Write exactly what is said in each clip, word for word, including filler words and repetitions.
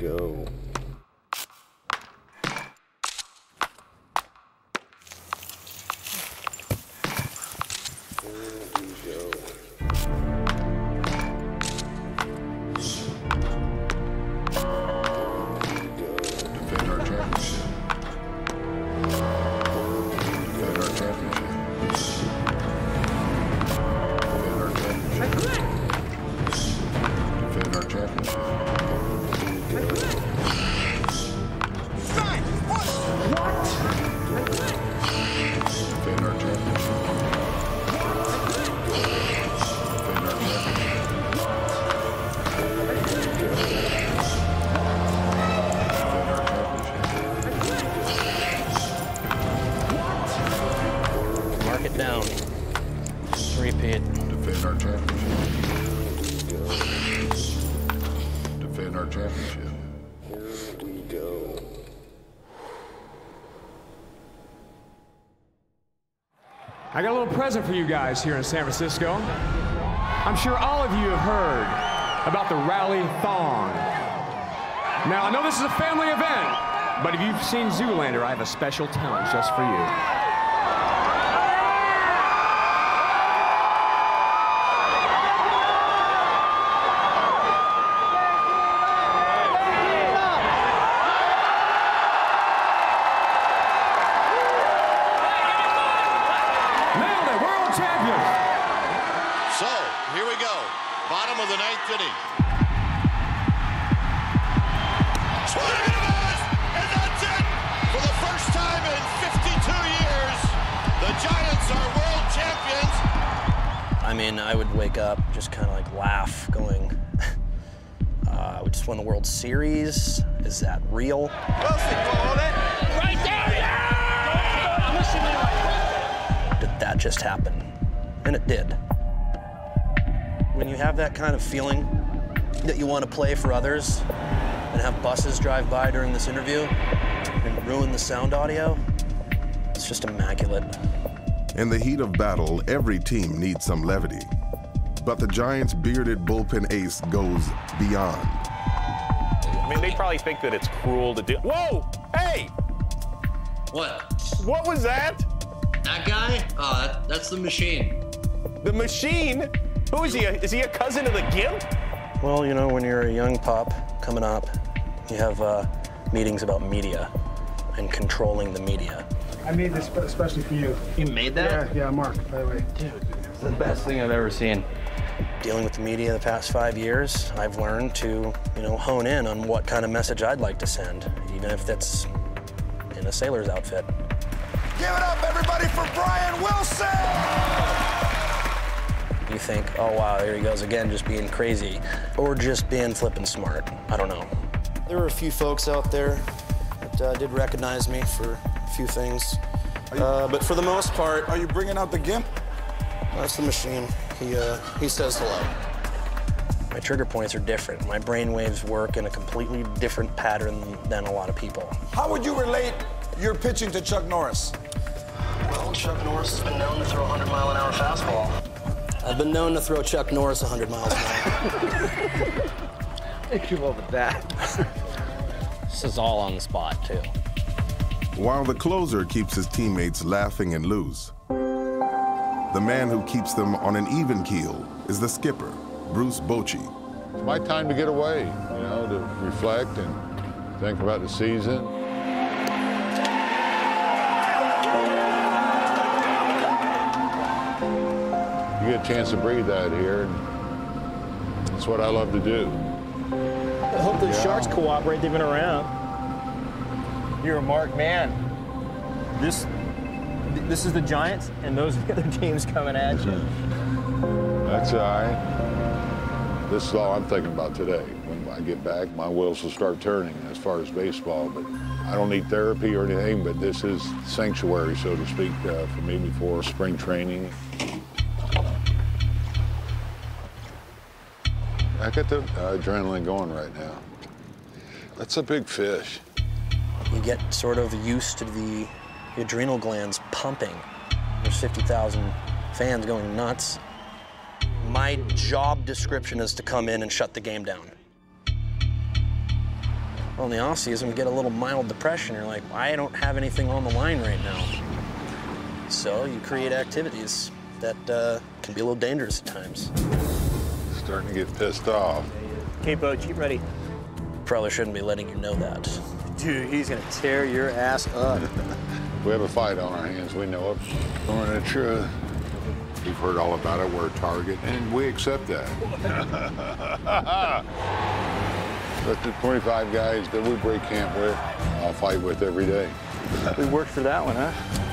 go. Down. Repeat. Defend our championship. Defend our championship. Here we go. I got a little present for you guys here in San Francisco. I'm sure all of you have heard about the Rally Thong. Now, I know this is a family event, but if you've seen Zoolander, I have a special talent just for you. So, here we go. Bottom of the ninth inning. Swing and a miss, and that's it. For the first time in fifty-two years, the Giants are world champions. I mean, I would wake up, just kind of like laugh, going, uh, we just won the World Series. Is that real? Wilson, hold it. Right there, yeah! Did that just happen? And it did. When you have that kind of feeling that you want to play for others and have buses drive by during this interview and ruin the sound audio, it's just immaculate. In the heat of battle, every team needs some levity. But the Giants' bearded bullpen ace goes beyond. I mean, they probably think that it's cruel to do. Whoa! Hey! What? What was that? That guy? Oh, that, that's the machine. The machine? Who is he? A, is he a cousin of the Gimp? Well, you know, when you're a young pup coming up, you have uh, meetings about media and controlling the media. I made this especially for you. You made that? Yeah, yeah, Mark, by the way. Dude, it's the best thing I've ever seen. Dealing with the media the past five years, I've learned to, you know, hone in on what kind of message I'd like to send, even if that's in a sailor's outfit. Give it up, everybody, for Brian Wilson! You think, oh, wow, here he goes again, just being crazy, or just being flippin' smart. I don't know. There were a few folks out there that uh, did recognize me for a few things, uh, but for the most part, Are you bringing out the Gimp? that's the machine. He, uh, he says hello. My trigger points are different. My brain waves work in a completely different pattern than a lot of people. How would you relate your pitching to Chuck Norris? Well, Chuck Norris has been known to throw a hundred mile an hour fastball. I've been known to throw Chuck Norris a hundred miles an hour. I came up with that. This is all on the spot, too. While the closer keeps his teammates laughing and loose, the man who keeps them on an even keel is the skipper, Bruce Bochy. It's my time to get away, you know, to reflect and think about the season. You get a chance to breathe out here, and that's what I love to do. I hope the Yeah. Sharks cooperate. They've been around. You're a marked man. This, this is the Giants, and those are the other teams coming at you. That's all right. This is all I'm thinking about today. When I get back, my wheels will start turning as far as baseball, but I don't need therapy or anything, but this is sanctuary, so to speak, uh, for me before spring training. I got the uh, adrenaline going right now. That's a big fish. You get sort of used to the adrenal glands pumping. There's fifty thousand fans going nuts. My job description is to come in and shut the game down. Well, in the off-season, we get a little mild depression. You're like, I don't have anything on the line right now. So you create activities that uh, can be a little dangerous at times. Starting to get pissed off. Okay, Boach, you ready? Probably shouldn't be letting you know that. Dude, he's gonna tear your ass up. We have a fight on our hands, we know it. Knowing the truth. We've heard all about it, we're a target, and we accept that. But the twenty-five guys that we break camp with, I'll fight with every day. We worked for that one, huh?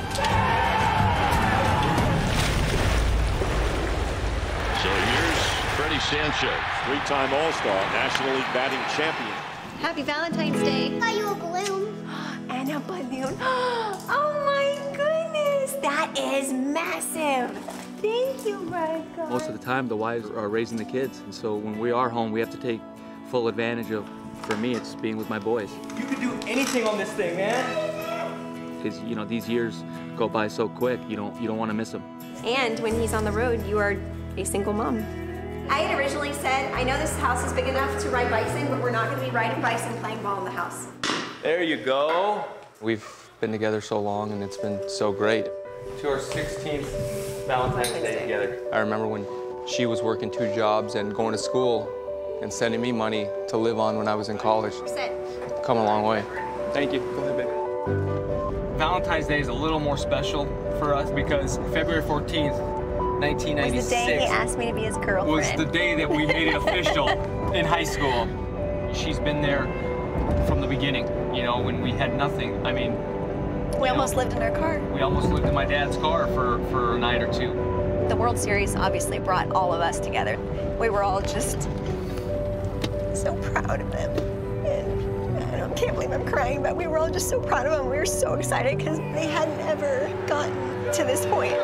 So here's Freddie Sanchez, three-time All-Star, National League batting champion. Happy Valentine's Day. Buy you a balloon. And a balloon. Oh my goodness, that is massive. Thank you, Michael. Most of the time, the wives are raising the kids, and so when we are home, we have to take full advantage of, for me, it's being with my boys. You could do anything on this thing, man. Because, you know, these years go by so quick, you don't, you don't want to miss them. And when he's on the road, you are a single mom. I had originally said, I know this house is big enough to ride bikes in, but we're not going to be riding bikes and playing ball in the house. There you go. We've been together so long, and it's been so great. To our sixteenth Valentine's Day together. I remember when she was working two jobs and going to school and sending me money to live on when I was in college. Come a long way. Thank you. Go ahead, baby. Valentine's Day is a little more special for us because February fourteenth, nineteen ninety-six. Was the day he asked me to be his girlfriend. Was the day that we made it official in high school. She's been there from the beginning, you know, when we had nothing. I mean, we almost know, lived in our car. We almost lived in my dad's car for, for a night or two. The World Series obviously brought all of us together. We were all just so proud of them. And I don't, can't believe I'm crying, but we were all just so proud of them. We were so excited because they hadn't ever gotten to this point.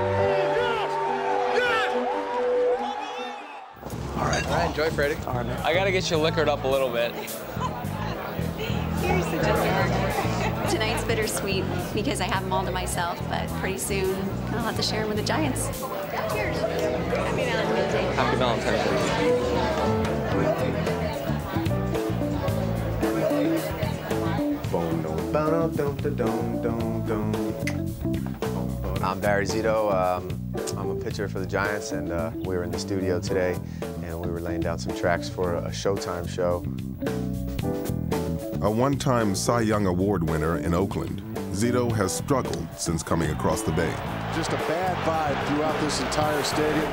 All right, all right, enjoy, Freddie. All right, man. I gotta get you liquored up a little bit. You're such a nerd. Tonight's bittersweet because I have them all to myself, but pretty soon I'll have to share them with the Giants. Cheers. Happy Valentine's Day. Happy Valentine's Day. I'm Barry Zito. Um, I'm a pitcher for the Giants, and uh, we were in the studio today, and we were laying down some tracks for a Showtime show. A one-time Cy Young Award winner in Oakland, Zito has struggled since coming across the Bay. Just a bad vibe throughout this entire stadium.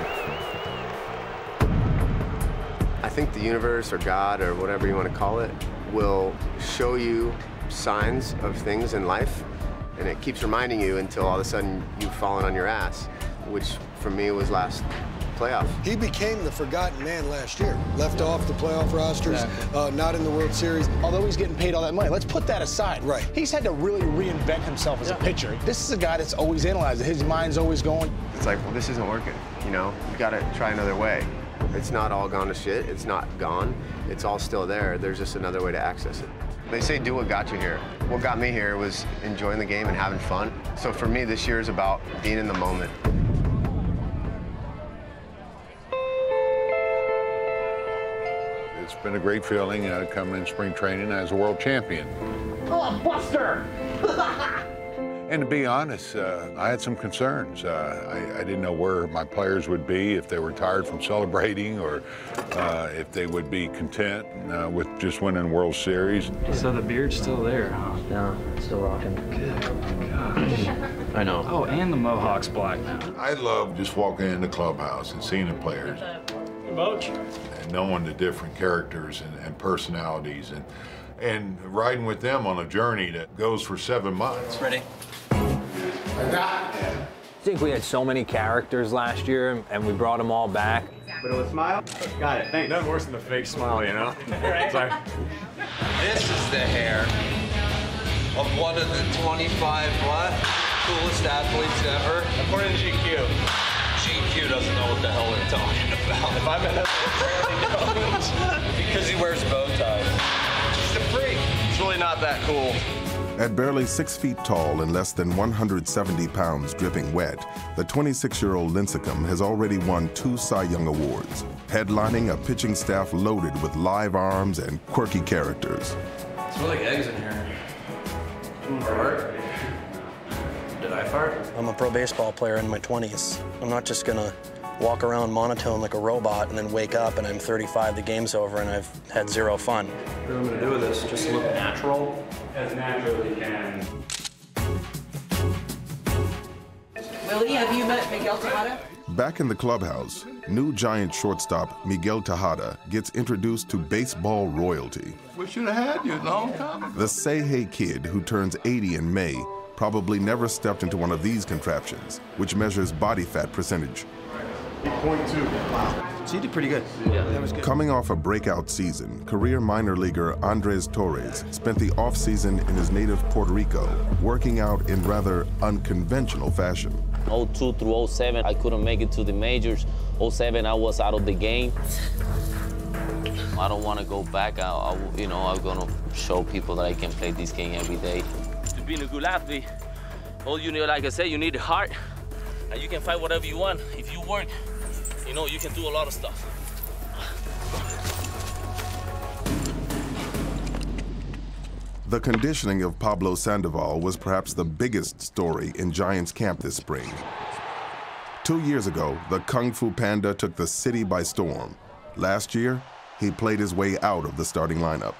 I think the universe or God or whatever you want to call it will show you signs of things in life, and it keeps reminding you until all of a sudden you've fallen on your ass, which for me was last playoff. He became the forgotten man last year. Left off the playoff rosters, exactly. uh, not in the World Series. Although he's getting paid all that money, let's put that aside. Right. He's had to really reinvent himself as yeah. a pitcher. This is a guy that's always analyzing. His mind's always going. It's like, well, this isn't working, you know? You gotta try another way. It's not all gone to shit. It's not gone. It's all still there. There's just another way to access it. They say do what got you here. What got me here was enjoying the game and having fun. So for me, this year is about being in the moment. It's been a great feeling uh, coming in spring training as a world champion. Oh, Buster! And to be honest, uh, I had some concerns. Uh, I, I didn't know where my players would be, if they were tired from celebrating or uh, if they would be content uh, with just winning World Series. So the beard's still there, huh? No, still rocking. Good gosh. I know. Oh, and the mohawk's black now. I love just walking in the clubhouse and seeing the players. Boach. And knowing the different characters and, and personalities and, and riding with them on a journey that goes for seven months. Ready? I think we had so many characters last year, and we brought them all back. But with a smile? Got it, thanks. Nothing worse than the fake smile, you know? It's like... This is the hair of one of the twenty-five what? Coolest athletes ever. According to G Q. G Q doesn't know what the hell they're talking about. If I'm in a he because he wears bow ties. He's a freak. It's really not that cool. At barely six feet tall and less than one hundred seventy pounds dripping wet, the twenty-six-year-old Lincecum has already won two Cy Young Awards, headlining a pitching staff loaded with live arms and quirky characters. It smells like eggs in here. Fart? Did I fart? I'm a pro baseball player in my twenties. I'm not just gonna walk around monotone like a robot and then wake up and I'm thirty-five, the game's over, and I've had zero fun. What am I gonna do with this? Just look natural? As natural as you can. Willie, have you met Miguel Tejada? Back in the clubhouse, new Giant shortstop Miguel Tejada gets introduced to baseball royalty. We should have had you a long time ago. The Say Hey kid, who turns eighty in May, probably never stepped into one of these contraptions, which measures body fat percentage. eight point two. Wow. So you did pretty good. Yeah, that was good. Coming off a breakout season, career minor leaguer Andres Torres spent the offseason in his native Puerto Rico, working out in rather unconventional fashion. oh two through oh seven, I couldn't make it to the majors. oh seven, I was out of the game. I don't want to go back. I, I, you know, I'm going to show people that I can play this game every day. To be a good athlete, all you need, like I said, you need a heart, and you can fight whatever you want. If you work, you know, you can do a lot of stuff. The conditioning of Pablo Sandoval was perhaps the biggest story in Giants camp this spring. Two years ago, the Kung Fu Panda took the city by storm. Last year, he played his way out of the starting lineup.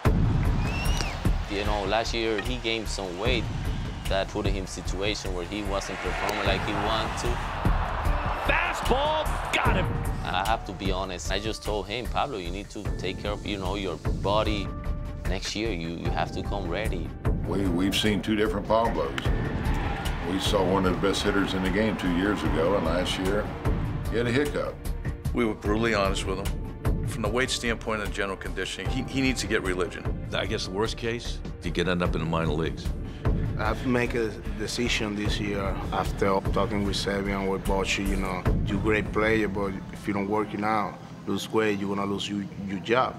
You know, last year he gained some weight that put him in a situation where he wasn't performing like he wanted to. Fastball, got him. I have to be honest. I just told him, Pablo, you need to take care of, you know, your body. Next year, you, you have to come ready. We, we've seen two different Pablos. We saw one of the best hitters in the game two years ago, and last year, he had a hiccup. We were brutally honest with him. From the weight standpoint and general conditioning, he, he needs to get religion. I guess the worst case, he could end up in the minor leagues. I have to make a decision this year after talking with Sevian, with Bochy. You know, you're a great player, but if you don't work it out, lose weight, you're gonna lose your, your job.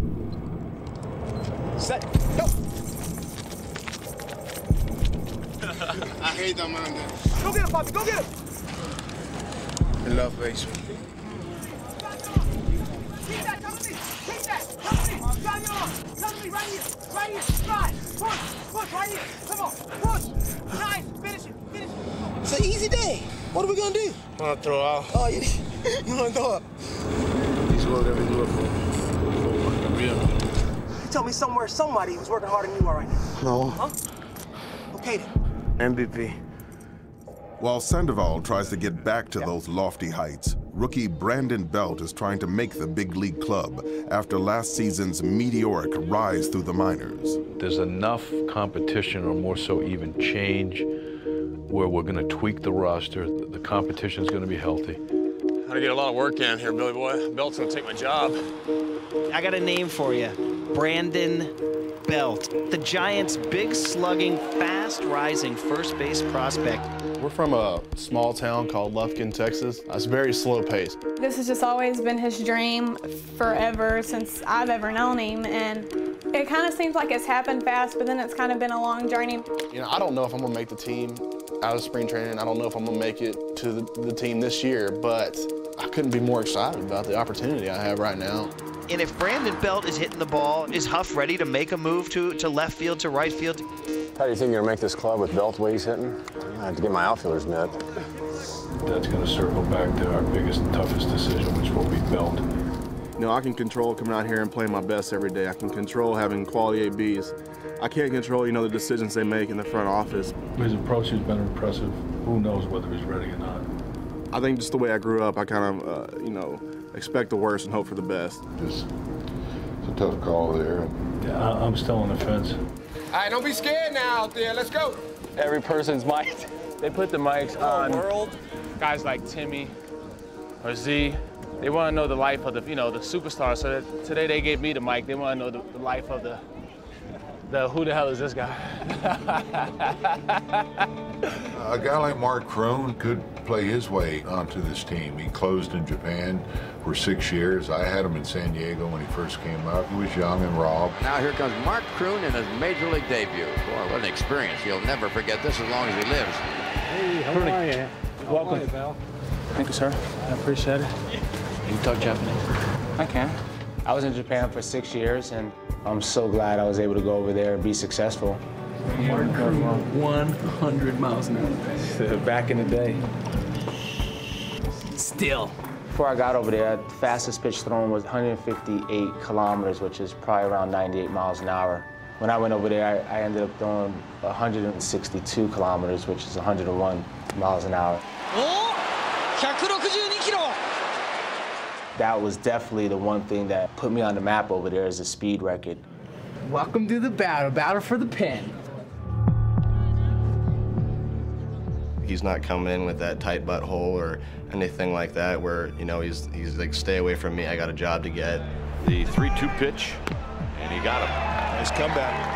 Set, go! I hate that man. Go get him, Bobby, go get him! I love baseball. Keep that, come to me, keep that, come to me, drive you on, come to me, right here, right here, drive, push, push, right here, come on, push, nice, finish it, finish it. It's an easy day. What are we gonna do? I'm gonna throw out. Oh, you, you wanna throw up? He's working to do it for, for real. You told me somewhere somebody was working harder than you are right now. No. Huh? Okay then. M V P. While Sandoval tries to get back to those lofty heights, rookie Brandon Belt is trying to make the big league club after last season's meteoric rise through the minors. There's enough competition, or more so even change, where we're going to tweak the roster. The competition's going to be healthy. I gotta get a lot of work in here, Billy Boy. Belt's gonna take my job. I got a name for you. Brandon Belt. The Giants' big slugging, fast rising first base prospect. We're from a small town called Lufkin, Texas. It's very slow paced. This has just always been his dream forever since I've ever known him, and it kind of seems like it's happened fast, but then it's kind of been a long journey. You know, I don't know if I'm gonna make the team out of spring training. I don't know if I'm gonna make it to the, the team this year, but I couldn't be more excited about the opportunity I have right now. And if Brandon Belt is hitting the ball, is Huff ready to make a move to, to left field, to right field? How do you think you're gonna make this club with Belt the way he's hitting? I have to get my outfielders met. That's going to circle back to our biggest and toughest decision, which will be Belt. You know, I can control coming out here and playing my best every day. I can control having quality A Bs. I can't control, you know, the decisions they make in the front office. His approach has been impressive. Who knows whether he's ready or not? I think just the way I grew up, I kind of, uh, you know, expect the worst and hope for the best. Just, it's a tough call there. Yeah, I, I'm still on the fence. All right, don't be scared now out there. Let's go. Every person's mic. They put the mics on. World. Guys like Timmy or Z, they want to know the life of the, you know, the superstar. So that today they gave me the mic. They want to know the, the life of the, the who the hell is this guy? A guy like Mark Krohn could play his way onto this team. He closed in Japan for six years. I had him in San Diego when he first came up. He was young and raw. Now here comes Mark Krohn in his major league debut. Boy, what an experience. He'll never forget this as long as he lives. Hey, how are you? Welcome. How are you, pal? Thank you, sir. I appreciate it. You talk Japanese? I can. I was in Japan for six years, and I'm so glad I was able to go over there and be successful. one hundred miles an hour. Back in the day. Still. Before I got over there, the fastest pitch thrown was one hundred fifty-eight kilometers, which is probably around ninety-eight miles an hour. When I went over there, I, I ended up throwing one hundred sixty-two kilometers, which is one hundred one miles an hour. That was definitely the one thing that put me on the map over there as a speed record. Welcome to the battle, battle for the pen. He's not coming in with that tight butthole or anything like that where, you know, he's, he's like, stay away from me, I got a job to get. The three two pitch, and he got him. Nice comeback.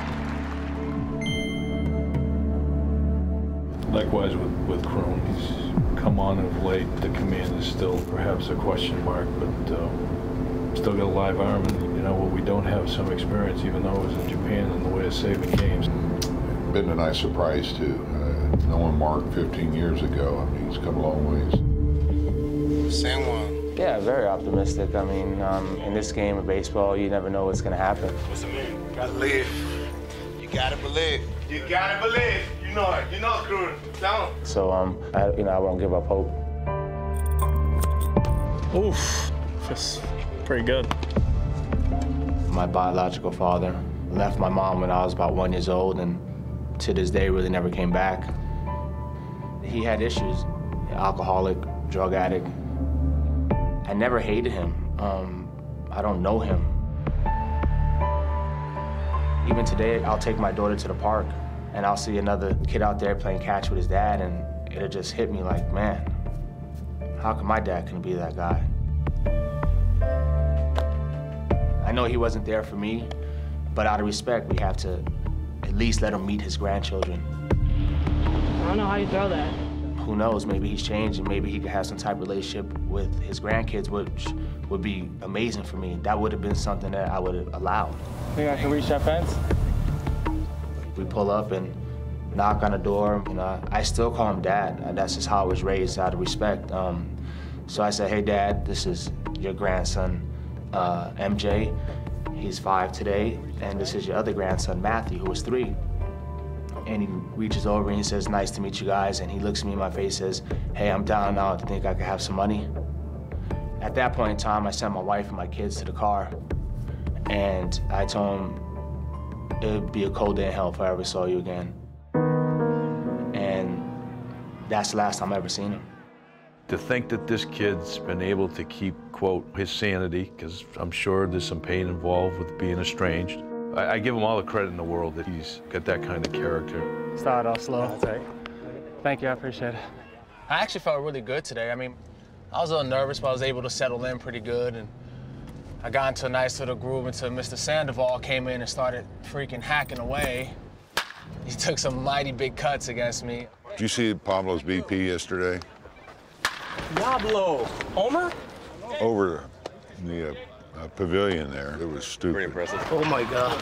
Likewise with, with Kroon, he's come on of late. The command is still perhaps a question mark, but uh, still got a live arm. And, you know, well, we don't have some experience, even though it was in Japan, in the way of saving games. Been a nice surprise, too. Uh, knowing Mark fifteen years ago, I mean, he's come a long ways. Same one. Yeah, very optimistic. I mean, um, in this game of baseball, you never know what's going to happen. What's it mean? Gotta believe. You gotta believe. You gotta believe. You know it. You know it, Kroon. Tell him. So, um, I, you know, I won't give up hope. Oof, that's pretty good. My biological father left my mom when I was about one years old, and to this day really never came back. He had issues, alcoholic, drug addict. I never hated him. Um, I don't know him. Even today, I'll take my daughter to the park and I'll see another kid out there playing catch with his dad, and it'll just hit me like, man, how come my dad couldn't be that guy? I know he wasn't there for me, but out of respect, we have to at least let him meet his grandchildren. I don't know how you throw that. Who knows, maybe he's changed and maybe he could have some type of relationship with his grandkids, which would be amazing for me. That would have been something that I would have allowed. Think I can reach that fence? We pull up and knock on the door. You know, I still call him Dad. And that's just how I was raised, out of respect. Um, so I said, hey, Dad, this is your grandson, uh, M J. He's five today. And this is your other grandson, Matthew, who was three. And he reaches over and he says, nice to meet you guys. And he looks at me in my face and says, hey, I'm down now to think I could have some money. At that point in time, I sent my wife and my kids to the car. And I told him it'd be a cold day in hell if I ever saw you again. And that's the last time I ever seen him. To think that this kid's been able to keep, quote, his sanity, because I'm sure there's some pain involved with being estranged. I, I give him all the credit in the world that he's got that kind of character. Started off slow. I'll take. Thank you, I appreciate it. I actually felt really good today. I mean, I was a little nervous, but I was able to settle in pretty good. And I got into a nice little groove until Mister Sandoval came in and started freaking hacking away. He took some mighty big cuts against me. Did you see Pablo's B P yesterday? Pablo. Homer? Over in the uh, uh, pavilion there. It was stupid. Pretty impressive. Oh, my God.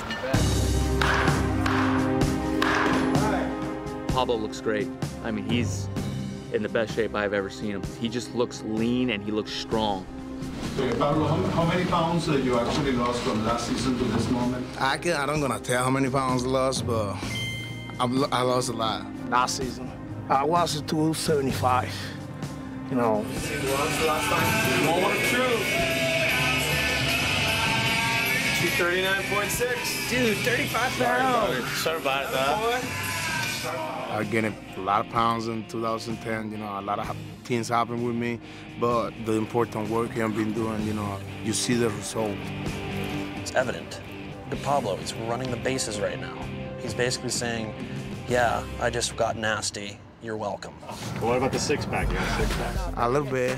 Pablo looks great. I mean, he's in the best shape I've ever seen him. He just looks lean and he looks strong. So, Pablo, how, how many pounds uh, you actually lost from last season to this moment? I can, I don't gonna tell how many pounds I lost, but I'm, I lost a lot. Last season, I was at two seventy-five. You know. Last time? One, one, two. two thirty-nine point six. Dude, thirty-five pounds. Sorry about that. I gained a lot of pounds in two thousand ten, you know, a lot of things happened with me, but the important work I've been doing, you know, you see the result. It's evident. Look at Pablo, he's running the bases right now. He's basically saying, yeah, I just got nasty, you're welcome. Well, what about the six-pack? You have a six-pack? A little bit.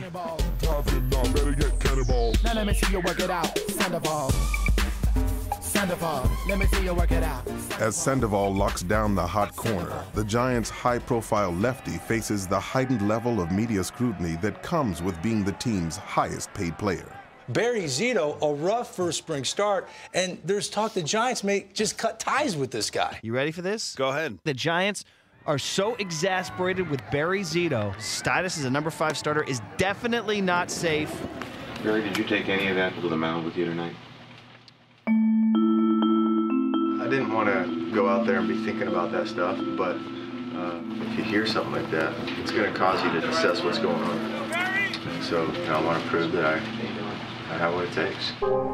Now let me see you work it out, Sandoval. Sandoval, let me see you work it out. As Sandoval locks down the hot corner, the Giants' high-profile lefty faces the heightened level of media scrutiny that comes with being the team's highest-paid player. Barry Zito, a rough first spring start, and there's talk the Giants may just cut ties with this guy. You ready for this? Go ahead. The Giants are so exasperated with Barry Zito. Status as a number five starter is definitely not safe. Barry, did you take any of that to the mound with you tonight? I didn't want to go out there and be thinking about that stuff, but uh, if you hear something like that, it's going to cause you to assess what's going on. So you know, I want to prove that I, I have what it takes.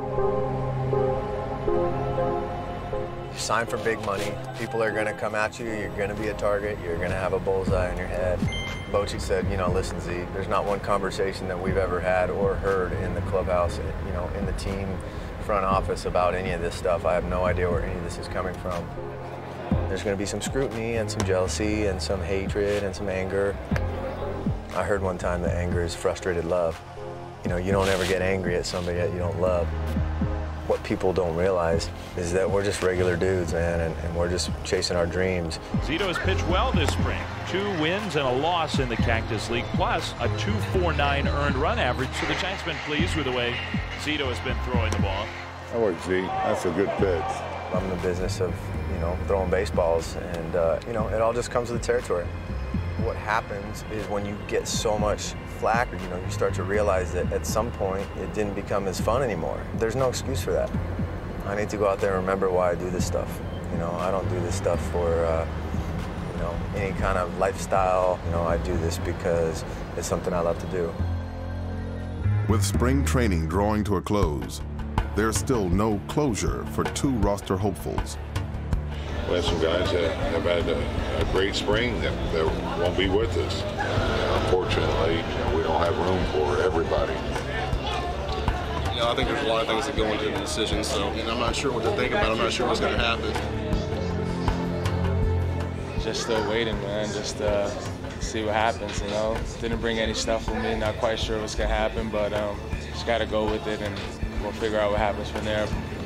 You sign for big money. People are going to come at you. You're going to be a target. You're going to have a bullseye on your head. Bochy said, you know, listen, Z, there's not one conversation that we've ever had or heard in the clubhouse, you know, in the team front office about any of this stuff. I have no idea where any of this is coming from. There's going to be some scrutiny and some jealousy and some hatred and some anger. I heard one time that anger is frustrated love. You know, you don't ever get angry at somebody that you don't love. What people don't realize is that we're just regular dudes, man, and, and we're just chasing our dreams. Zito has pitched well this spring. Two wins and a loss in the Cactus League, plus a two point four nine earned run average. So the Giants have been pleased with the way Zito has been throwing the ball. I work, Z. That's a good pitch. I'm in the business of, you know, throwing baseballs, and, uh, you know, it all just comes with the territory. What happens is when you get so much flack, you know, you start to realize that at some point it didn't become as fun anymore. There's no excuse for that. I need to go out there and remember why I do this stuff. You know, I don't do this stuff for, uh, you know, any kind of lifestyle. You know, I do this because it's something I love to do. With spring training drawing to a close, there's still no closure for two roster hopefuls. We have some guys that have had a, a great spring that, that won't be with us. Unfortunately, you know, we don't have room for everybody. You know, I think there's a lot of things that go into the decision, so and I'm not sure what to think about. I'm not sure what's going to happen. Just still waiting, man. Just uh, see what happens, you know. Didn't bring any stuff with me. Not quite sure what's going to happen, but um, just got to go with it, and we'll figure out what happens from there.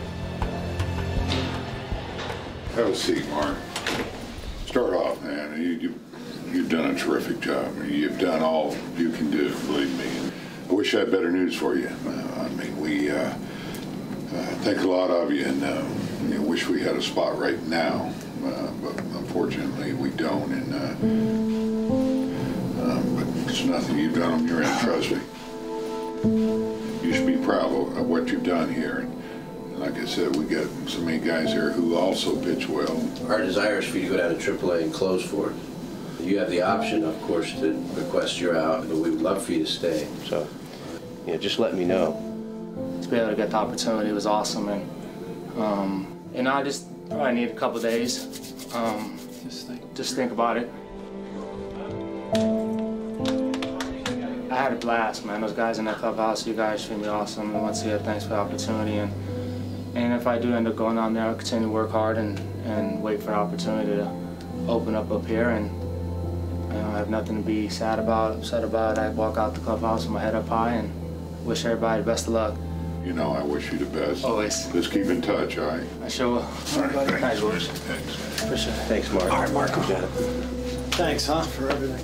Have a seat, Mark. Start off, man. You, you, you've done a terrific job. You've done all you can do, believe me. I wish I had better news for you. Uh, I mean, we uh, uh, think a lot of you, and uh, you know, wish we had a spot right now, uh, but unfortunately we don't. And uh, um, but it's nothing you've done on your end, trust me. You should be proud of, of what you've done here. And, like I said, we got so many guys here who also pitch well. Our desire is for you to go down to triple A and close for it. You have the option, of course, to request you're out, but we would love for you to stay. So, you know, just let me know. To be able to get the opportunity was awesome, and um, you know, I just probably need a couple days. Um, just think, just think about it. I had a blast, man. Those guys in that clubhouse, you guys treat me awesome, and once again, thanks for the opportunity. And and if I do end up going down there, I'll continue to work hard and and wait for the opportunity to open up up here. And you know, I have nothing to be sad about, upset about. I walk out the clubhouse with my head up high and wish everybody the best of luck. You know, I wish you the best. Always. Just keep in touch, all right? I sure will. All right, thanks, George. Thanks. Appreciate it. Thanks, Mark. All right, Mark. You got it. Thanks, huh, for everything.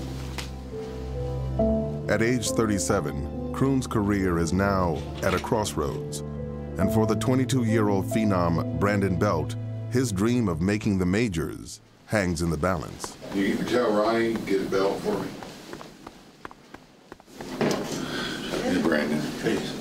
At age thirty-seven, Kroon's career is now at a crossroads. And for the twenty-two-year-old phenom Brandon Belt, his dream of making the majors hangs in the balance. You can tell Ronnie, get a belt for me. Hey, Brandon. Peace.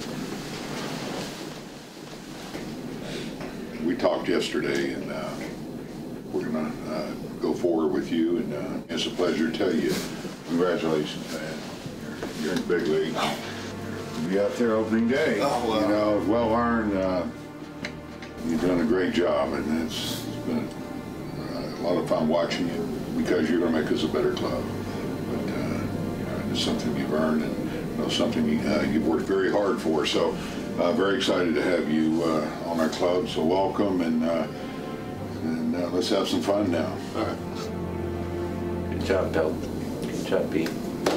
We talked yesterday, and uh, we're going to uh, go forward with you, and uh, it's a pleasure to tell you, congratulations, man. You're, you're in the big league. You'll be out there opening day. Oh, well. You know, it's well earned. Uh, you've done a great job, and it's, it's been a lot of fun watching you because you're going to make us a better club. But uh, you know, it's something you've earned, and you know, something you, uh, you've worked very hard for. So, uh, very excited to have you uh, on our club. So, welcome, and uh, and uh, let's have some fun now. All right. Good job, Belt. Good job, Pete.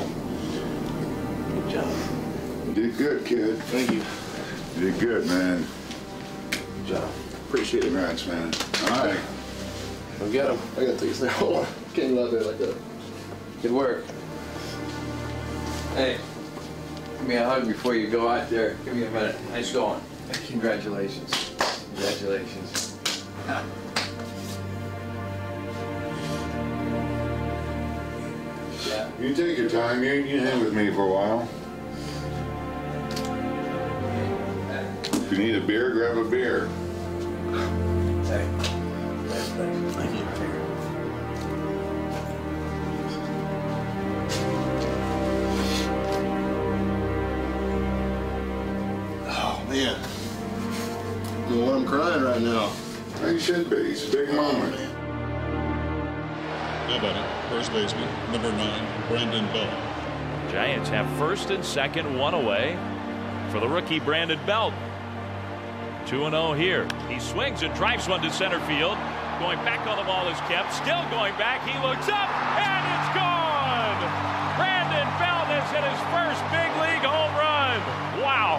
Good job. You did good, kid. Thank you. You did good, man. Good job. Appreciate it. Congrats, man. All right. We'll get him. I gotta take this thing. Hold on. Can't go out there like that. Good work. Hey, give me a hug before you go out there. Give me a minute. Nice going. Congratulations. Congratulations. Yeah. You take your time. You, you hang with me for a while. you need a beer, grab a beer. Hey. Thank you. Oh, man. Well, I'm crying right now. You should be. It's a big moment. How about it? First baseman, number nine, Brandon Belt. Giants have first and second, one away for the rookie Brandon Belt. two and oh here. He swings and drives one to center field. Going back on the ball is kept. Still going back. He looks up and it's gone. Brandon Belt has hit his first big league home run. Wow.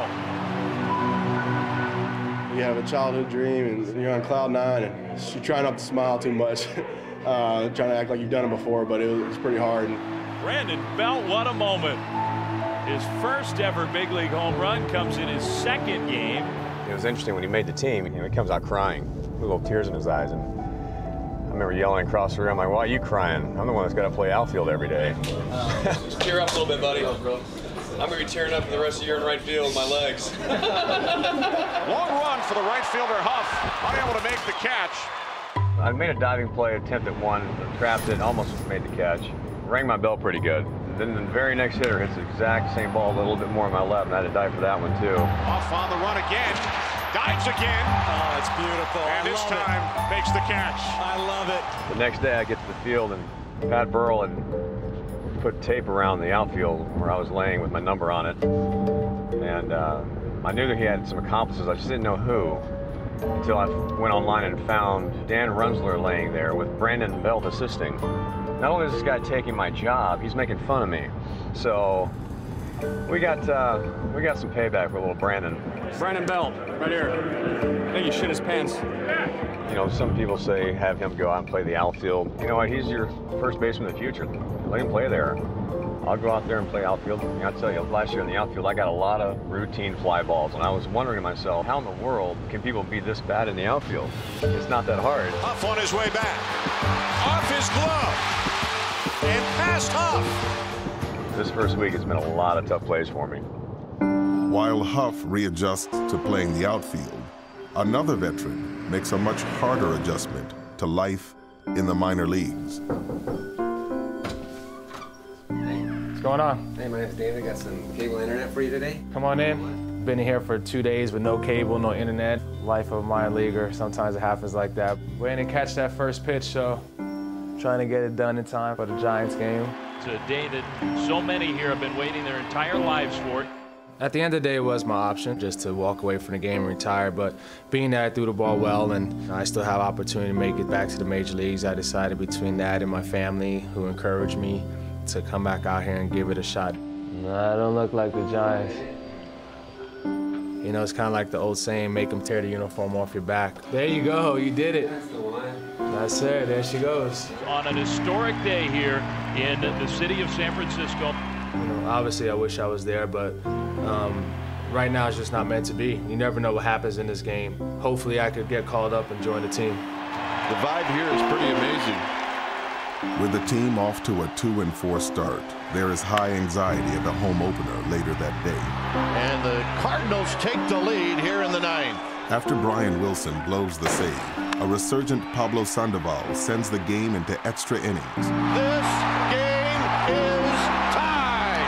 You have a childhood dream and you're on cloud nine and you try not to smile too much. uh, trying to act like you've done it before, but it was, it was pretty hard. Brandon Belt, what a moment. His first ever big league home run comes in his second game. It was interesting when he made the team, you know, he comes out crying, with little tears in his eyes. And I remember yelling across the room, like, why are you crying? I'm the one that's got to play outfield every day. Uh, just tear up a little bit, buddy. I'm going to be tearing up for the rest of the year in right field with my legs. Long run for the right fielder, Huff. Unable to make the catch. I made a diving play, attempt at one, trapped it, almost made the catch. Rang my bell pretty good. Then the very next hitter hits the exact same ball, a little bit more on my left, and I had to dive for that one, too. Off on the run again. Dives again. Oh, it's beautiful. And this time it. makes the catch. I love it. The next day I get to the field, and Pat Burrell had put tape around the outfield where I was laying with my number on it. And uh, I knew that he had some accomplices. I just didn't know who until I went online and found Dan Runsler laying there with Brandon Belt assisting. Not only is this guy taking my job, he's making fun of me. So we got uh, we got some payback for little Brandon. Brandon Belt, right here. I think he shit his pants. You know, some people say have him go out and play the outfield. You know what? He's your first baseman of the future. Let him play there. I'll go out there and play outfield. You know, I'll tell you, last year in the outfield, I got a lot of routine fly balls, and I was wondering to myself, how in the world can people be this bad in the outfield? It's not that hard. Huff on his way back. Off his glove. And past Huff. This first week, it's been a lot of tough plays for me. While Huff readjusts to playing the outfield, another veteran makes a much harder adjustment to life in the minor leagues. What's going on? Hey, my name's David. Got some cable internet for you today. Come on in. Been here for two days with no cable, no internet. Life of a minor leaguer. Sometimes it happens like that. Waiting to catch that first pitch, so trying to get it done in time for the Giants game. It's a day that so many here have been waiting their entire lives for. At the end of the day, it was my option just to walk away from the game and retire, but being that I threw the ball well and I still have opportunity to make it back to the major leagues, I decided between that and my family, who encouraged me to come back out here and give it a shot. No, I don't look like the Giants. You know, it's kind of like the old saying, make them tear the uniform off your back. There you go, you did it. That's the one. That's her, there she goes. On an historic day here in the city of San Francisco. You know, obviously I wish I was there, but um, right now it's just not meant to be. You never know what happens in this game. Hopefully I could get called up and join the team. The vibe here is pretty amazing. With the team off to a two and four start, there is high anxiety at the home opener later that day. And the Cardinals take the lead here in the ninth. After Brian Wilson blows the save, a resurgent Pablo Sandoval sends the game into extra innings. This game is tied.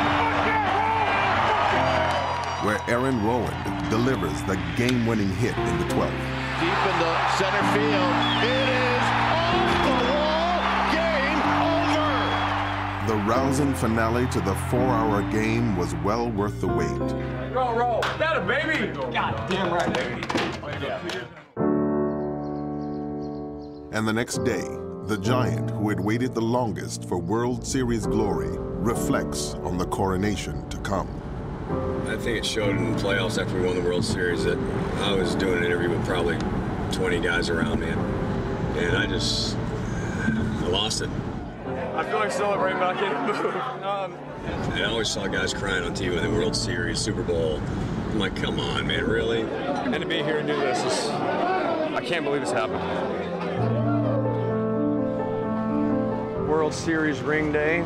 Where Aaron Rowand delivers the game-winning hit in the twelfth. Deep into center field. It is off the wall. Game over. The rousing finale to the four-hour game was well worth the wait. Roll, roll. That a baby. God damn right, baby. And the next day, the Giant, who had waited the longest for World Series glory, reflects on the coronation to come. I think it showed in the playoffs after we won the World Series that I was doing an interview with probably twenty guys around me, and I just, I lost it. I feel like celebrating, but I can't move. Um, I always saw guys crying on T V with the World Series, Super Bowl. I'm like, come on, man, really? And to be here and do this is, I can't believe it's happened. World Series ring day.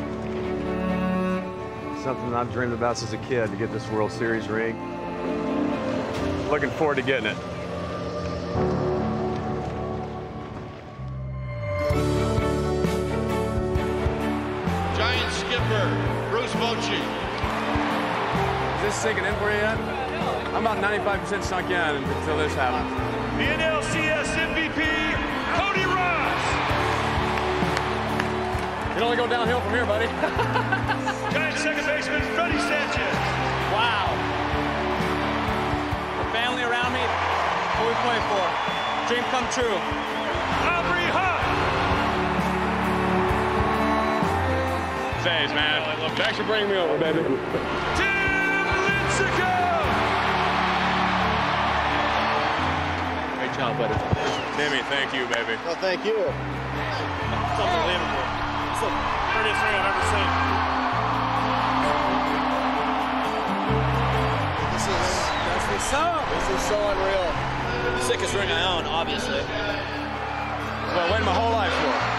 Something I've dreamed about since a kid, to get this World Series ring. looking forward to getting it. Giant skipper, Bruce Bochy. Is this sinking in for you yet? I'm about ninety-five percent sunk in until this happens. The N L C S M V P, Cody Ross. You can only go downhill from here, buddy. Giant second baseman, Freddie Sanchez. Wow. The family around me, what we playing for. Dream come true. Aubrey Huff. Thanks, man. Thanks for bringing me over, baby. Tim Lincecum. Great job, buddy. Timmy, thank you, baby. Well, thank you. It's unbelievable. It's the prettiest thing I've ever seen. This is, That's what's up. this is so unreal. Sickest ring I own, obviously. Well, I waited my whole life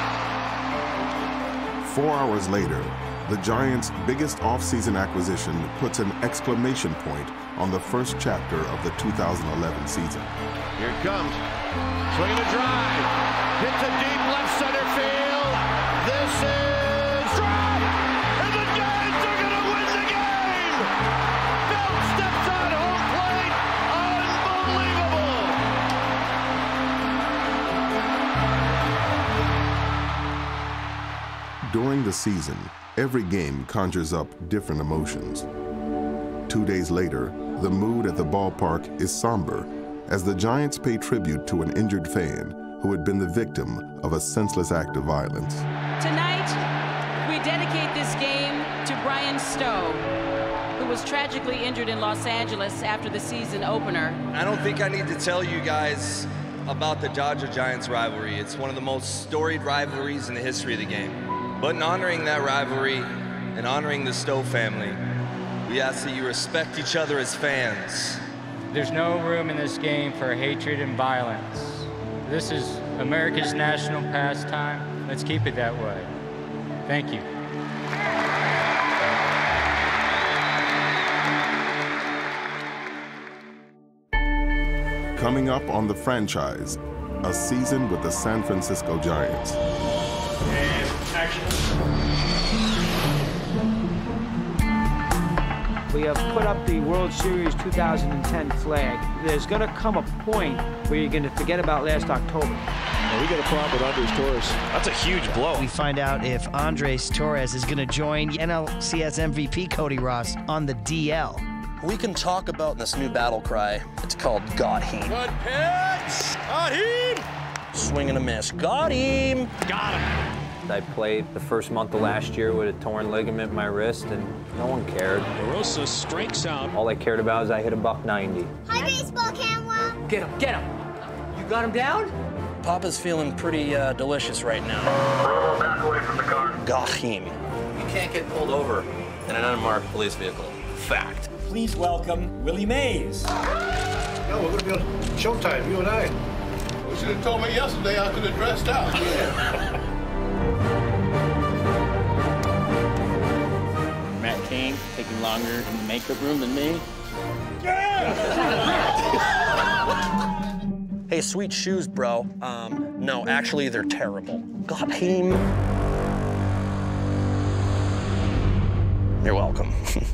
for. Four hours later, the Giants' biggest offseason acquisition puts an exclamation point on the first chapter of the two thousand eleven season. Here it comes. Swinging a drive. Hits a deep left center field. This is drive. And the Giants are going to win the game. Belt steps on home plate. Unbelievable. During the season, every game conjures up different emotions. Two days later, the mood at the ballpark is somber as the Giants pay tribute to an injured fan who had been the victim of a senseless act of violence. Tonight, we dedicate this game to Brian Stowe, who was tragically injured in Los Angeles after the season opener. I don't think I need to tell you guys about the Dodger-Giants rivalry. It's one of the most storied rivalries in the history of the game. But in honoring that rivalry and honoring the Stowe family, we ask that you respect each other as fans. There's no room in this game for hatred and violence. This is America's national pastime. Let's keep it that way. Thank you. Coming up on The Franchise, a season with the San Francisco Giants. And action. We have put up the World Series two thousand ten flag. There's going to come a point where you're going to forget about last October. Well, we got a problem with Andres Torres. That's a huge blow. We find out if Andres Torres is going to join N L C S M V P Cody Ross on the D L. We can talk about this new battle cry. It's called Got Him. Good pitch! Got him! Swing and a miss. Got him! Got him! I played the first month of last year with a torn ligament in my wrist, and no one cared. DeRosa strikes out. All I cared about is I hit a buck ninety. Hi, baseball camera. Get him, get him! You got him down? Papa's feeling pretty uh, delicious right now. Back away from the car. Got him. You can't get pulled over in an unmarked police vehicle. Fact. Please welcome Willie Mays. No, we're gonna be on Showtime, you and I. You should have told me yesterday I could have dressed out. Matt Cain taking longer in the makeup room than me. Hey, sweet shoes, bro. Um, no, actually, they're terrible. Got him. You're welcome.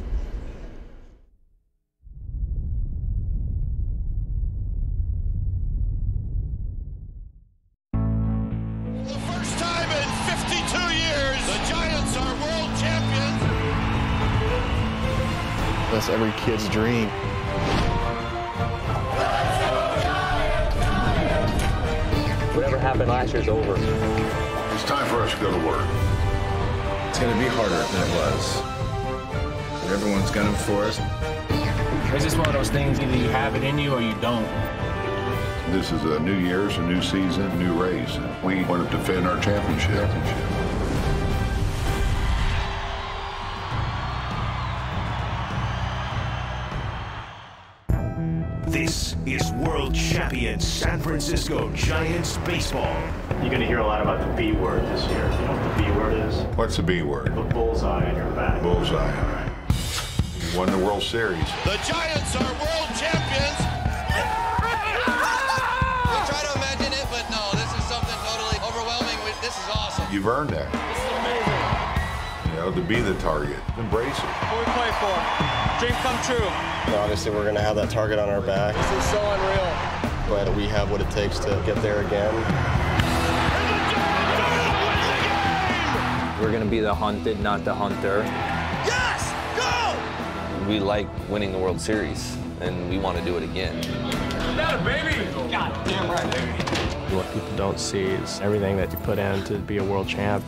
That's every kid's dream. Whatever happened last year's over. It's time for us to go to work. It's going to be harder than it was. But everyone's gunning for us. It's just one of those things, either you have it in you or you don't. This is a new year, it's a new season, new race. We want to defend our championship. This is World Champion San Francisco Giants baseball. You're going to hear a lot about the B word this year. You know what the B word is? What's the B word? The bullseye on your back. Bullseye, all right. Won the World Series. The Giants are world champions. earned that. This is amazing. You know, to be the target, embrace it. What we play for? Dream come true. Obviously, we're going to have that target on our back. This is so unreal. But we have what it takes to get there again. We're going to be the hunted, not the hunter. Yes! Go! We like winning the World Series, and we want to do it again. Got it, baby! God damn right, baby. What people don't see is everything that you put in to be a world champ.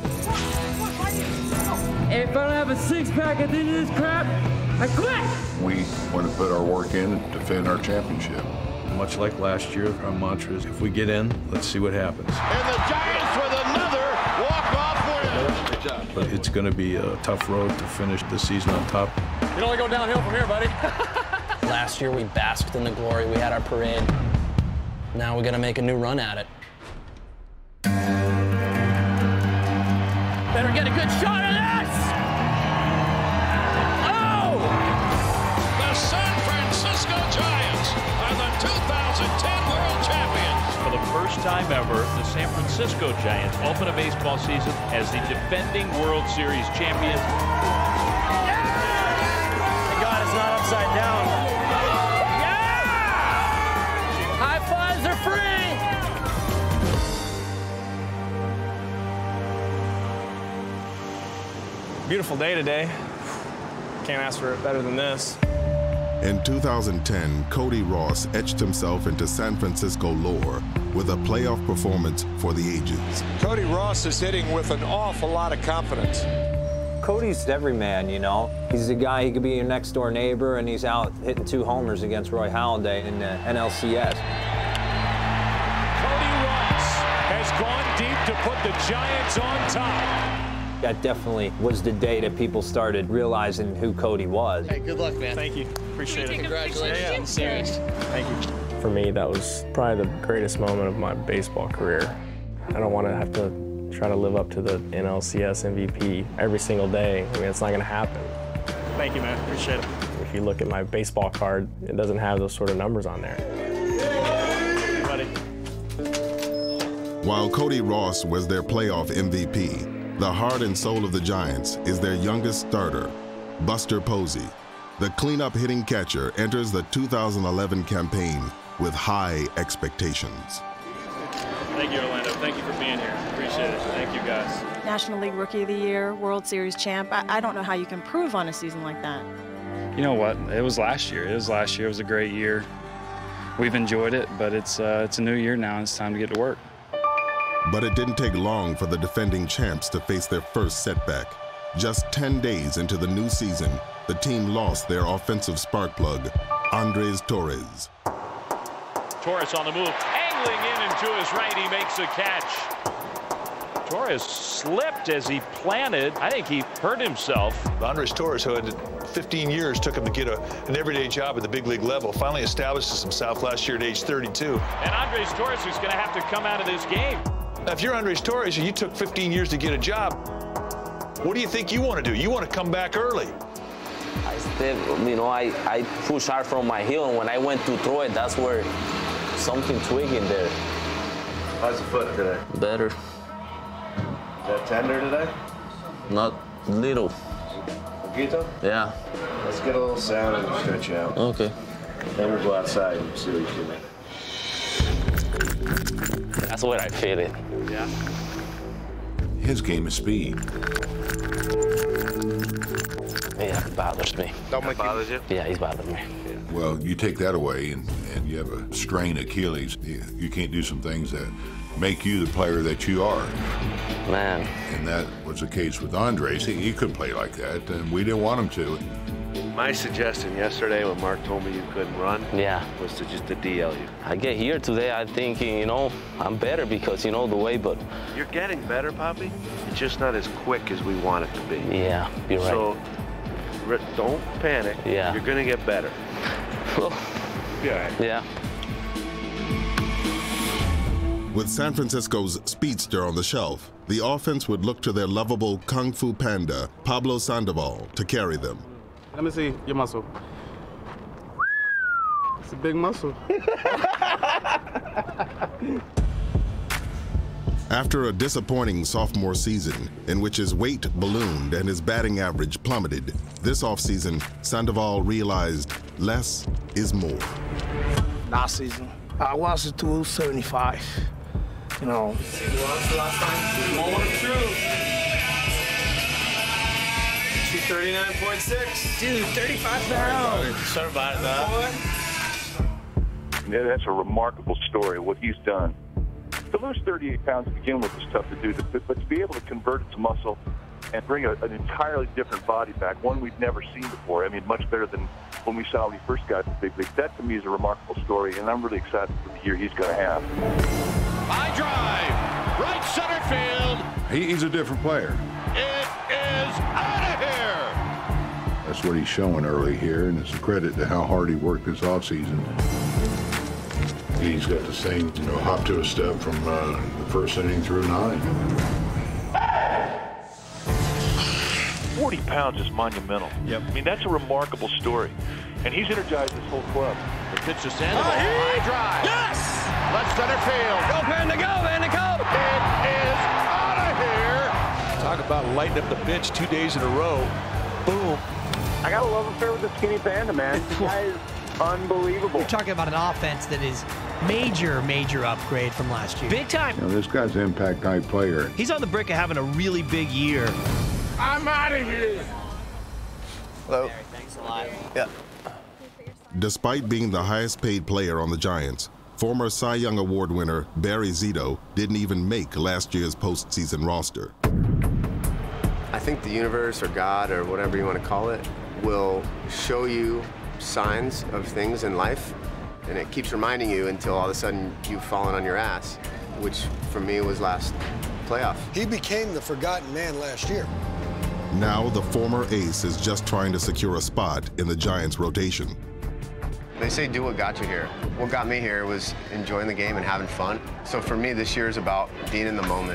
If I don't have a six-pack at the end of this crap, I quit! We want to put our work in and defend our championship. Much like last year, our mantra is, if we get in, let's see what happens. And the Giants with another walk-off win. Good job. But it's going to be a tough road to finish the season on top. You can only go downhill from here, buddy. Last year, we basked in the glory. We had our parade. Now we're going to make a new run at it. Better get a good shot of this! Oh! The San Francisco Giants are the two thousand ten World Champions. For the first time ever, the San Francisco Giants open a baseball season as the defending World Series champions. Thank God it's not upside down. Yeah! High fives are free! Beautiful day today. Can't ask for it better than this. In two thousand ten, Cody Ross etched himself into San Francisco lore with a playoff performance for the ages. Cody Ross is hitting with an awful lot of confidence. Cody's every man, you know. He's a guy, he could be your next door neighbor, and he's out hitting two homers against Roy Halladay in the N L C S. Cody Ross has gone deep to put the Giants on top. That definitely was the day that people started realizing who Cody was. Hey, good luck, man. Thank you. Appreciate it. Congratulations. Yeah, serious. Thank you. For me, that was probably the greatest moment of my baseball career. I don't want to have to try to live up to the N L C S M V P every single day. I mean, it's not going to happen. Thank you, man. Appreciate it. If you look at my baseball card, it doesn't have those sort of numbers on there. Hey, buddy. While Cody Ross was their playoff M V P, the heart and soul of the Giants is their youngest starter, Buster Posey. The cleanup hitting catcher enters the two thousand eleven campaign with high expectations. Thank you, Orlando. Thank you for being here. Appreciate it. Thank you, guys. National League Rookie of the Year, World Series champ. I, I don't know how you can improve on a season like that. You know what? It was last year. It was last year. It was a great year. We've enjoyed it, but it's uh, it's a new year now, and it's time to get to work. But it didn't take long for the defending champs to face their first setback. Just ten days into the new season, the team lost their offensive spark plug, Andres Torres. Torres on the move, angling in and to his right, he makes a catch. Torres slipped as he planted. I think he hurt himself. Andres Torres, who had fifteen years, took him to get a, an everyday job at the big league level, finally established himself last year at age thirty-two. And Andres Torres is going to have to come out of this game. Now, if you're Andres Torres and you took fifteen years to get a job, what do you think you want to do? You want to come back early. I still, you know, I, I push hard from my heel, and when I went to throw it, that's where something twigged in there. How's the foot today? Better. Is that tender today? Not little. Poquito? Yeah. Let's get a little sound and stretch you out. Okay. Then we'll go outside and see what you can. That's where I feel it. Yeah. His game is speed. Yeah, it bothers me. Don't make bothers you? Yeah, he's bothered me. Well, you take that away and, and you have a strained Achilles. You, you can't do some things that make you the player that you are. Man. And that was the case with Andres. He, he couldn't play like that, and we didn't want him to. My suggestion yesterday when Mark told me you couldn't run yeah. was to just to D L you. I get here today, I'm thinking, you know, I'm better because, you know, the way, but... You're getting better, Poppy. It's just not as quick as we want it to be. Yeah, you're right. So, don't panic. Yeah. You're going to get better. Well, yeah. Yeah. With San Francisco's speedster on the shelf, the offense would look to their lovable Kung Fu Panda, Pablo Sandoval, to carry them. Let me see your muscle. It's a big muscle. After a disappointing sophomore season in which his weight ballooned and his batting average plummeted, this offseason, Sandoval realized less is more. Last season, I lost it to seventy-five. You know. You lost the last time? Moment of truth. two thirty-nine point six. Dude, thirty-five pounds. Sorry about that. Yeah, that's a remarkable story, what he's done. To lose thirty-eight pounds to begin with is tough to do, but to be able to convert it to muscle and bring a, an entirely different body back, one we've never seen before. I mean, much better than when we saw when he first got to the big league. That, to me, is a remarkable story, and I'm really excited for the year he's going to have. High drive, right center field. He, he's a different player. It is out of here. That's what he's showing early here, and it's a credit to how hard he worked this offseason. He's got the same, you know, hop to a step from uh, the first inning through nine. forty pounds is monumental. Yep. I mean, that's a remarkable story. And he's energized this whole club. The pitch to Sandoval. High drive. Yes! Left center field. Go, Panda, go, Panda, go! It is out of here. Talk about lighting up the bench two days in a row. Boom. I got a love affair with the skinny Panda, man. The guy is unbelievable. You're talking about an offense that is major, major upgrade from last year. Big time. You know, this guy's an impact type player. He's on the brink of having a really big year. I'm out of here. Hello. Barry, thanks a lot. Yeah. Despite being the highest paid player on the Giants, former Cy Young Award winner Barry Zito didn't even make last year's postseason roster. I think the universe or God or whatever you want to call it will show you signs of things in life, and it keeps reminding you until all of a sudden you've fallen on your ass, which for me was last playoff. He became the forgotten man last year. Now the former ace is just trying to secure a spot in the Giants' rotation. They say do what got you here. What got me here was enjoying the game and having fun. So for me, this year is about being in the moment.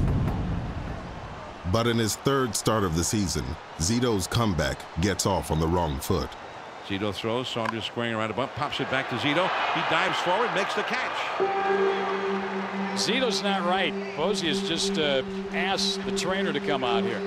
But in his third start of the season, Zito's comeback gets off on the wrong foot. Zito throws, Saunders squaring around a bump, pops it back to Zito. He dives forward, makes the catch. Zito's not right. Posey has just uh, asked the trainer to come out here.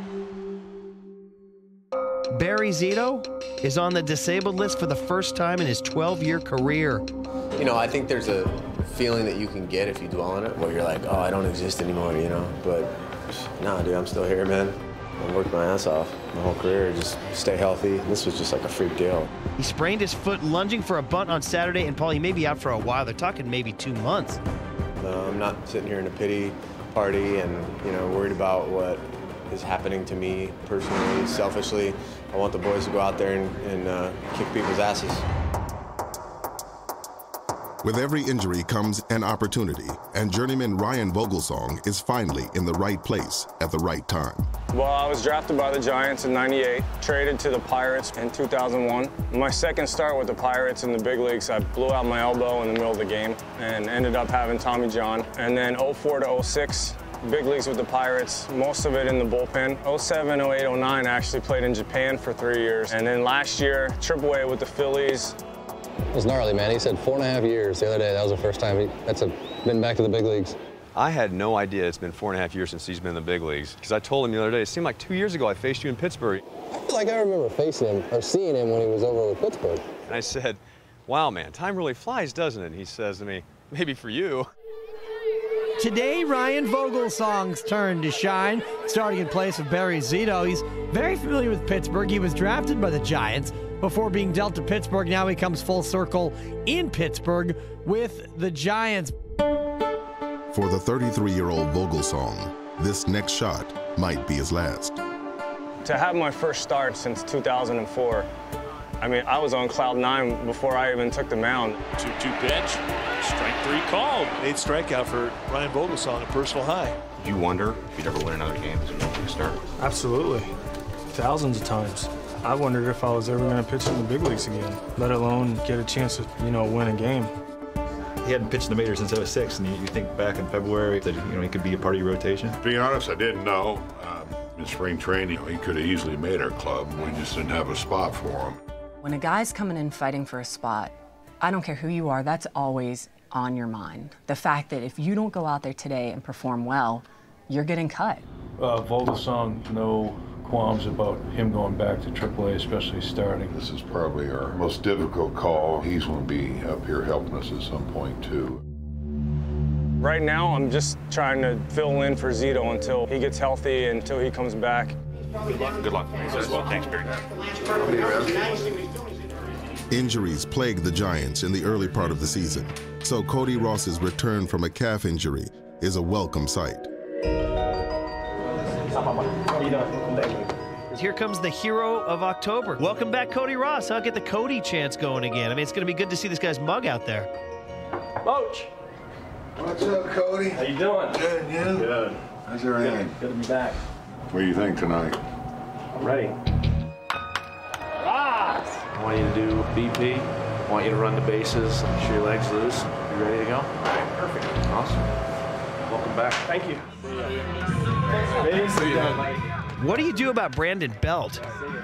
Barry Zito is on the disabled list for the first time in his twelve-year career. You know, I think there's a feeling that you can get if you dwell on it, where you're like, oh, I don't exist anymore, you know? But, nah, dude, I'm still here, man. I worked my ass off my whole career, just stay healthy. This was just like a freak deal. He sprained his foot lunging for a bunt on Saturday, and Paul, he may be out for a while. They're talking maybe two months. No, I'm not sitting here in a pity party and, you know, worried about what is happening to me personally, selfishly. I want the boys to go out there and, and uh, kick people's asses. With every injury comes an opportunity, and journeyman Ryan Vogelsong is finally in the right place at the right time. Well, I was drafted by the Giants in ninety-eight, traded to the Pirates in two thousand one. My second start with the Pirates in the big leagues, I blew out my elbow in the middle of the game and ended up having Tommy John. And then oh four to oh six, big leagues with the Pirates, most of it in the bullpen. oh seven, oh eight, oh nine, I actually played in Japan for three years. And then last year, triple A with the Phillies. It was gnarly, man. He said four and a half years the other day. That was the first time he, that's a, been back to the big leagues. I had no idea it's been four and a half years since he's been in the big leagues. Because I told him the other day, it seemed like two years ago I faced you in Pittsburgh. I feel like I remember facing him or seeing him when he was over with Pittsburgh. And I said, wow, man, time really flies, doesn't it? And he says to me, maybe for you. Today, Ryan Vogelsong's turn to shine, starting in place of Barry Zito. He's very familiar with Pittsburgh. He was drafted by the Giants before being dealt to Pittsburgh. Now he comes full circle in Pittsburgh with the Giants. For the thirty-three-year-old Vogelsong, this next shot might be his last. To have my first start since two thousand four, I mean, I was on cloud nine before I even took the mound. two two pitch, strike three called. Eighth strikeout for Ryan Vogelsong, a personal high. Do you wonder if you'd ever win another game as a big start? Absolutely. Thousands of times. I wondered if I was ever going to pitch in the big leagues again, let alone get a chance to, you know, win a game. He hadn't pitched in the majors since oh six, and you, you think back in February that, you know, he could be a part of your rotation? To be honest, I didn't know. Um, in spring training, he could have easily made our club. We just didn't have a spot for him. When a guy's coming in fighting for a spot, I don't care who you are, that's always on your mind. The fact that if you don't go out there today and perform well, you're getting cut. Uh, Vogelsong, no qualms about him going back to triple A, especially starting. This is probably our most difficult call. He's going to be up here helping us at some point, too. Right now, I'm just trying to fill in for Zito until he gets healthy, until he comes back. Good luck. Good luck. Thanks, Barry. Injuries plagued the Giants in the early part of the season, so Cody Ross's return from a calf injury is a welcome sight. Here comes the hero of October. Welcome back, Cody Ross. I'll get the Cody chance going again. I mean, it's going to be good to see this guy's mug out there. Coach. What's up, Cody? How you doing? Good, you? Good. How's everything? Good, good to be back. What do you think tonight? I'm ready. Ross! I want you to do B P. I want you to run the bases, shoot your legs loose. You ready to go? All right, perfect. Awesome. Welcome back. Thank you. See you. What do you do about Brandon Belt?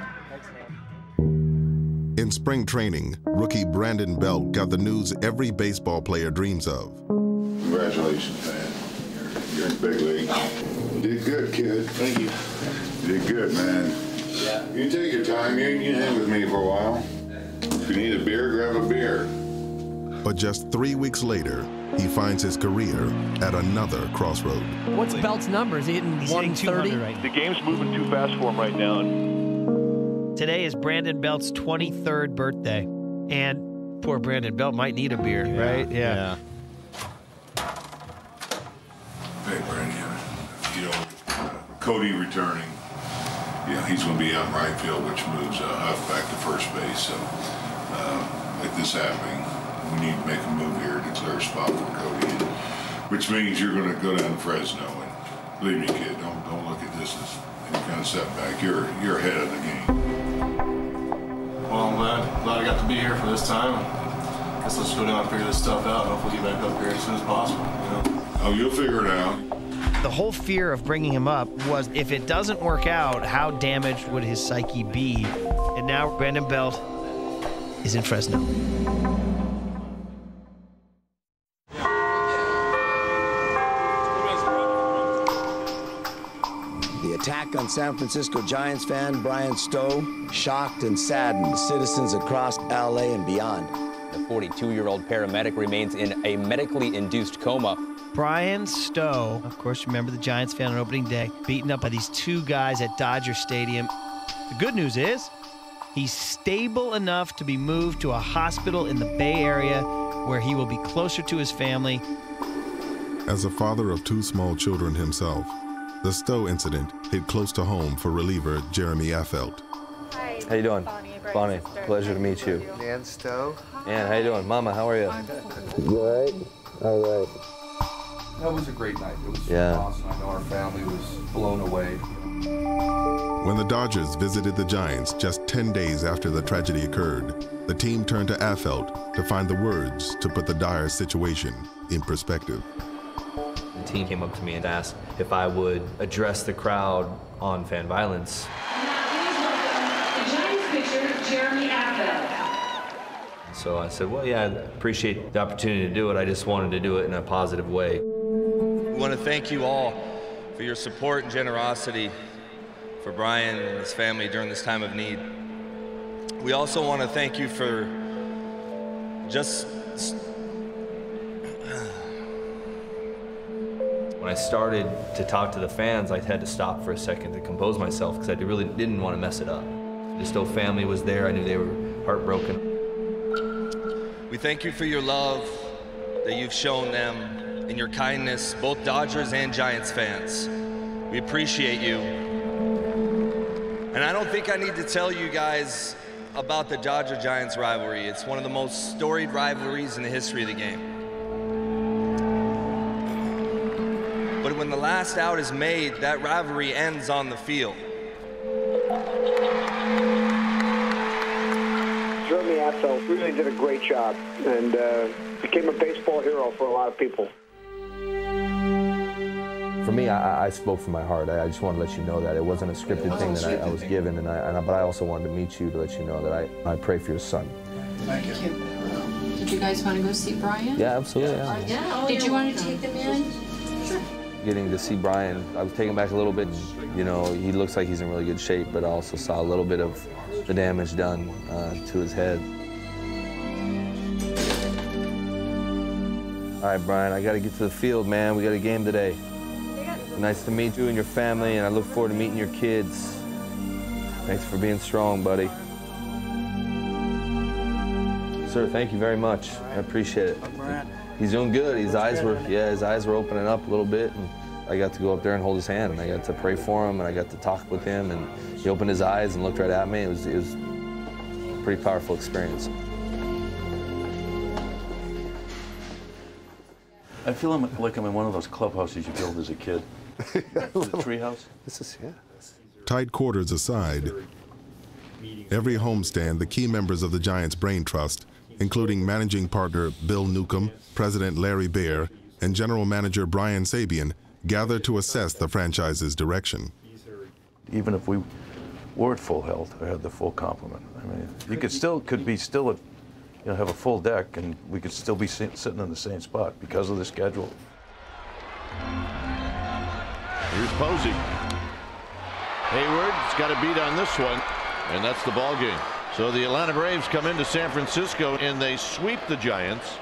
In spring training, rookie Brandon Belt got the news every baseball player dreams of. Congratulations, man. You're, you're in the big league. You did good, kid. Thank you. You did good, man. Yeah. You take your time. You, you hang with me for a while. If you need a beer, grab a beer. But just three weeks later, he finds his career at another crossroad. What's Belt's number? Is he hitting one thirty? Right. The game's moving too fast for him right now. Today is Brandon Belt's twenty-third birthday. And poor Brandon Belt might need a beer, yeah. right? Yeah. yeah. Hey, Brandon, you know, uh, Cody returning, yeah, he's going to be out in right field, which moves uh, Huff back to first base. So, uh, with this happening, we need to make a move here to clear a spot for Cody, and, which means you're going to go down to Fresno. And believe me, kid, don't don't look at this as any kind of setback. You're you're ahead of the game. Well, I'm glad, glad I got to be here for this time. I guess let's go down and figure this stuff out. Hopefully get back up here as soon as possible. You know? Oh, you'll figure it out. The whole fear of bringing him up was if it doesn't work out, how damaged would his psyche be? And now Brandon Belt is in Fresno. The attack on San Francisco Giants fan Brian Stowe shocked and saddened citizens across L A and beyond. The forty-two-year-old paramedic remains in a medically induced coma. Brian Stowe, of course, remember the Giants fan on opening day, beaten up by these two guys at Dodger Stadium. The good news is he's stable enough to be moved to a hospital in the Bay Area where he will be closer to his family. As a father of two small children himself, the Stowe incident hit close to home for reliever Jeremy Affeldt. Hi. How you doing? Bonnie, Bonnie pleasure to meet you. Nan Stowe. Ann, how you doing? Mama, how are you? Good. All right. That was a great night. It was yeah. awesome. I know our family was blown away. When the Dodgers visited the Giants just ten days after the tragedy occurred, the team turned to Affeldt to find the words to put the dire situation in perspective. The team came up to me and asked if I would address the crowd on fan violence. The Giants pitcher, Jeremy Affeldt. So I said, well, yeah, I appreciate the opportunity to do it. I just wanted to do it in a positive way. We want to thank you all for your support and generosity for Brian and his family during this time of need. We also want to thank you for just... When I started to talk to the fans, I had to stop for a second to compose myself because I really didn't want to mess it up. The Stowe family was there. I knew they were heartbroken. We thank you for your love that you've shown them and your kindness, both Dodgers and Giants fans. We appreciate you. And I don't think I need to tell you guys about the Dodger-Giants rivalry. It's one of the most storied rivalries in the history of the game. But when the last out is made, that rivalry ends on the field. Jeremy Affeldt really did a great job and uh, became a baseball hero for a lot of people. For me, I, I spoke from my heart. I, I just want to let you know that it wasn't a scripted thing that I, I was given, and I, and I, but I also wanted to meet you to let you know that I, I pray for your son. Thank you. Did you guys want to go see Brian? Yeah, absolutely. Yeah. Yeah. Did you want to take them in? Sure. Getting to see Brian, I was taken back a little bit. You know, he looks like he's in really good shape, but I also saw a little bit of the damage done uh, to his head. All right, Brian, I got to get to the field, man. We got a game today. Nice to meet you and your family, and I look forward to meeting your kids. Thanks for being strong, buddy. Sir, thank you very much. I appreciate it. He's doing good. His eyes were, yeah, his eyes were opening up a little bit, and I got to go up there and hold his hand, and I got to pray for him, and I got to talk with him, and he opened his eyes and looked right at me. It was, it was a pretty powerful experience. I feel I'm, like I'm in one of those clubhouses you built as a kid. The tree house. This is, yeah. Tight quarters aside, every homestand, the key members of the Giants Brain Trust, including managing partner Bill Newcomb, President Larry Baer, and General Manager Brian Sabean, gather to assess the franchise's direction. Even if we were at full health or had the full complement, I mean, you could still could be still at, you know, have a full deck, and we could still be sit, sitting in the same spot because of the schedule. Here's Posey. Hayward's got a beat on this one, and that's the ball game. So the Atlanta Braves come into San Francisco and they sweep the Giants.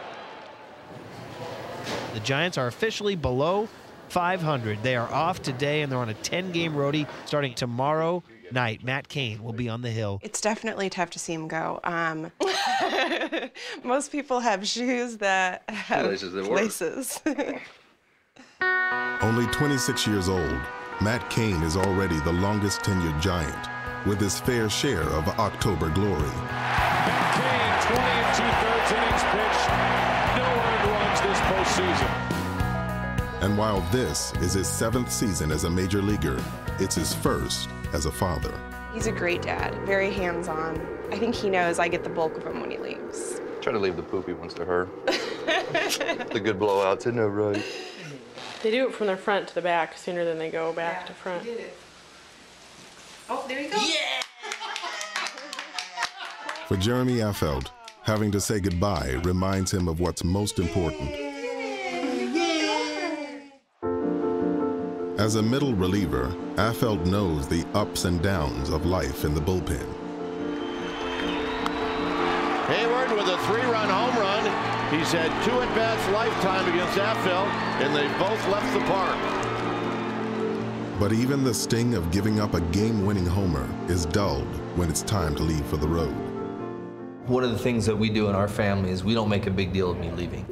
The Giants are officially below five hundred. They are off today, and they're on a ten game roadie starting tomorrow night. Matt Cain will be on the hill. It's definitely tough to see him go. Um, most people have shoes that have Laces that work. laces. Only twenty-six years old, Matt Cain is already the longest tenured Giant, with his fair share of October glory. Matt Cain, twenty and two-thirds innings pitched, no earned runs this postseason. And while this is his seventh season as a major leaguer, it's his first as a father. He's a great dad, very hands-on. I think he knows I get the bulk of him when he leaves. Try to leave the poopy ones to her. The good blowouts, isn't that right? They do it from the front to the back sooner than they go back yeah, to front. Oh, there you go. Yeah! For Jeremy Affeldt, having to say goodbye reminds him of what's most important. As a middle reliever, Affeldt knows the ups and downs of life in the bullpen. Hayward with a three-run home run. He's had two at-bats lifetime against Affeldt, and they've both left the park. But even the sting of giving up a game-winning homer is dulled when it's time to leave for the road. One of the things that we do in our family is we don't make a big deal of me leaving.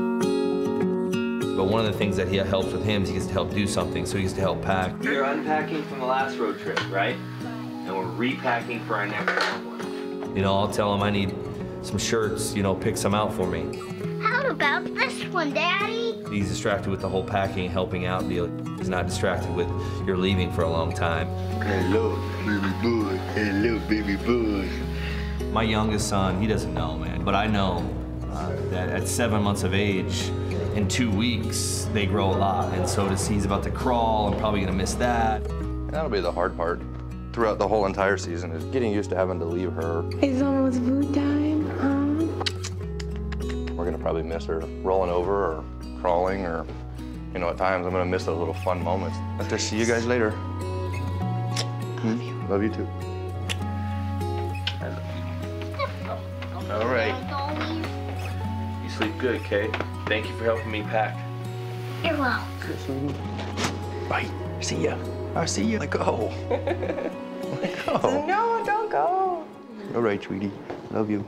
But one of the things that he helps with him is he gets to help do something, so he gets to help pack. We're unpacking from the last road trip, right? And we're repacking for our next one. You know, I'll tell him I need some shirts, you know, pick some out for me. How about this one, Daddy? He's distracted with the whole packing, helping out deal. He's not distracted with you're leaving for a long time. Hello, baby boy. Hello, baby boy. My youngest son, he doesn't know, man, but I know uh, that at seven months of age, in two weeks, they grow a lot, and so to see he's about to crawl, I'm probably gonna miss that. That'll be the hard part throughout the whole entire season, is getting used to having to leave her. It's almost food time, huh? We're gonna probably miss her rolling over or crawling, or, you know, at times I'm gonna miss those little fun moments. I'll just see you guys later. Love you. Love you too. All right. You sleep good, Kay. Thank you for helping me pack. You're welcome. Bye. See ya. I'll see you. Let go. Let go. No, don't go. All right, sweetie. Love you.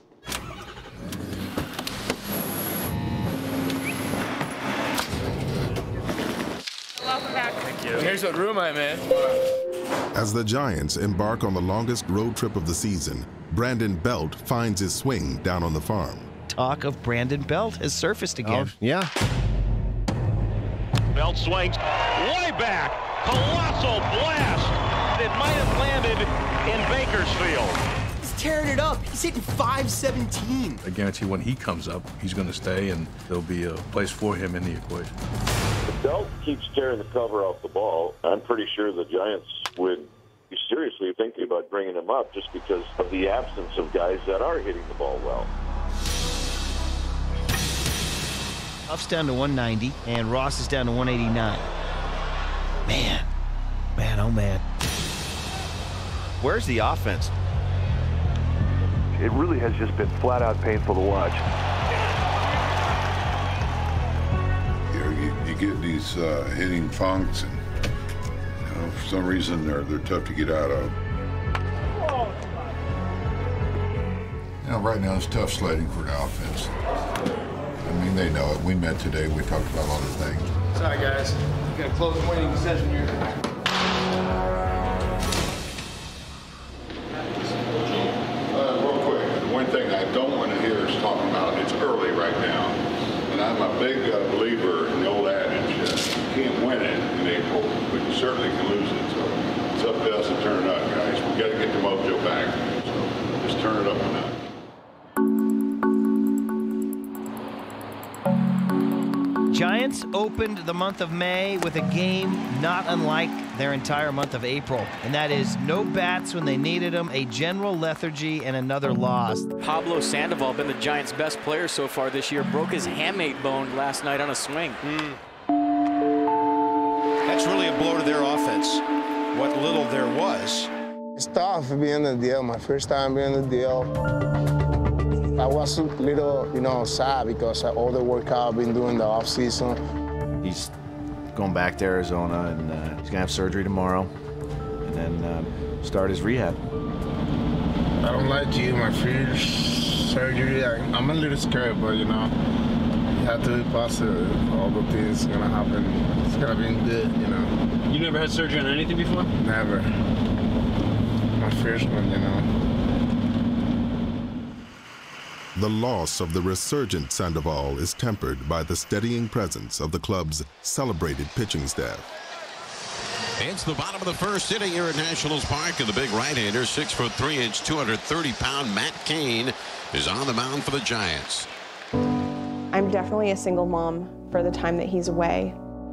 Welcome back. Thank you. Here's what room I'm in. As the Giants embark on the longest road trip of the season, Brandon Belt finds his swing down on the farm. Talk of Brandon Belt has surfaced again. Oh, yeah. Belt swings way back. Colossal blast. It might have landed in Bakersfield. He's tearing it up. He's hitting five seventeen. I guarantee when he comes up, he's going to stay, and there'll be a place for him in the equation. If Belt keeps tearing the cover off the ball, I'm pretty sure the Giants would be seriously thinking about bringing him up just because of the absence of guys that are hitting the ball well. Huff's down to one ninety, and Ross is down to one eighty-nine. Man, man, oh man. Where's the offense? It really has just been flat out painful to watch. You know, you, you get these uh, hitting funks, and you know, for some reason they're they're tough to get out of. You know, right now it's tough sledding for the offense. I mean, they know it. We met today. We talked about a lot of things. Sorry, guys. We got a close winning session here. Uh, real quick, the one thing I don't want to hear is talking about it's early right now. And I'm a big uh, believer in the old adage, uh, you can't win it in April, but you certainly can lose it. So it's up to us to turn it up, guys. We got to get the mojo back. So just turn it up a notch. Giants opened the month of May with a game not unlike their entire month of April, and that is no bats when they needed them, a general lethargy, and another loss. Pablo Sandoval, been the Giants' best player so far this year, broke his hamate bone last night on a swing. Mm. That's really a blow to their offense, what little there was. It's tough being in the deal, my first time being in the deal. I was a little, you know, sad because of all the workout I've been doing the off season. He's going back to Arizona, and uh, he's gonna have surgery tomorrow, and then um, start his rehab. I don't like to my first surgery. I, I'm a little scared, but you know, you have to be positive. All the things gonna happen. It's gonna be good, you know. You never had surgery on anything before? Never. My first one, you know. The loss of the resurgent Sandoval is tempered by the steadying presence of the club's celebrated pitching staff. It's the bottom of the first inning here at Nationals Park, and the big right-hander, six foot three inch, two hundred thirty pound Matt Cain is on the mound for the Giants. I'm definitely a single mom for the time that he's away,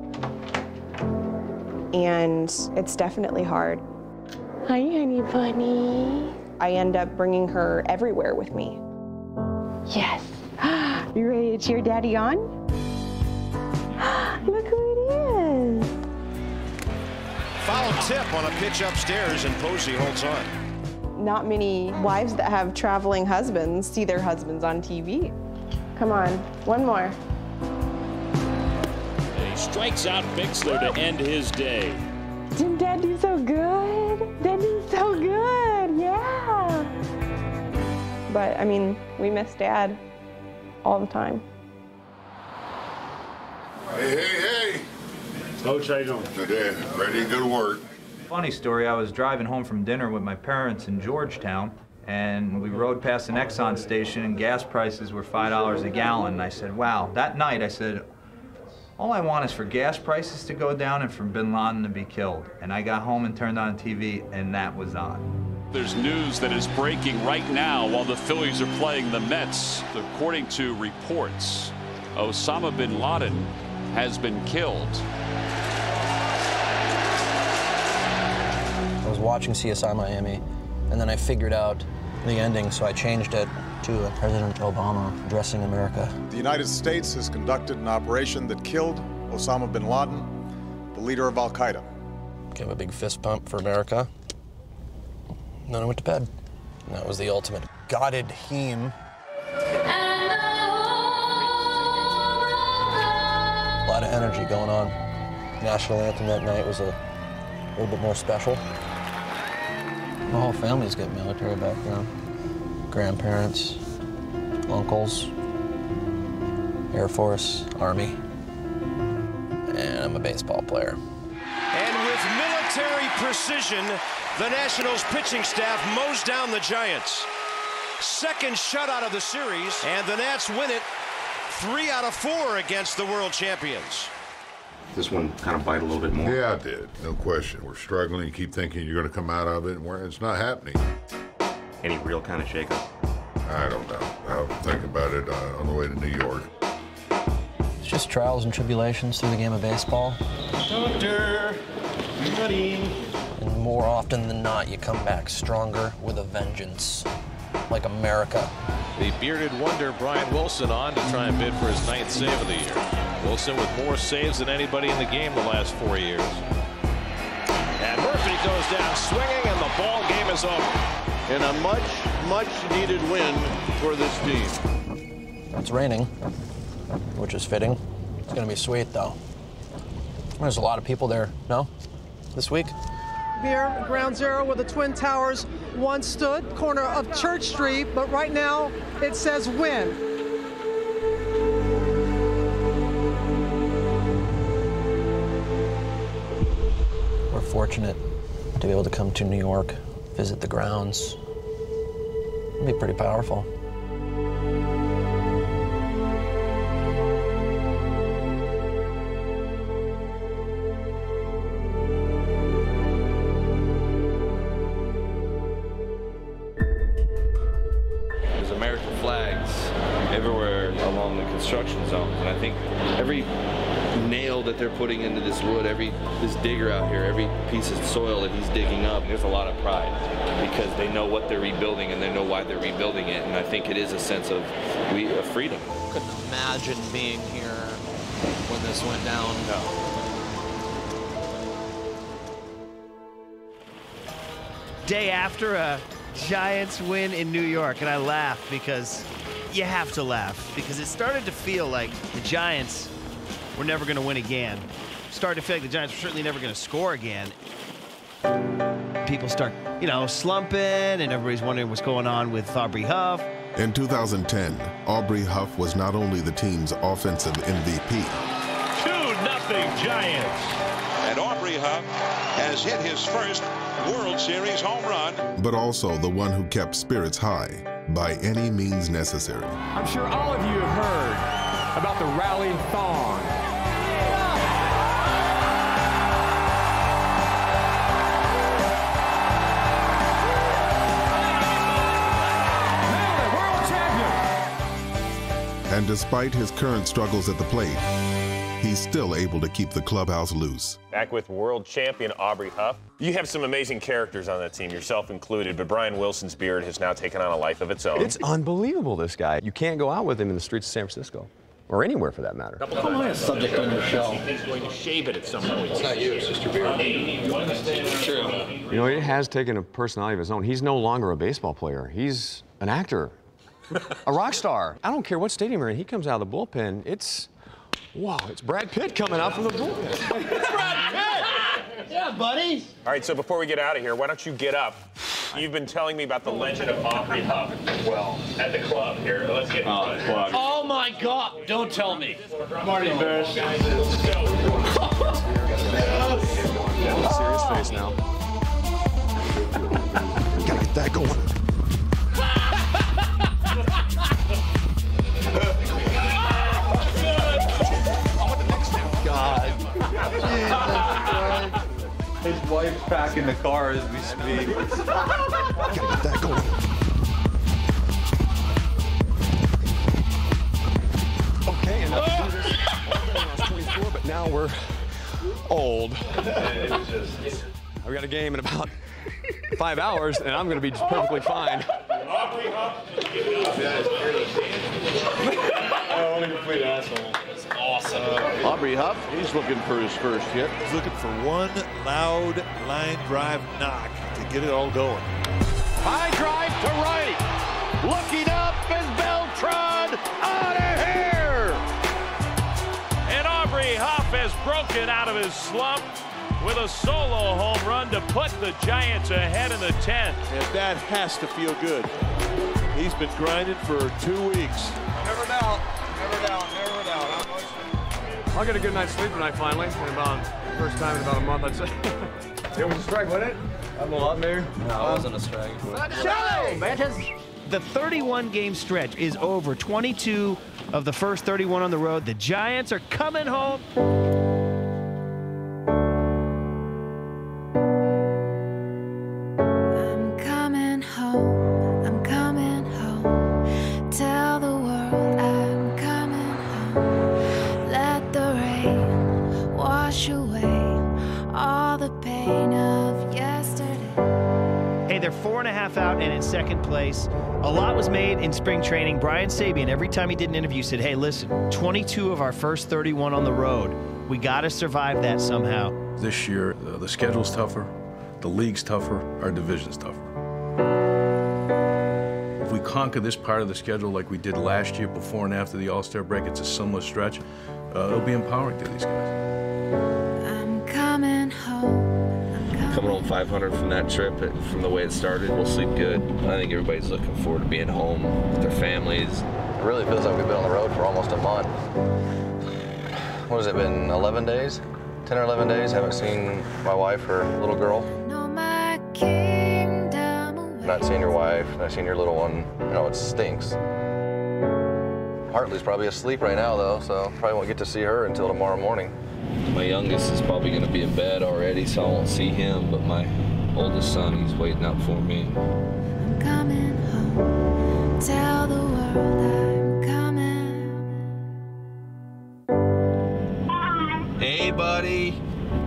and it's definitely hard. Hi, honey bunny. I end up bringing her everywhere with me. Yes. You ready to cheer Daddy on? Look who it is. Foul tip on a pitch upstairs, and Posey holds on. Not many wives that have traveling husbands see their husbands on T V. Come on, one more. He strikes out Bixler to end his day. Didn't Dad do so good? Dad did so good, yeah. But, I mean, we miss Dad all the time. Hey, hey, hey. Coach, how you doing? Good, ready to go to work. Funny story, I was driving home from dinner with my parents in Georgetown, and we rode past an Exxon station, and gas prices were five dollars a gallon. And I said, wow. That night, I said, all I want is for gas prices to go down and for bin Laden to be killed. And I got home and turned on T V, and that was on. There's news that is breaking right now while the Phillies are playing the Mets. According to reports, Osama bin Laden has been killed. I was watching C S I Miami, and then I figured out the ending, so I changed it to President Obama addressing America. The United States has conducted an operation that killed Osama bin Laden, the leader of Al-Qaeda. Gave a big fist pump for America. And then I went to bed. And that was the ultimate godded hymn. A lot of energy going on. National anthem that night was a little bit more special. My whole family's got military background. Grandparents, uncles, Air Force, Army, and I'm a baseball player. And with military precision, the Nationals pitching staff mows down the Giants. Second shutout of the series, and the Nats win it three out of four against the world champions. This one kind of bite a little bit more? Yeah, I did. No question. We're struggling. You keep thinking you're going to come out of it, and we're, it's not happening. Any real kind of shakeup? I don't know. I'll think about it uh, on the way to New York. It's just trials and tribulations through the game of baseball. Doctor, buddy. And more often than not, you come back stronger with a vengeance, like America. the bearded wonder Brian Wilson on to try and bid for his ninth save of the year. Wilson with more saves than anybody in the game the last four years. And Murphy goes down swinging, and the ball game is over. In a much, much needed win for this team. It's raining, which is fitting. It's going to be sweet, though. There's a lot of people there, no? This week? Here, ground zero where the Twin Towers once stood, corner of Church Street, but right now it says win. We're fortunate to be able to come to New York, visit the grounds. It'll be pretty powerful. There's American flags everywhere along the construction zones, and I think every nail that they're putting into this wood, every this digger out here, every piece of soil that he's digging up, there's a lot of pride because they know what they're rebuilding and they know why they're rebuilding it, and I think it is a sense of we of freedom. Couldn't imagine being here when this went down. No. Day after a Giants win in New York, and I laugh because you have to laugh because it started to feel like the Giants were never going to win again. Started to feel like the Giants were certainly never going to score again. People start, you know, slumping, and everybody's wondering what's going on with Aubrey Huff. In two thousand ten, Aubrey Huff was not only the team's offensive M V P. two nothing Giants. And Aubrey Huff has hit his first World Series home run, but also the one who kept spirits high by any means necessary. I'm sure all of you have heard about the rally thong. Nailed it, world champion! And despite his current struggles at the plate, he's still able to keep the clubhouse loose. Back with world champion Aubrey Huff. You have some amazing characters on that team, yourself included, but Brian Wilson's beard has now taken on a life of its own. It's unbelievable, this guy. You can't go out with him in the streets of San Francisco, or anywhere for that matter. How am I a subject on your show? He's going to shave it at some point. It's not you, it's just your beard. True. You know, it has taken a personality of his own. He's no longer a baseball player. He's an actor, a rock star. I don't care what stadium you're in. He comes out of the bullpen. It's, wow, it's Brad Pitt coming out from the bullpen. Brad Pitt! Yeah, buddy. All right, so before we get out of here, why don't you get up? You've been telling me about the legend of Aubrey Huff. Well, at the club here. Let's get oh, club. Oh my God! Don't tell me. Marty Bears. Serious face now. Gotta get that going. God. His wife's packing the car as we speak. Gotta get that going. Okay, enough to do this. I was twenty-four, but now we're old. I've got a game in about five hours, and I'm going to be just perfectly fine. Aubrey Huff. Oh, what a complete asshole. It's awesome. Uh, Aubrey Huff, he's looking for his first hit. He's looking for one loud line drive knock to get it all going. High drive to right. Looking up is Beltran out of here. And Aubrey Huff has broken out of his slump with a solo home run to put the Giants ahead in the tenth. And that has to feel good. He's been grinding for two weeks. Never doubt. Never doubt. Never doubt. I'll get a good night's sleep tonight, finally. In about, first time in about a month, I'd say. It was a strike, wasn't it? I'm a lot there. No, it wasn't a strike. Shallow, bitches. The thirty-one game stretch is over. twenty-two of the first thirty-one on the road. The Giants are coming home. I'm coming home. I'm coming home. Tell the world I'm coming home. Let the rain wash away all the pain of yesterday. Hey, They're four and a half out and in second place. A lot was made in spring training. Brian Sabian, every time he did an interview, said, hey, listen, twenty-two of our first thirty-one on the road. We got to survive that somehow. This year, uh, the schedule's tougher, the league's tougher, our division's tougher. If we conquer this part of the schedule like we did last year before and after the All-Star break, it's a similar stretch, uh, it'll be empowering to these guys. I'm coming home. Coming home five hundred from that trip, it, from the way it started, we'll sleep good. I think everybody's looking forward to being home with their families. It really feels like we've been on the road for almost a month. What has it been, eleven days? ten or eleven days? Haven't seen my wife or little girl. Not seeing your wife, not seeing your little one. You know, it stinks. Hartley's probably asleep right now, though, so probably won't get to see her until tomorrow morning. My youngest is probably going to be in bed already, so I won't see him, but my oldest son, he's waiting up for me. I'm coming home. Tell the world I'm coming. Hey, buddy.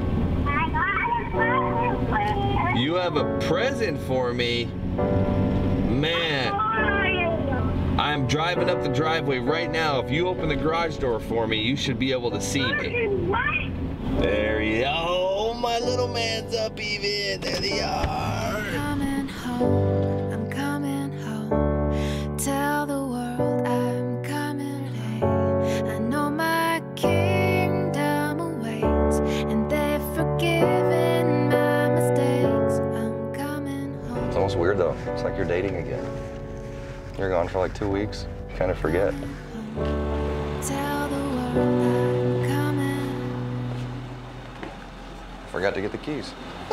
You have a present for me? Man. I'm driving up the driveway right now. If you open the garage door for me, you should be able to see me. There you go. Oh, my little man's up even. There they are. I'm coming home. I'm coming home. Tell the world I'm coming. Hey, I know my kingdom awaits, and they've forgiven my mistakes. I'm coming home. It's almost weird, though. It's like you're dating again. You're gone for like two weeks. You kind of forget. Tell the world I'm coming. Forgot to get the keys.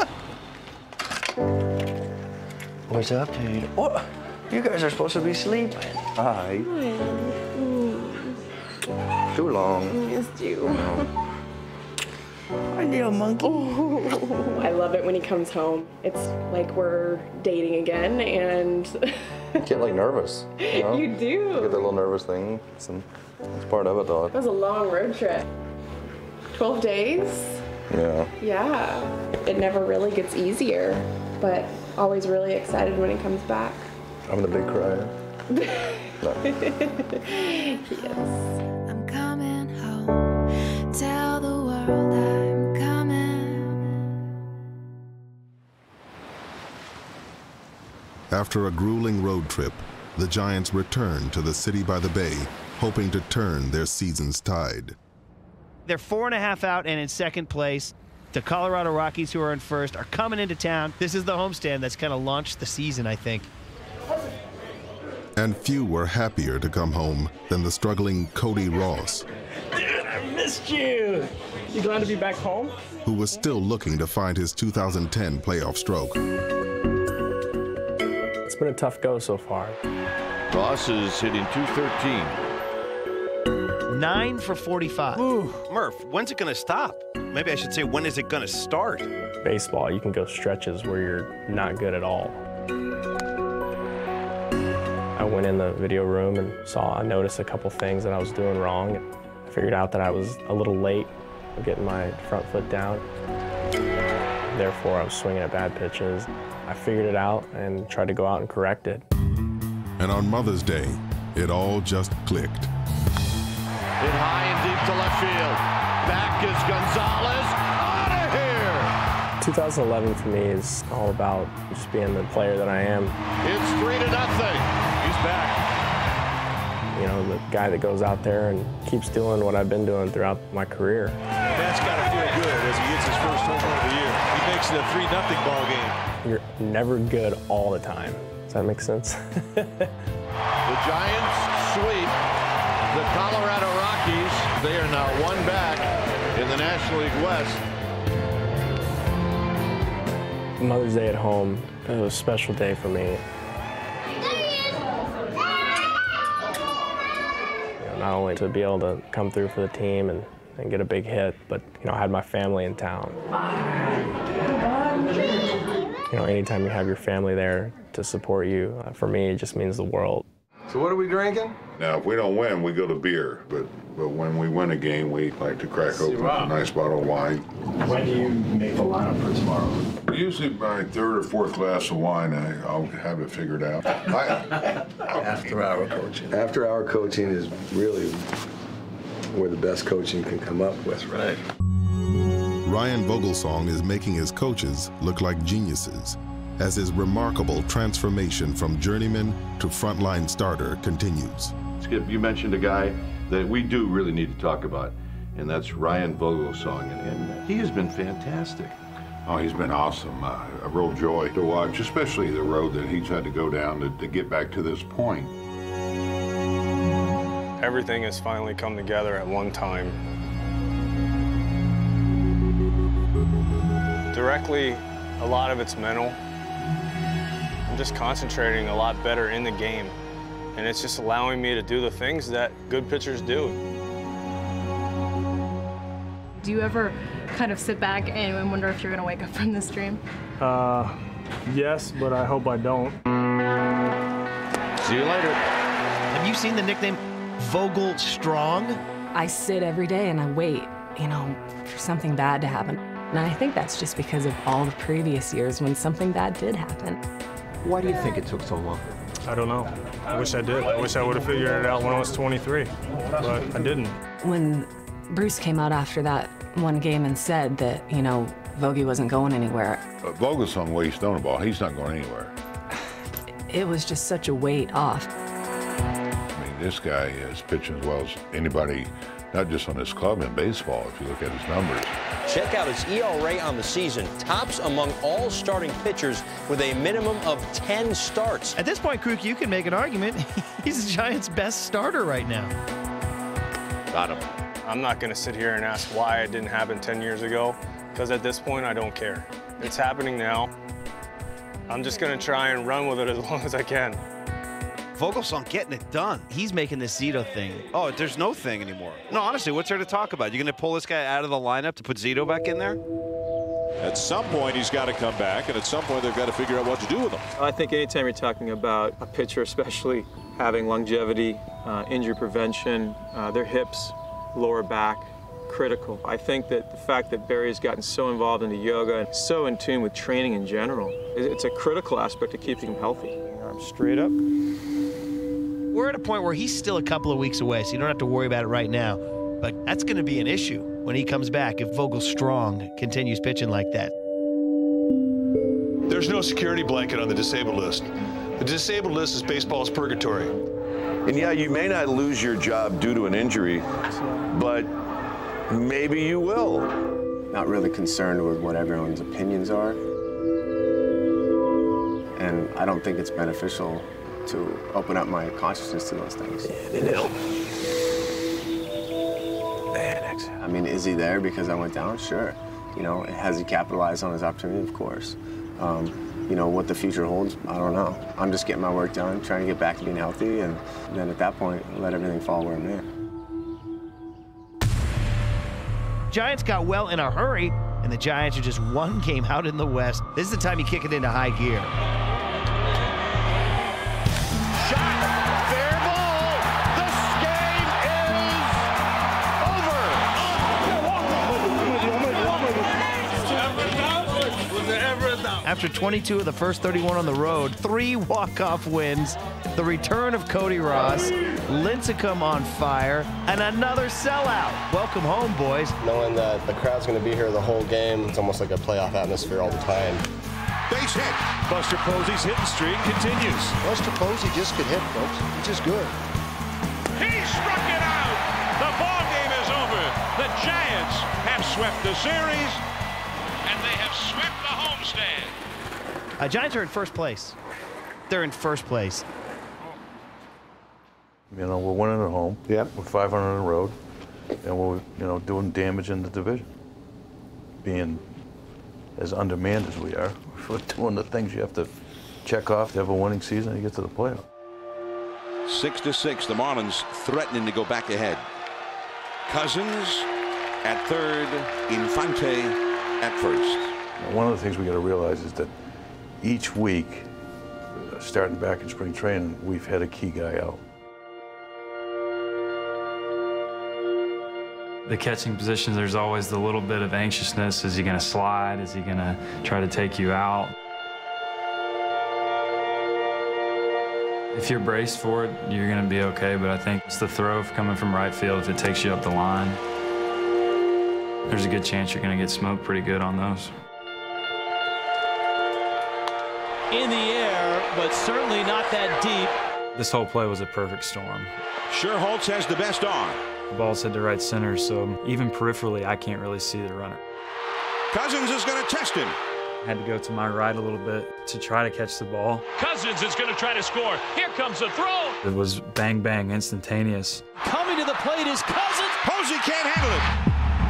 What's up, dude? What? You guys are supposed to be sleeping. Hi. Too long. Missed you. Hi, little monkey. Oh, I love it when he comes home. It's like we're dating again, and Get like nervous. You know? You do. You get that little nervous thing. It's, an, it's part of it, though. It was a long road trip. twelve days. Yeah. Yeah. It never really gets easier, but always really excited when he comes back. I'm the big crier. He is. I'm coming home. Tell the world I'm coming. After a grueling road trip, the Giants returned to the city by the bay, hoping to turn their season's tide. They're four and a half out and in second place. The Colorado Rockies, who are in first, are coming into town. This is the homestand that's kind of launched the season, I think. And few were happier to come home than the struggling Cody Ross, Dude, I missed you. You glad to be back home? who was still looking to find his two thousand ten playoff stroke. It's been a tough go so far. Ross is hitting two thirteen. Nine for forty-five. Ooh, Murph, when's it going to stop? Maybe I should say, when is it going to start? Baseball, you can go stretches where you're not good at all. I went in the video room and saw, I noticed a couple things that I was doing wrong. I figured out that I was a little late getting my front foot down. Therefore, I was swinging at bad pitches. I figured it out and tried to go out and correct it. And on Mother's Day, it all just clicked. Hit high and deep to left field. Back is Gonzalez. Out of here! twenty eleven for me is all about just being the player that I am. It's three to nothing. He's back. You know, the guy that goes out there and keeps doing what I've been doing throughout my career. That's got to feel good as he hits his first home run of the year. He makes it a three nothing ball game. You're never good all the time. Does that make sense? The Giants sweep the Colorado Rockies. They are now one back in the National League West. Mother's Day at home, it was a special day for me. You know, not only to be able to come through for the team and, and get a big hit, but you know, I had my family in town. You know, anytime you have your family there to support you, uh, for me, it just means the world. So what are we drinking? Now, if we don't win, we go to beer. But but when we win a game, we like to crack open a nice bottle of wine. When do you make the lineup for tomorrow? Usually by third or fourth glass of wine, I, I'll have it figured out. I, After hour coaching. After hour coaching is really where the best coaching can come up with. Right. Ryan Vogelsong is making his coaches look like geniuses as his remarkable transformation from journeyman to frontline starter continues. Skip, you mentioned a guy that we do really need to talk about, and that's Ryan Vogelsong, and, and he has been fantastic. Oh, he's been awesome. Uh, a real joy to watch, especially the road that he's had to go down to, to get back to this point. Everything has finally come together at one time. Directly, a lot of it's mental. I'm just concentrating a lot better in the game, and it's just allowing me to do the things that good pitchers do. Do you ever kind of sit back and wonder if you're going to wake up from this dream? Uh, yes, but I hope I don't. See you later. Have you seen the nickname Vogel Strong? I sit every day and I wait, you know, for something bad to happen. And I think that's just because of all the previous years when something bad did happen. Why do you think it took so long? I don't know. I wish I did. I wish I would have figured it out when I was twenty-three, but I didn't. When Bruce came out after that one game and said that, you know, Vogie wasn't going anywhere. Uh, Vogelsong, the way he's throwing the ball, he's not going anywhere. It was just such a weight off. I mean, this guy is pitching as well as anybody, not just on this club in baseball, if you look at his numbers. Check out his E R A on the season. Tops among all starting pitchers with a minimum of ten starts. At this point, Kruk, you can make an argument. He's the Giants' best starter right now. Got him. I'm not going to sit here and ask why it didn't happen ten years ago, because at this point, I don't care. It's happening now. I'm just going to try and run with it as long as I can. Vogelsong getting it done. He's making the Zito thing. Oh, there's no thing anymore. No, honestly, what's there to talk about? You're going to pull this guy out of the lineup to put Zito back in there? At some point, he's got to come back, and at some point, they've got to figure out what to do with him. I think anytime you're talking about a pitcher, especially having longevity, uh, injury prevention, uh, their hips, lower back, critical. I think that the fact that Barry has gotten so involved into yoga and so in tune with training in general, it's a critical aspect of keeping him healthy. Arms straight up. We're at a point where he's still a couple of weeks away, so you don't have to worry about it right now. But that's going to be an issue when he comes back if Vogel Strong continues pitching like that. There's no security blanket on the disabled list. The disabled list is baseball's purgatory. And yeah, you may not lose your job due to an injury, but maybe you will. Not really concerned with what everyone's opinions are. And I don't think it's beneficial to open up my consciousness to those things. I mean, is he there because I went down? Sure. You know, has he capitalized on his opportunity? Of course. Um, you know, what the future holds, I don't know. I'm just getting my work done, trying to get back to being healthy, and then at that point, let everything fall where it may. Giants got well in a hurry, and the Giants are just one game out in the West. This is the time you kick it into high gear. Fair ball. This game is over. After twenty-two of the first thirty-one on the road, three walk-off wins, the return of Cody Ross, Lincecum on fire, and another sellout. Welcome home, boys. Knowing that the crowd's going to be here the whole game, it's almost like a playoff atmosphere all the time. Base hit. Buster Posey's hitting streak continues. Buster Posey just can hit, folks. He's just good. He struck it out. The ball game is over. The Giants have swept the series, and they have swept the homestand. Uh, Giants are in first place. They're in first place. You know, we're winning at home. Yep. We're five hundred on the road, and we're, you know, doing damage in the division. Being as undermanned as we are, we're doing the things you have to check off to have a winning season and get to the playoff. Six to six, the Marlins threatening to go back ahead. Cousins at third, Infante at first. One of the things we got to realize is that each week, uh, starting back in spring training, we've had a key guy out. The catching positions, there's always the little bit of anxiousness. Is he going to slide? Is he going to try to take you out? If you're braced for it, you're going to be okay, but I think it's the throw coming from right field. If it takes you up the line, there's a good chance you're going to get smoked pretty good on those. In the air, but certainly not that deep. This whole play was a perfect storm. Schuerholz has the best arm. The ball's hit to right center, so even peripherally, I can't really see the runner. Cousins is going to test him. I had to go to my right a little bit to try to catch the ball. Cousins is going to try to score. Here comes the throw. It was bang, bang, instantaneous. Coming to the plate is Cousins. Posey can't handle it.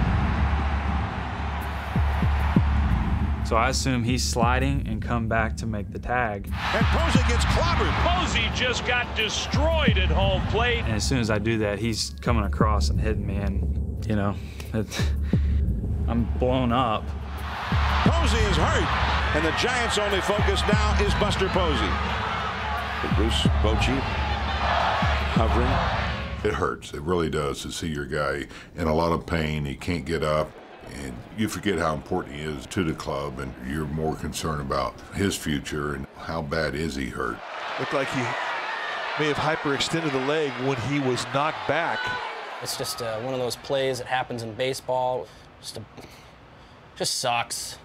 So I assume he's sliding and come back to make the tag. And Posey gets clobbered. Posey just got destroyed at home plate. And as soon as I do that, he's coming across and hitting me, and, you know, it, I'm blown up. Posey is hurt, and the Giants' only focus now is Buster Posey. But Bruce Bochy hovering. It hurts. It really does to see your guy in a lot of pain. He can't get up, and you forget how important he is to the club, and you're more concerned about his future and how bad is he hurt. Looked like he may have hyperextended the leg when he was knocked back. It's just uh, one of those plays that happens in baseball. Just, a, just sucks.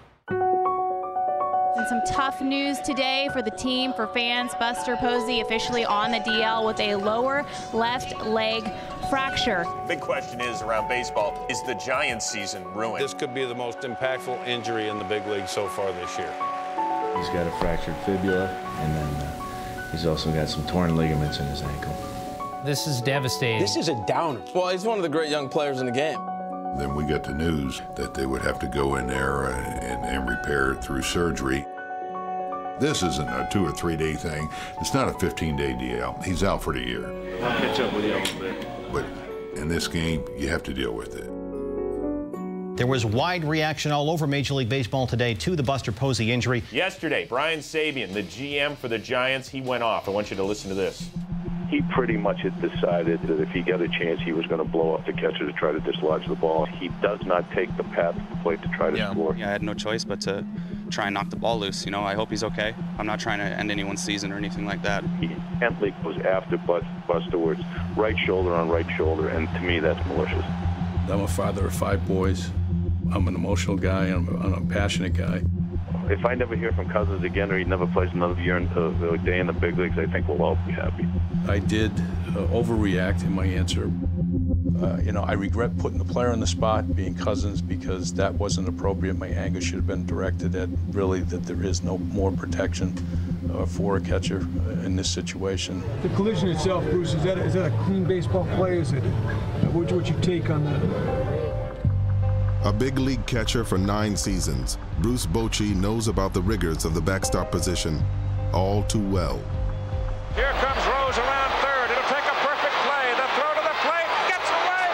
And some tough news today for the team, for fans. Buster Posey officially on the D L with a lower left leg fracture. Big question is around baseball, is the Giants season ruined? This could be the most impactful injury in the big league so far this year. He's got a fractured fibula, and then uh, he's also got some torn ligaments in his ankle. This is devastating. This is a downer. Well, he's one of the great young players in the game. Then we got the news that they would have to go in there and, and repair it through surgery. This isn't a two or three day thing. It's not a fifteen day D L. He's out for the year. I'll catch up with you a little bit. But in this game, you have to deal with it. There was wide reaction all over Major League Baseball today to the Buster Posey injury. Yesterday, Brian Sabean, the G M for the Giants, he went off. I want you to listen to this. He pretty much had decided that if he got a chance, he was going to blow up the catcher to try to dislodge the ball. He does not take the path of the plate to try to yeah. score. Yeah, I had no choice but to try and knock the ball loose. You know, I hope he's okay. I'm not trying to end anyone's season or anything like that. He intently goes after Buster where it's right shoulder on right shoulder, and to me, that's malicious. I'm a father of five boys. I'm an emotional guy. I'm a, I'm a passionate guy. If I never hear from Cousins again, or he never plays another year in, uh, day in the big leagues, I think we'll all be happy. I did uh, overreact in my answer. Uh, you know, I regret putting the player on the spot, being Cousins, because that wasn't appropriate. My anger should have been directed at really that there is no more protection uh, for a catcher uh, in this situation. The collision itself, Bruce, is that a, is that a clean baseball play? Is it? What's what you take on that? A big league catcher for nine seasons, Bruce Bochy knows about the rigors of the backstop position all too well. Here comes Rose around third. It'll take a perfect play. The throw to the plate gets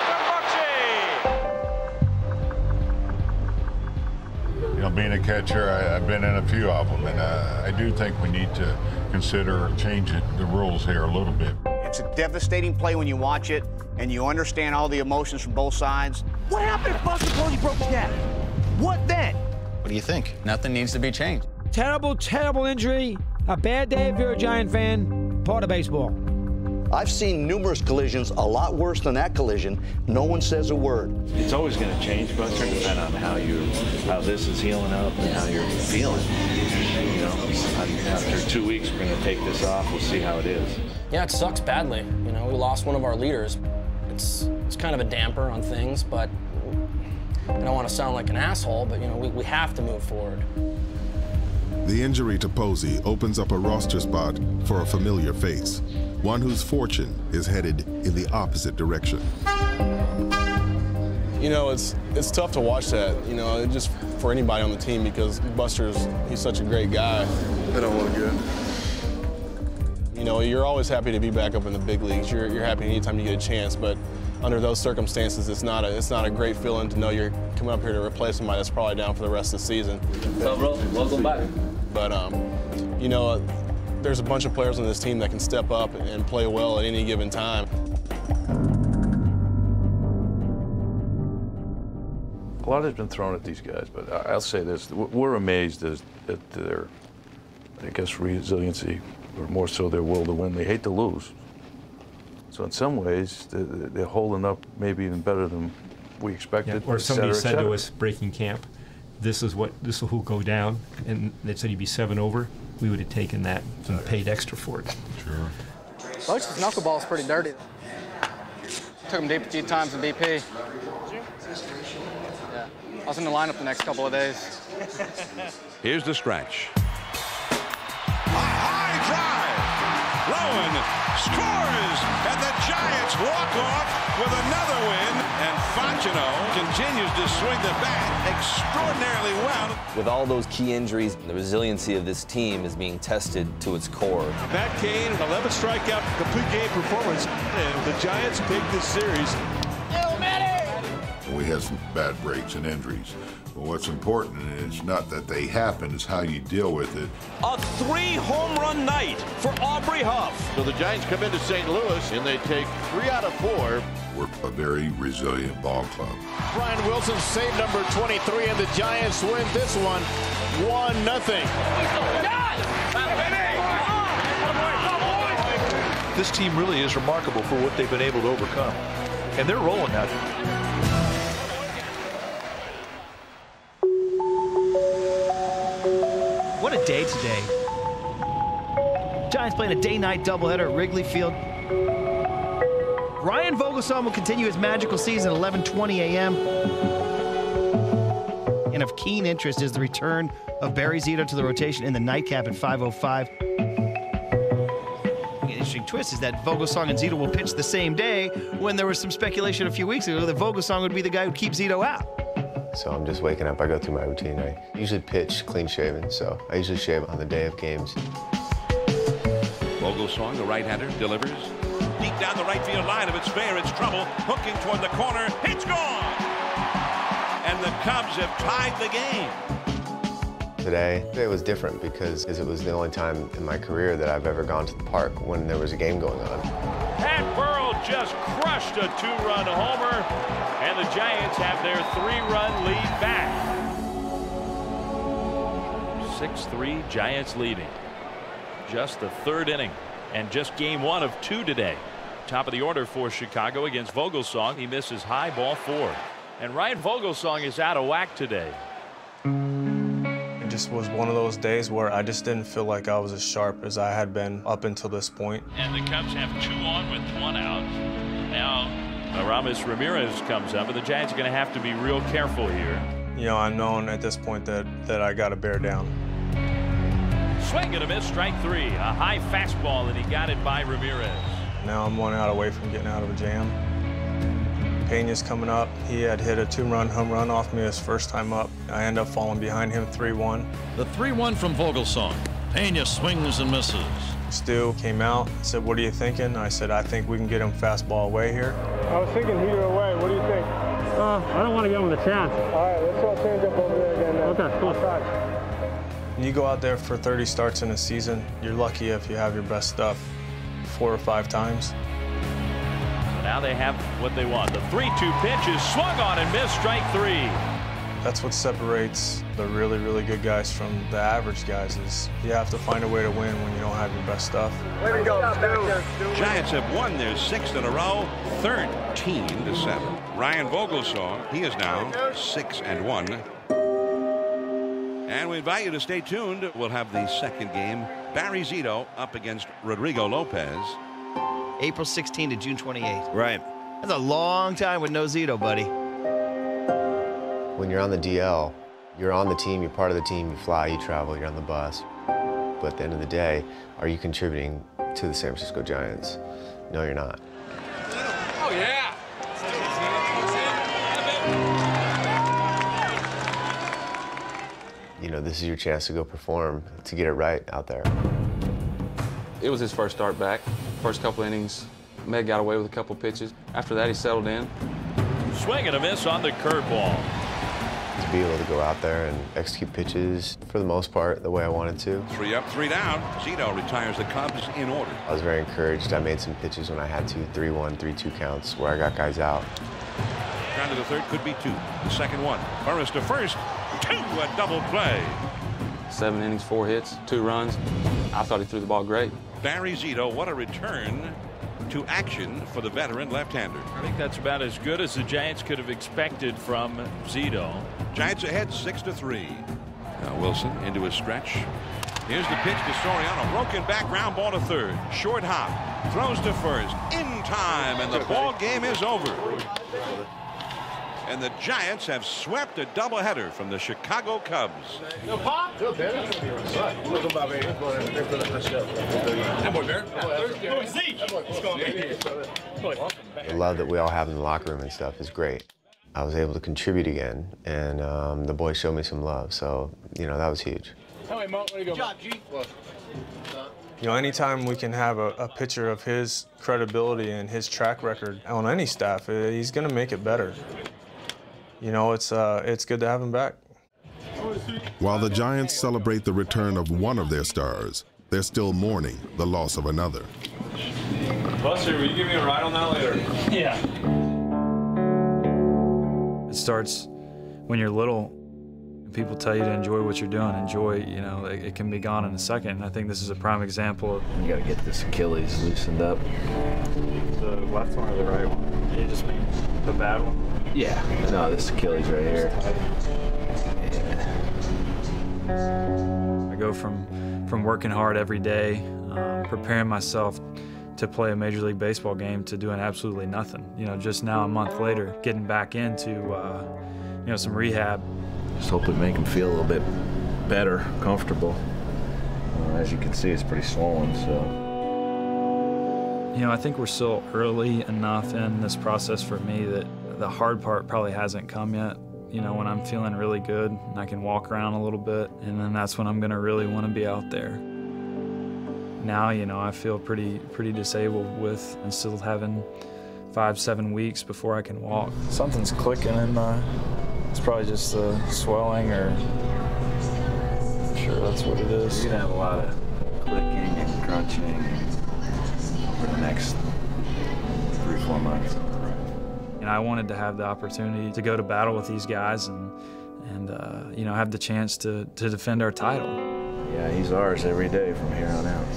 away from Bochy. You know, being a catcher, I, I've been in a few of them, and uh, I do think we need to consider changing the rules here a little bit. It's a devastating play when you watch it, and you understand all the emotions from both sides. What happened if Buster Posey broke his neck? What then? What do you think? Nothing needs to be changed. Terrible, terrible injury. A bad day if you're a Giant fan. Part of baseball. I've seen numerous collisions, a lot worse than that collision. No one says a word. It's always going to change, Buster, depending on how you, how this is healing up and how you're feeling. You know, after two weeks, we're going to take this off. We'll see how it is. Yeah, it sucks badly. You know, we lost one of our leaders. It's it's kind of a damper on things, but I don't want to sound like an asshole, but you know, we, we have to move forward. The injury to Posey opens up a roster spot for a familiar face, one whose fortune is headed in the opposite direction. You know, it's it's tough to watch that, you know, just for anybody on the team, because Buster's, he's such a great guy. They don't look good. You know, you're always happy to be back up in the big leagues. You're, you're happy anytime you get a chance, but under those circumstances, it's not a it's not a great feeling to know you're coming up here to replace somebody that's probably down for the rest of the season. What's up, bro? Welcome back. But um, you know, there's a bunch of players on this team that can step up and play well at any given time. A lot has been thrown at these guys, but I'll say this. We're amazed at their, I guess, resiliency, or more so their will to win. They hate to lose. So in some ways, they're holding up maybe even better than we expected. Yeah, or somebody cetera, said to us, breaking camp, this is what this will go down, and they said you'd be seven over. We would have taken that and paid extra for it. Sure. Coach's knuckleball is pretty dirty. Took him deep a few times in B P. Yeah. I was in the lineup the next couple of days. Here's the stretch. A high drive. Rowan scores, and the Giants walk off with another win. And Fagino continues to swing the bat extraordinarily well. With all those key injuries, the resiliency of this team is being tested to its core. Matt Cain, eleven strikeout, complete game performance, and the Giants take this series. We had some bad breaks and injuries. But what's important is not that they happen, it's how you deal with it. A three-home run night for Aubrey Huff. So the Giants come into Saint Louis, and they take three out of four. We're a very resilient ball club. Brian Wilson save number twenty-three, and the Giants win this one one nothing. This team really is remarkable for what they've been able to overcome. And they're rolling now. What a day today. Giants playing a day-night doubleheader at Wrigley Field. Ryan Vogelsong will continue his magical season at eleven twenty a m And of keen interest is the return of Barry Zito to the rotation in the nightcap at five oh five. An interesting twist is that Vogelsong and Zito will pitch the same day, when there was some speculation a few weeks ago that Vogelsong would be the guy who'd keep Zito out. So I'm just waking up, I go through my routine. I usually pitch clean shaven, so I usually shave on the day of games. Vogelsong, the right-hander, delivers. Deep down the right field line. If it's fair, it's trouble. Hooking toward the corner. It's gone! And the Cubs have tied the game. Today, it was different because it was the only time in my career that I've ever gone to the park when there was a game going on. Pat Burrell just crushed a two-run homer, and the Giants have their three-run lead back. six three, Giants leading. Just the third inning, and just game one of two today. Top of the order for Chicago against Vogelsong. He misses high, ball four. And Ryan Vogelsong is out of whack today. It just was one of those days where I just didn't feel like I was as sharp as I had been up until this point. And the Cubs have two on with one out. Now, Aramis Ramirez comes up, and the Giants are going to have to be real careful here. You know, I've known at this point that, that I got to bear down. Swing and a miss, strike three. A high fastball, and he got it by Ramirez. Now I'm one out away from getting out of a jam. Pena's coming up. He had hit a two-run home run off me his first time up. I end up falling behind him three one. The three one from Vogelsong. Pena swings and misses. Stu came out, said, "What are you thinking?" I said, "I think we can get him fastball away here." I was thinking heater away. What do you think? Uh, I don't want to give him the chance. All right, let's go change up over there again. Then. Okay, cool. When you go out there for thirty starts in a season, you're lucky if you have your best stuff four or five times. Now they have what they want. The three two pitch is swung on and missed, strike three. That's what separates the really, really good guys from the average guys is you have to find a way to win when you don't have your best stuff. Way to go, Stu. Giants have won their sixth in a row, thirteen to seven. Ryan Vogelsong, he is now six and one. And we invite you to stay tuned. We'll have the second game. Barry Zito up against Rodrigo Lopez. April sixteenth to June twenty-eighth. Right. That's a long time with no Zito, buddy. When you're on the D L, you're on the team, you're part of the team, you fly, you travel, you're on the bus. But at the end of the day, are you contributing to the San Francisco Giants? No, you're not. Oh, yeah. You know, this is your chance to go perform, to get it right out there. It was his first start back. First couple innings, Meg got away with a couple pitches. After that, he settled in. Swing and a miss on the curveball. To be able to go out there and execute pitches, for the most part, the way I wanted to. Three up, three down. Zito retires the Cubs in order. I was very encouraged. I made some pitches when I had to, three one, three two counts, where I got guys out. down to the third, could be two. The second one. Burris to first. Two, a double play. Seven innings, four hits, two runs. I thought he threw the ball great. Barry Zito, what a return to action for the veteran left-hander. I think that's about as good as the Giants could have expected from Zito. Giants ahead six to three. Now Wilson into his stretch. Here's the pitch to Soriano. Broken back, ground ball to third. Short hop. Throws to first. In time, and the ball game is over. And the Giants have swept a doubleheader from the Chicago Cubs. The love that we all have in the locker room and stuff is great. I was able to contribute again, and um, the boys showed me some love, so, you know, that was huge. You know, anytime we can have a, a picture of his credibility and his track record on any staff, uh, he's going to make it better. You know, it's, uh, it's good to have him back. While the Giants celebrate the return of one of their stars, they're still mourning the loss of another. Buster, will you give me a ride on that later? Yeah. It starts when you're little. People tell you to enjoy what you're doing. Enjoy, you know, it, it can be gone in a second. And I think this is a prime example of. You got to get this Achilles loosened up. The left one or the right one? You just mean the bad one? Yeah. No, this Achilles right here. Yeah. I go from from working hard every day, um, preparing myself to play a Major League Baseball game, to doing absolutely nothing. You know, just now a month later, getting back into uh, you know, some rehab. Just hope it make him feel a little bit better, comfortable. Uh, as you can see, it's pretty swollen, so. You know, I think we're still early enough in this process for me that the hard part probably hasn't come yet. You know, when I'm feeling really good and I can walk around a little bit, and then that's when I'm gonna really wanna be out there. Now, you know, I feel pretty, pretty disabled with and still having five, seven weeks before I can walk. Something's clicking in my. It's probably just the swelling, or I'm sure that's what it is. You're gonna have a lot of clicking and crunching for the next three, four months. And I wanted to have the opportunity to go to battle with these guys and, and uh, you know, have the chance to, to defend our title. Yeah, he's ours every day from here on out.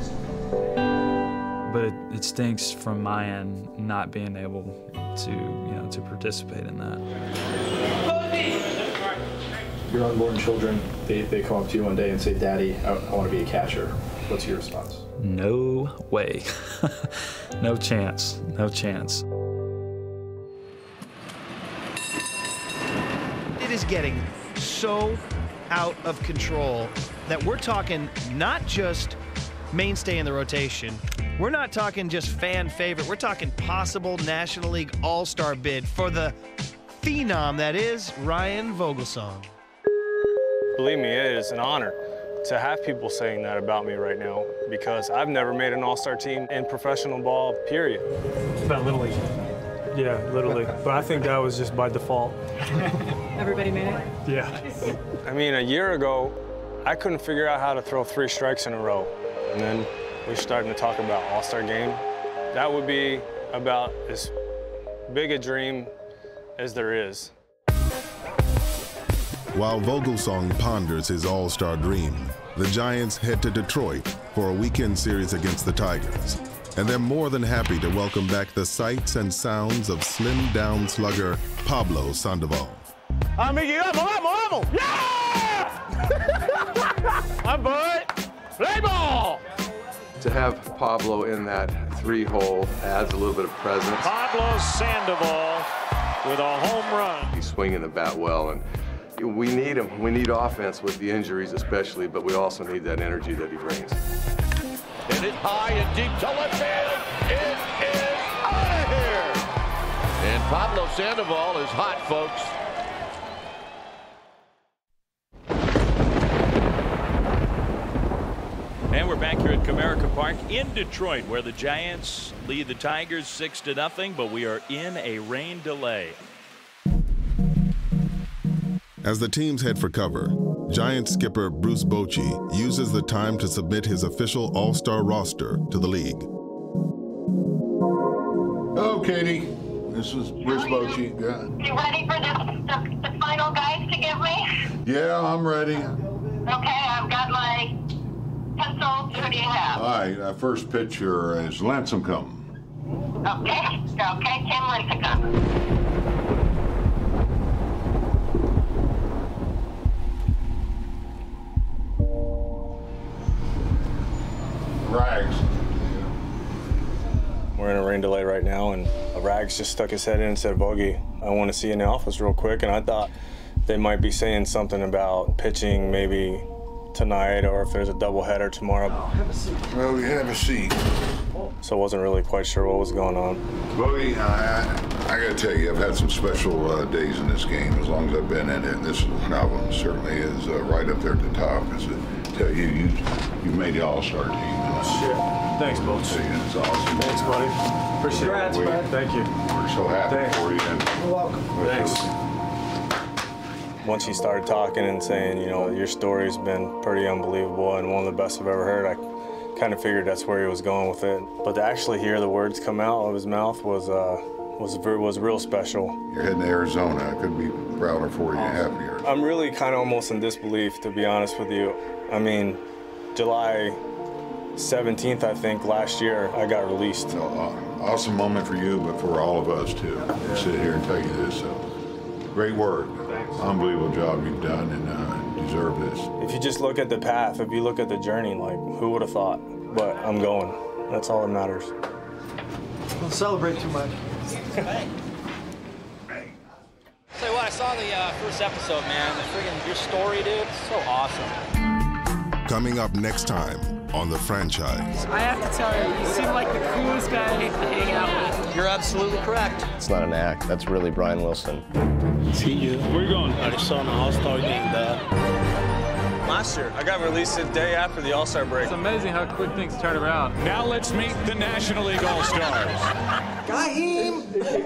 But it, it stinks from my end not being able to, you know, to participate in that. Your unborn children, they, they come up to you one day and say, Daddy, I, I want to be a catcher. What's your response? No way. No chance. No chance. It is getting so out of control that we're talking not just mainstay in the rotation. We're not talking just fan favorite. We're talking possible National League All-Star bid for the phenom that is Ryan Vogelsong. Believe me, it is an honor to have people saying that about me right now, because I've never made an all-star team in professional ball, period. About Little League. Yeah, literally. But I think that was just by default. Everybody made it? Yeah. I mean, a year ago, I couldn't figure out how to throw three strikes in a row. And then we're starting to talk about all-star game. That would be about as big a dream as there is. While Vogelsong ponders his all-star dream, the Giants head to Detroit for a weekend series against the Tigers. And they're more than happy to welcome back the sights and sounds of slimmed-down slugger Pablo Sandoval. Amigo, vamos, vamos, vamos! Yeah! My boy, play ball! To have Pablo in that three hole adds a little bit of presence. Pablo Sandoval with a home run. He's swinging the bat well, and we need him. We need offense with the injuries especially, but we also need that energy that he brings. Hit it high and deep to left field. It is out of here. And Pablo Sandoval is hot, folks. And we're back here at Comerica Park in Detroit, where the Giants lead the Tigers six to nothing, but we are in a rain delay. As the teams head for cover, Giants skipper Bruce Bochy uses the time to submit his official all-star roster to the league. Oh, Katie, This is Bruce Bochy. Yeah. You ready for this, the, the final guys to give me? Yeah, I'm ready. Okay, I've got my pencils. Who do you have? All right, uh, first pitcher is Lansomcomb. Okay, okay, Tim Lincecum. Rags. We're in a rain delay right now, and Rags just stuck his head in and said, Bogey, I want to see you in the office real quick. And I thought they might be saying something about pitching maybe tonight or if there's a doubleheader tomorrow. Have a seat. Well, we have a seat. So I wasn't really quite sure what was going on. Bogey, I, I got to tell you, I've had some special uh, days in this game as long as I've been in it. And this one of them certainly is uh, right up there at the top. As I tell you, you, you made the All-Star team. Shit. Thanks, Boach. It's awesome. Thanks, buddy. Appreciate Congrats, it. bud. Thank you. We're so happy Thanks. for you. And You're welcome. Thanks. Once he started talking and saying, you know, your story's been pretty unbelievable and one of the best I've ever heard, I kind of figured that's where he was going with it. But to actually hear the words come out of his mouth was uh, was was real special. You're heading to Arizona. I couldn't be prouder for you, happier. I'm really kind of almost in disbelief, to be honest with you. I mean, July seventeenth, I think, last year, I got released. So, uh, awesome moment for you, but for all of us, too. Yeah. Sit here and tell you this. So, great work. Thanks. Unbelievable job you've done, and uh, deserve this. If you just look at the path, if you look at the journey, like, who would have thought? But I'm going. That's all that matters. Don't celebrate too much. Tell you what, I saw the uh, first episode, man. The friggin' your story, dude, it's so awesome. Coming up next time on The Franchise. I have to tell you, you seem like the coolest guy to hang out with. You're absolutely correct. It's not an act. That's really Brian Wilson. See you. Where you going? I just saw an All-Star game, Dad. Last year, I got released the day after the All-Star break. It's amazing how quick things turn around. Now let's meet the National League All-Stars. Got him!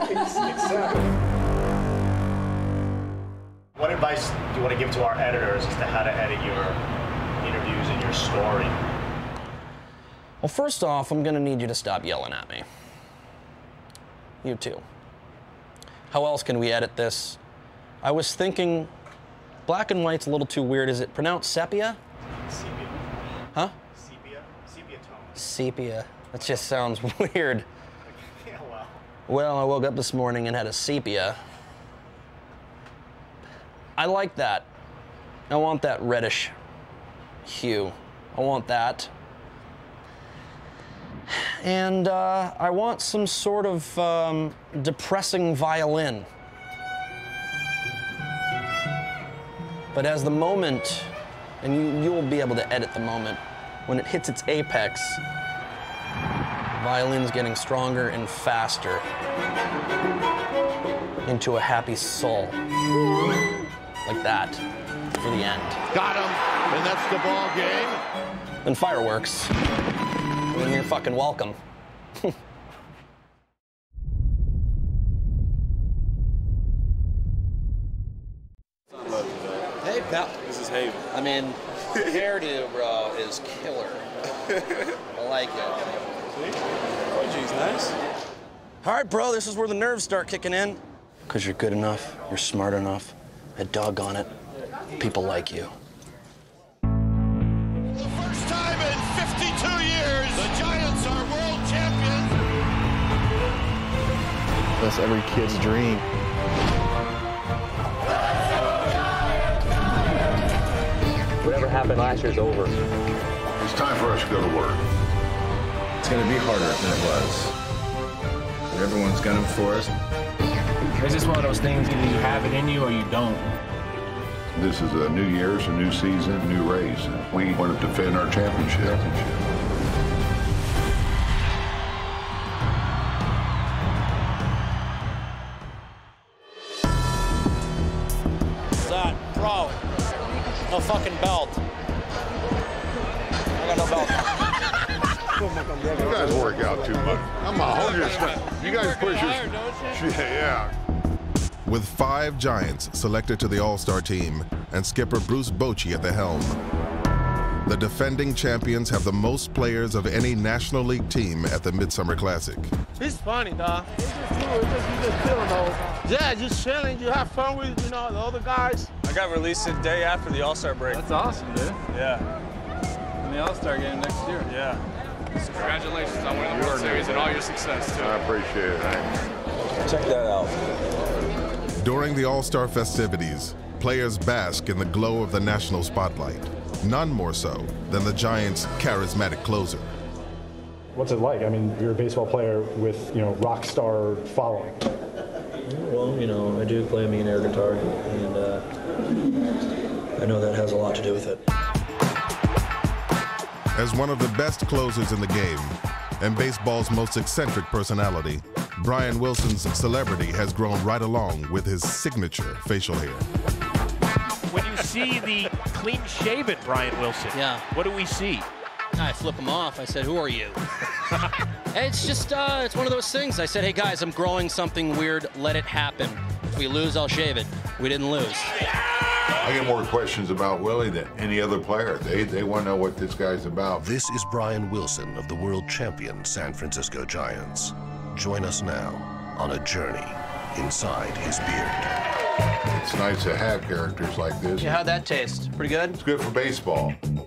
What advice do you want to give to our editors as to how to edit your interviews and your story? Well, first off, I'm gonna need you to stop yelling at me. You too. How else can we edit this? I was thinking black and white's a little too weird. Is it pronounced sepia? Sepia. Huh? Sepia? Sepia tone. Sepia. That just sounds weird. Yeah, well. Well, I woke up this morning and had a sepia. I like that. I want that reddish hue. I want that. And uh, I want some sort of um, depressing violin. But as the moment, and you, you'll be able to edit the moment, when it hits its apex, violin's getting stronger and faster into a happy soul. Like that, for the end. Got him, and that's the ball game. Then fireworks. Then you're fucking welcome. Hey, pal. This is Haven. I mean, your hairdo, bro, is killer. I like it. See? Oh, geez, nice. All right, bro, this is where the nerves start kicking in. Because you're good enough, you're smart enough, and doggone it, people like you. The first time in fifty-two years, the Giants are world champions. That's every kid's dream. Whatever happened last year's over. It's time for us to go to work. It's going to be harder than it was. But everyone's gunning for us. It's just one of those things, either you have it in you or you don't. This is a new year, it's a new season, new race. And we want to defend our championship. Son, bro, no fucking belt. I got no belt. You guys work out too much. Come on, hold your stuff. You guys push your... Yeah. With five Giants selected to the All-Star team and skipper Bruce Bochy at the helm, The defending champions have the most players of any National League team at the Midsummer Classic. It's funny, dog. It's just cool. It's just, you just chilling the whole time. Yeah, just chilling. You have fun with, you know, the other guys. I got released the day after the All-Star break. That's awesome, dude. Yeah. In the All-Star game next year. Yeah. Congratulations on winning the World Series and all your success, too. I appreciate it. Thanks. Check that out. During the All-Star festivities, players bask in the glow of the national spotlight. None more so than the Giants' charismatic closer. What's it like? I mean, you're a baseball player with, you know, rock star following. Well, you know, I do play a mean air guitar, and uh, I know that has a lot to do with it. As one of the best closers in the game and baseball's most eccentric personality, Brian Wilson's celebrity has grown right along with his signature facial hair. When you see the clean-shaven Brian Wilson, yeah, what do we see? I flip him off. I said, who are you? It's just, uh, it's one of those things. I said, hey, guys, I'm growing something weird. Let it happen. If we lose, I'll shave it. We didn't lose. I get more questions about Willie than any other player. They, they want to know what this guy's about. This is Brian Wilson of the world champion San Francisco Giants. Join us now on a journey inside his beard. It's nice to have characters like this. Yeah, how'd that taste? Pretty good? It's good for baseball.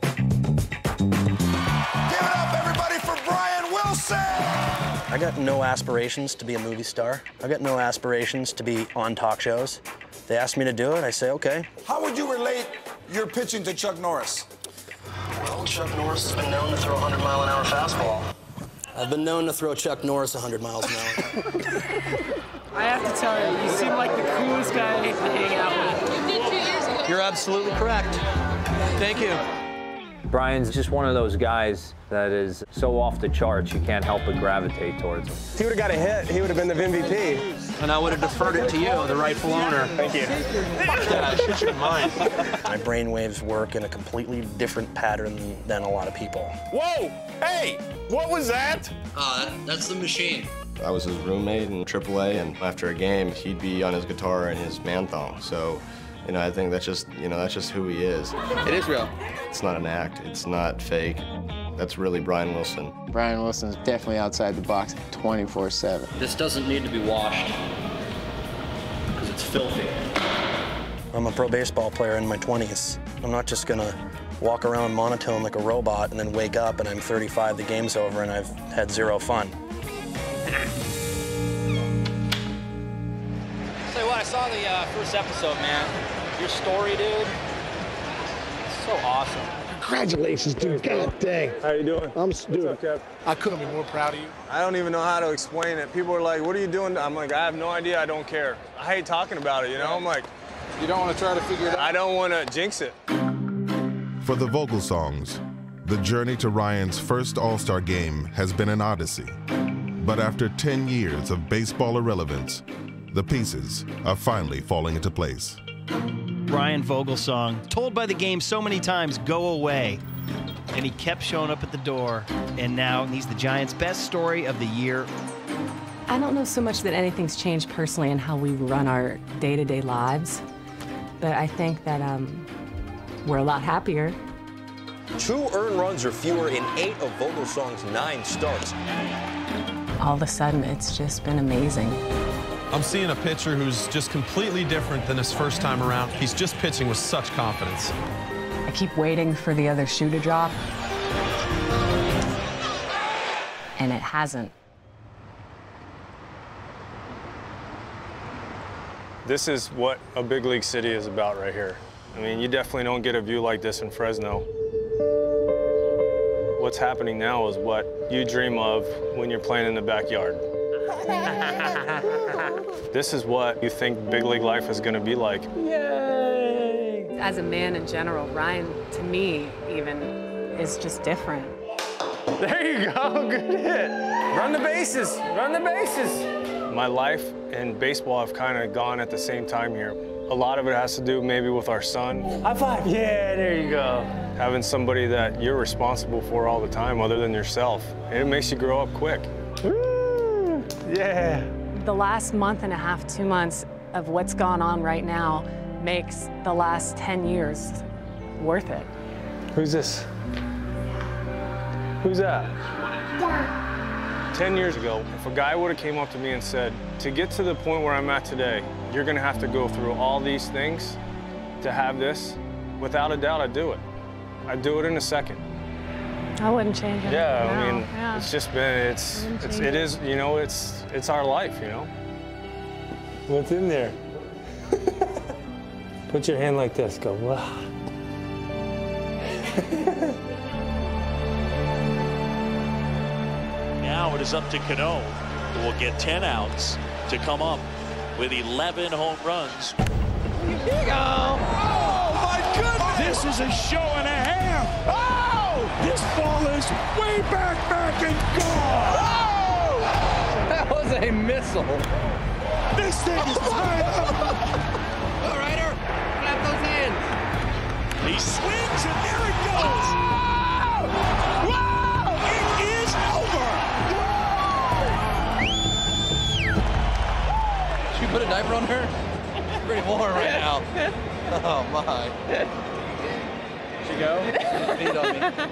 I got no aspirations to be a movie star. I got no aspirations to be on talk shows. They asked me to do it, I say, okay. How would you relate your pitching to Chuck Norris? Well, Chuck Norris has been known to throw a hundred mile an hour fastball. I've been known to throw Chuck Norris a hundred miles an hour. I have to tell you, you seem like the coolest guy to hang out with. You're absolutely correct. Thank you. Brian's just one of those guys that is so off the charts, you can't help but gravitate towards him. If he would have got a hit, he would have been the M V P. And I would have deferred it to you, the rightful owner. Thank you. Yeah, shoot your mind. My brain waves work in a completely different pattern than a lot of people. Whoa! Hey! What was that? Uh, that, that's the machine. I was his roommate in triple A, and after a game, he'd be on his guitar and his man thong. So, you know, I think that's just, you know, that's just who he is. It is real. It's not an act. It's not fake. That's really Brian Wilson. Brian Wilson's definitely outside the box twenty-four seven. This doesn't need to be washed because it's filthy. I'm a pro baseball player in my twenties. I'm not just gonna walk around monotone like a robot and then wake up and I'm thirty-five, the game's over, and I've had zero fun. Say what, I saw the uh, first episode, man. Your story, dude, it's so awesome. Congratulations, dude. God dang. How you doing? I'm dude. Okay. I couldn't be more proud of you. I don't even know how to explain it. People are like, what are you doing? I'm like, I have no idea. I don't care. I hate talking about it, you know? I'm like, you don't want to try to figure it out? I don't want to jinx it. For the vocal songs, the journey to Ryan's first All-Star game has been an odyssey. But after ten years of baseball irrelevance, the pieces are finally falling into place. Brian Vogelsong, told by the game so many times, go away. And he kept showing up at the door, and now he's the Giants' best story of the year. I don't know so much that anything's changed personally in how we run our day-to-day lives, but I think that um, we're a lot happier. Two earned runs or fewer in eight of Vogelsong's nine starts. All of a sudden, it's just been amazing. I'm seeing a pitcher who's just completely different than his first time around. He's just pitching with such confidence. I keep waiting for the other shoe to drop, and it hasn't. This is what a big league city is about right here. I mean, you definitely don't get a view like this in Fresno. What's happening now is what you dream of when you're playing in the backyard. This is what you think big league life is going to be like. Yay! As a man in general, Ryan, to me, even, is just different. There you go, good hit. Run the bases, run the bases. My life and baseball have kind of gone at the same time here. A lot of it has to do maybe with our son. High five. Yeah, there you go. Having somebody that you're responsible for all the time other than yourself. And it makes you grow up quick. Woo! Yeah. The last month and a half, two months of what's gone on right now makes the last ten years worth it. Who's this? Who's that? Ten years ago, if a guy would have came up to me and said, to get to the point where I'm at today, you're gonna have to go through all these things to have this, without a doubt, I'd do it. I'd do it in a second. I wouldn't change it. Yeah, no, I mean, yeah. it's just been, it's, it's, it is, you know, it's, it's our life, you know? What's in there? Put your hand like this, go, wow. Now it is up to Cano, who will get ten outs to come up with eleven home runs. Here you go. Oh, my goodness. This is a show and a half. Oh, this ball is way back, back, and gone. Oh, that was a missile. This thing is tied up. All righter, clap those hands. He swings, and there it goes. Oh! Wow! It is over. Should you put a diaper on her? It's pretty warm right now. Oh, my. Should go? Feed on me.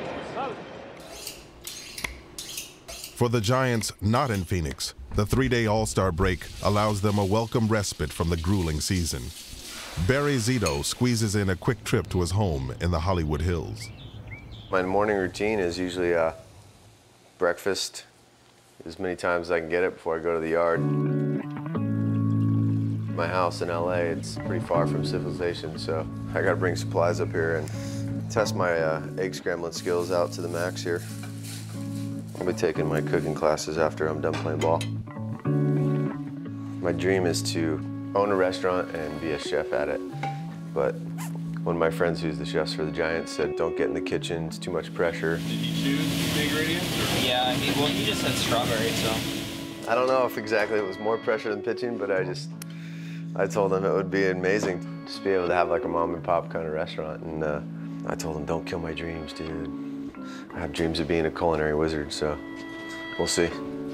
For the Giants not in Phoenix, the three-day All-Star break allows them a welcome respite from the grueling season. Barry Zito squeezes in a quick trip to his home in the Hollywood Hills. My morning routine is usually uh, breakfast as many times as I can get it before I go to the yard. My house in L A, it's pretty far from civilization, so I gotta bring supplies up here and test my uh, egg scrambling skills out to the max here. I'll be taking my cooking classes after I'm done playing ball. My dream is to own a restaurant and be a chef at it. But one of my friends who's the chefs for the Giants said, don't get in the kitchen, it's too much pressure. Did you choose the ingredients? Or? Yeah, I mean, well, you just said strawberry, so. I don't know if exactly it was more pressure than pitching, but I just, I told them it would be amazing just to be able to have like a mom and pop kind of restaurant. And uh, I told them, don't kill my dreams, dude. I have dreams of being a culinary wizard, so we'll see.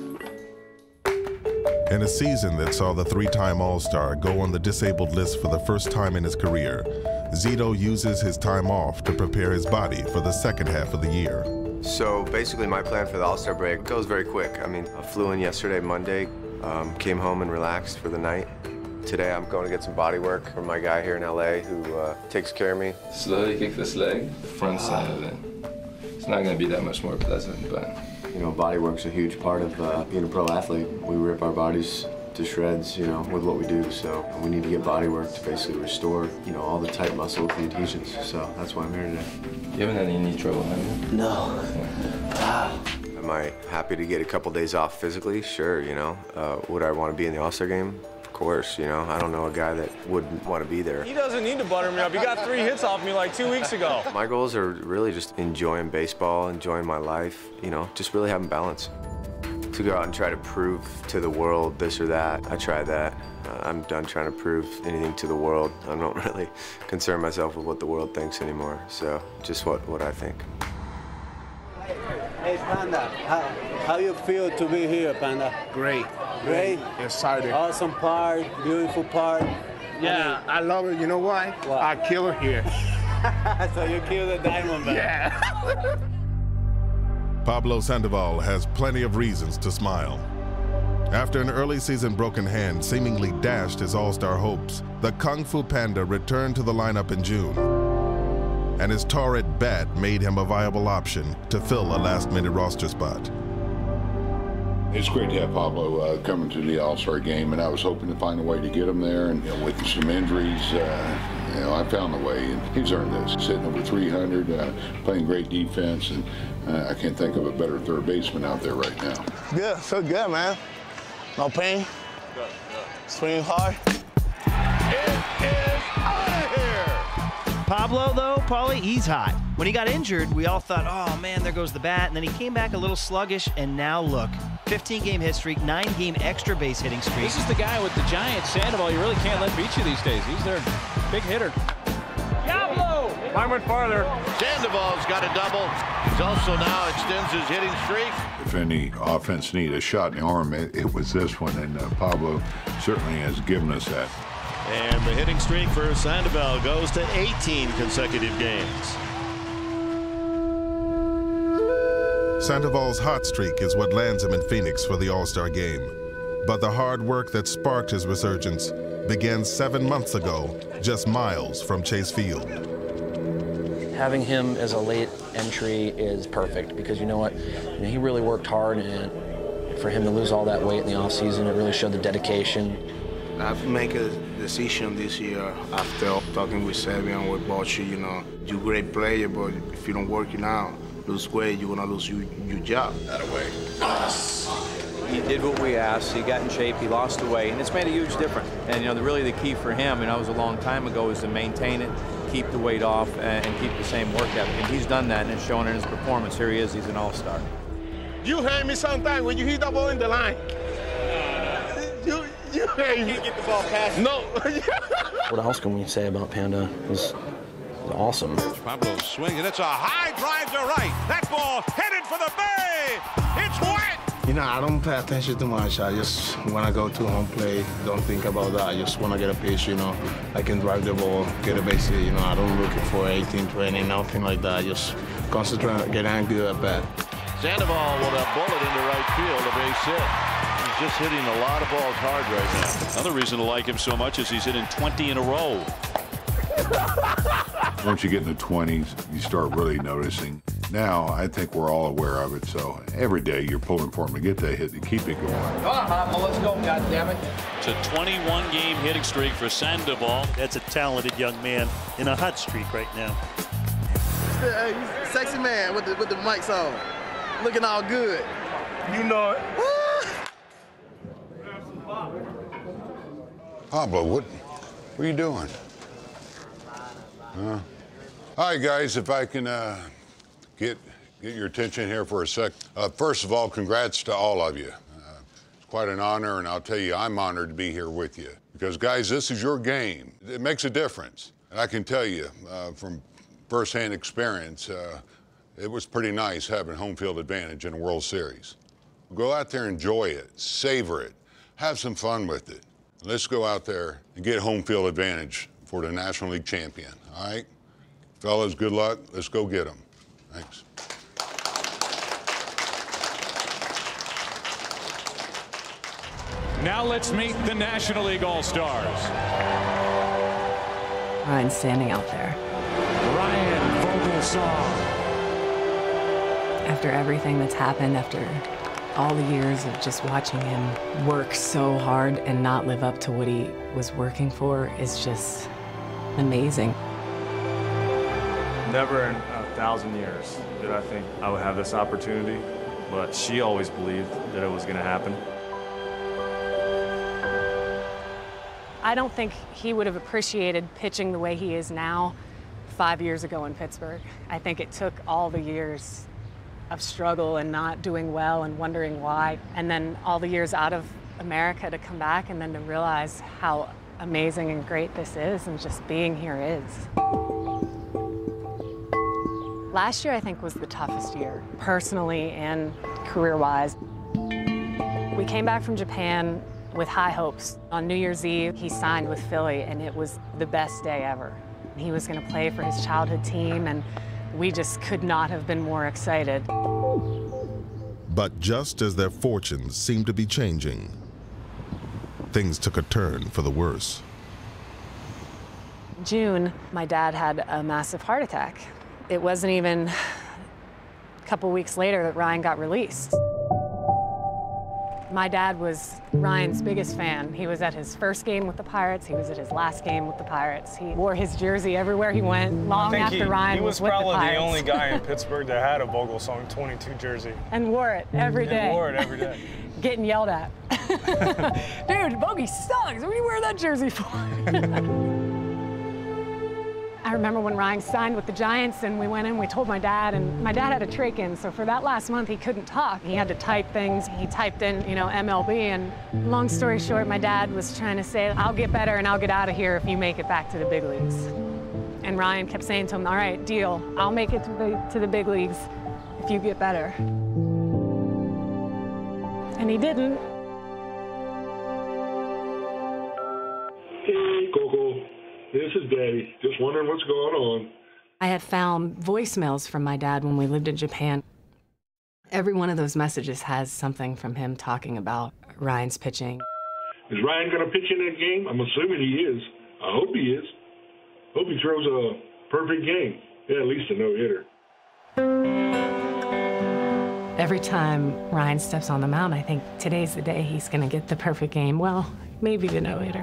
In a season that saw the three-time All-Star go on the disabled list for the first time in his career, Zito uses his time off to prepare his body for the second half of the year. So basically my plan for the All-Star break goes very quick. I mean, I flew in yesterday, Monday, um, came home and relaxed for the night. Today I'm going to get some body work from my guy here in L A who uh, takes care of me. Slowly kick this leg, the front side of it. It's not going to be that much more pleasant, but... You know, body work's a huge part of uh, being a pro athlete. We rip our bodies to shreds, you know, with what we do, so we need to get body work to basically restore, you know, all the tight muscle with the adhesions, so that's why I'm here today. You haven't had any knee trouble, have you? No. Am I happy to get a couple days off physically? Sure, you know. Uh, would I want to be in the All-Star game? Of course, you know. I don't know a guy that wouldn't want to be there. He doesn't need to butter me up. He got three hits off me like two weeks ago. My goals are really just enjoying baseball, enjoying my life, you know, just really having balance. To go out and try to prove to the world this or that, I try that. Uh, I'm done trying to prove anything to the world. I don't really concern myself with what the world thinks anymore, so just what, what I think. Hey, Panda, how, how you feel to be here, Panda? Great. Great? Excited. Awesome park, beautiful park. Yeah, I, mean, I love it. You know why? What? I kill her here. So you kill the Diamondback. Yeah. Pablo Sandoval has plenty of reasons to smile. After an early season broken hand seemingly dashed his All-Star hopes, the Kung Fu Panda returned to the lineup in June. And his torrid bat made him a viable option to fill a last-minute roster spot. It's great to have Pablo uh, coming to the All-Star game, and I was hoping to find a way to get him there. And you know, with some injuries, uh, you know, I found a way, and he's earned this. Sitting over three hundred, uh, playing great defense, and uh, I can't think of a better third baseman out there right now. Good, feel good, man. No pain. Good, good. Swing hard. It is out of here. Pablo, though, Paulie, he's hot. When he got injured, we all thought, oh, man, there goes the bat. And then he came back a little sluggish, and now look. fifteen-game hit streak, nine-game extra base hitting streak. This is the guy with the Giants, Sandoval. You really can't let beat you these days. He's their big hitter. Diablo! Mine went farther. Sandoval's got a double. He's also now extends his hitting streak. If any offense needed a shot in the arm, it, it was this one, and uh, Pablo certainly has given us that. And the hitting streak for Sandoval goes to eighteen consecutive games. Sandoval's hot streak is what lands him in Phoenix for the All-Star game. But the hard work that sparked his resurgence began seven months ago, just miles from Chase Field. Having him as a late entry is perfect because you know what? You know, he really worked hard, and for him to lose all that weight in the offseason, it really showed the dedication. I've made a decision this year after talking with Sebi and with Bochy, you know, you're a great player, but if you don't work it out, lose weight, you're gonna lose your, your job. That way. He did what we asked. He got in shape. He lost the weight, and it's made a huge difference. And you know, the, really the key for him, and that was a long time ago, is to maintain it, keep the weight off, and, and keep the same work ethic. And he's done that, and it's shown in his performance. Here he is. He's an all-star. You hate me sometimes when you hit the ball in the line. You, you hate me. You can't get the ball past. No. What else can we say about Panda? He's awesome. Pablo swinging. It's a high drive to right. That ball headed for the bay. It's wet. You know, I don't pay attention too much. I just want to go to home plate. Don't think about that. I just want to get a pitch, you know. I can drive the ball, get a base hit. You know, I don't look for eighteen, twenty, nothing like that. I just concentrate on getting angry at bat. Sandoval with a bullet into right field, a base hit. He's just hitting a lot of balls hard right now. Another reason to like him so much is he's hitting twenty in a row. Once you get in the twenties, you start really noticing. Now, I think we're all aware of it, so every day you're pulling for him to get that hit to keep it going. Come on, Hopmo, let's go, goddammit. It's a twenty-one game hitting streak for Sandoval. That's a talented young man in a hot streak right now. Hey, he's a sexy man with the, with the mics on. Looking all good. You know it. Pablo, what, what are you doing? Huh? All right, guys, if I can uh, get get your attention here for a sec. Uh, first of all, congrats to all of you. Uh, it's quite an honor, and I'll tell you, I'm honored to be here with you. Because, guys, this is your game. It makes a difference. And I can tell you uh, from firsthand experience, uh, it was pretty nice having home field advantage in a World Series. Go out there, enjoy it, savor it, have some fun with it. Let's go out there and get home field advantage for the National League champion, all right? Fellas, good luck. Let's go get them. Thanks. Now let's meet the National League All-Stars. Ryan's standing out there. Ryan Vogelsong. After everything that's happened, after all the years of just watching him work so hard and not live up to what he was working for, is just amazing. Never in a thousand years did I think I would have this opportunity, but she always believed that it was going to happen. I don't think he would have appreciated pitching the way he is now five years ago in Pittsburgh. I think it took all the years of struggle and not doing well and wondering why, and then all the years out of America to come back and then to realize how amazing and great this is, and just being here is. Last year, I think, was the toughest year, personally and career-wise. We came back from Japan with high hopes. On New Year's Eve, he signed with Philly, and it was the best day ever. He was going to play for his childhood team, and we just could not have been more excited. But just as their fortunes seemed to be changing, things took a turn for the worse. In June, my dad had a massive heart attack. It wasn't even a couple weeks later that Ryan got released. My dad was Ryan's biggest fan. He was at his first game with the Pirates. He was at his last game with the Pirates. He wore his jersey everywhere he went, long after he, Ryan he was, was with the Pirates. He was probably the only guy in Pittsburgh that had a Vogelsong twenty-two jersey. And wore it every day. And wore it every day. Getting yelled at. Dude, Bogey sucks. What are you wearing that jersey for? I remember when Ryan signed with the Giants, and we went in, we told my dad, and my dad had a trach-in, so for that last month he couldn't talk. He had to type things. He typed in, you know, M L B, and long story short, my dad was trying to say, I'll get better and I'll get out of here if you make it back to the big leagues. And Ryan kept saying to him, all right, deal, I'll make it to the, to the big leagues if you get better. And he didn't. Hey, Coco. This is Daddy. Just wondering what's going on. I had found voicemails from my dad when we lived in Japan. Every one of those messages has something from him talking about Ryan's pitching. Is Ryan going to pitch in that game? I'm assuming he is. I hope he is. Hope he throws a perfect game. Yeah, at least a no-hitter. Every time Ryan steps on the mound, I think today's the day he's going to get the perfect game. Well, maybe the no-hitter.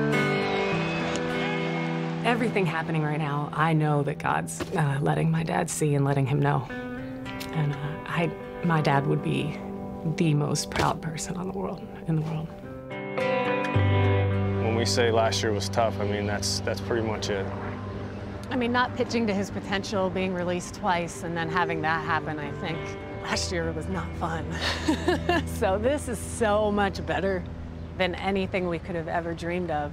Everything happening right now, I know that God's uh, letting my dad see and letting him know. And uh, I, my dad would be the most proud person on the world, in the world. When we say last year was tough, I mean, that's, that's pretty much it. I mean, not pitching to his potential, being released twice, and then having that happen, I think last year was not fun. So this is so much better than anything we could have ever dreamed of.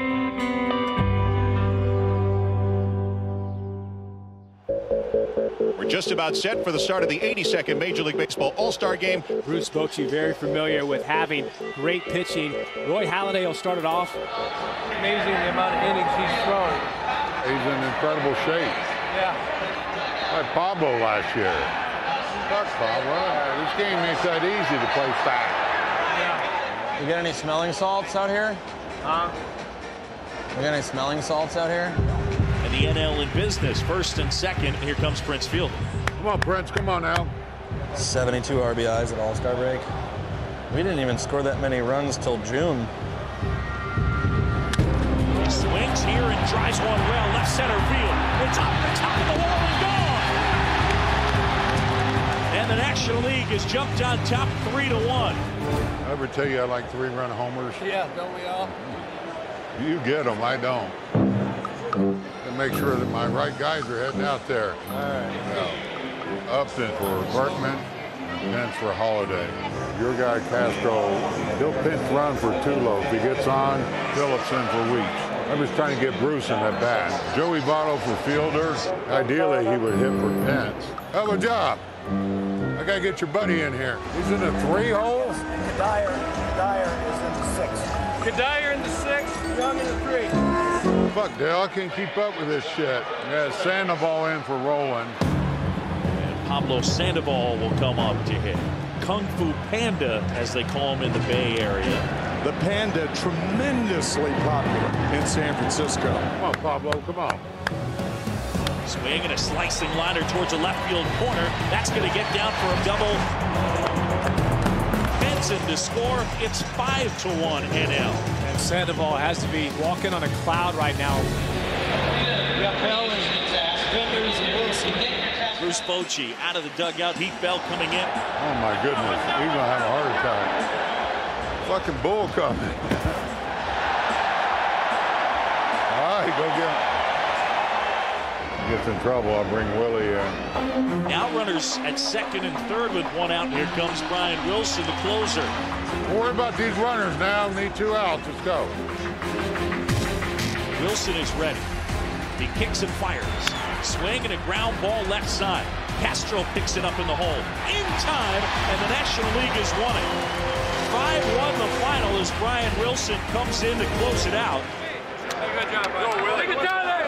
We're just about set for the start of the eighty-second Major League Baseball All-Star Game. Bruce Bochy very familiar with having great pitching. Roy Halladay will start it off. Amazing the amount of innings he's thrown. He's in incredible shape. Yeah. Like Pablo last year. Fuck Pablo. This game ain't that easy to play fast. Yeah. We got any smelling salts out here? Huh? We got any smelling salts out here? And the N L in business, first and second. Here comes Prince Fielder. Come on, Prince. Come on now. seventy-two R B Is at All-Star break. We didn't even score that many runs till June. He swings here and drives one well, left center field. It's up the top of the wall and gone. And the National League has jumped on top three to one. I ever tell you I like three-run homers? Yeah, don't we all? You get them, I don't. To make sure that my right guys are heading out there. All right. Yeah. Upton for Berkman, and Pence for Holiday. Your guy Castro, he'll pinch run for Tulo. If he gets on, Phillips in for Weeks. I was trying to get Bruce in at bat. Joey Votto for Fielder. Ideally, he would hit for Pence. Hell of a job. I gotta get your buddy in here. He's in the three holes. Dyer, Dyer is in the six. Dyer in the six, Young in the three. Fuck, Dale, I can't keep up with this shit. Yeah, Sandoval in for Roland. And Pablo Sandoval will come up to hit. Kung Fu Panda, as they call him in the Bay Area. The Panda, tremendously popular in San Francisco. Come on, Pablo, come on. Swing and a slicing liner towards the left field corner. That's going to get down for a double. Benson to score. It's five to one N L. And Sandoval has to be walking on a cloud right now. Bell and Venters and Wilson. Bruce Bochy out of the dugout. Heath Bell coming in. Oh my goodness, he's gonna have a heart attack. Fucking bull coming. All right, go get him. Gets in trouble, I'll bring Willie in. Now runners at second and third with one out. Here comes Brian Wilson, the closer. Don't worry about these runners now. Need two outs. Let's go. Wilson is ready. He kicks and fires. Swing and a ground ball left side. Castro picks it up in the hole. In time, and the National League has won it. five one the final as Brian Wilson comes in to close it out. Good job, Go, Willie. Good job there.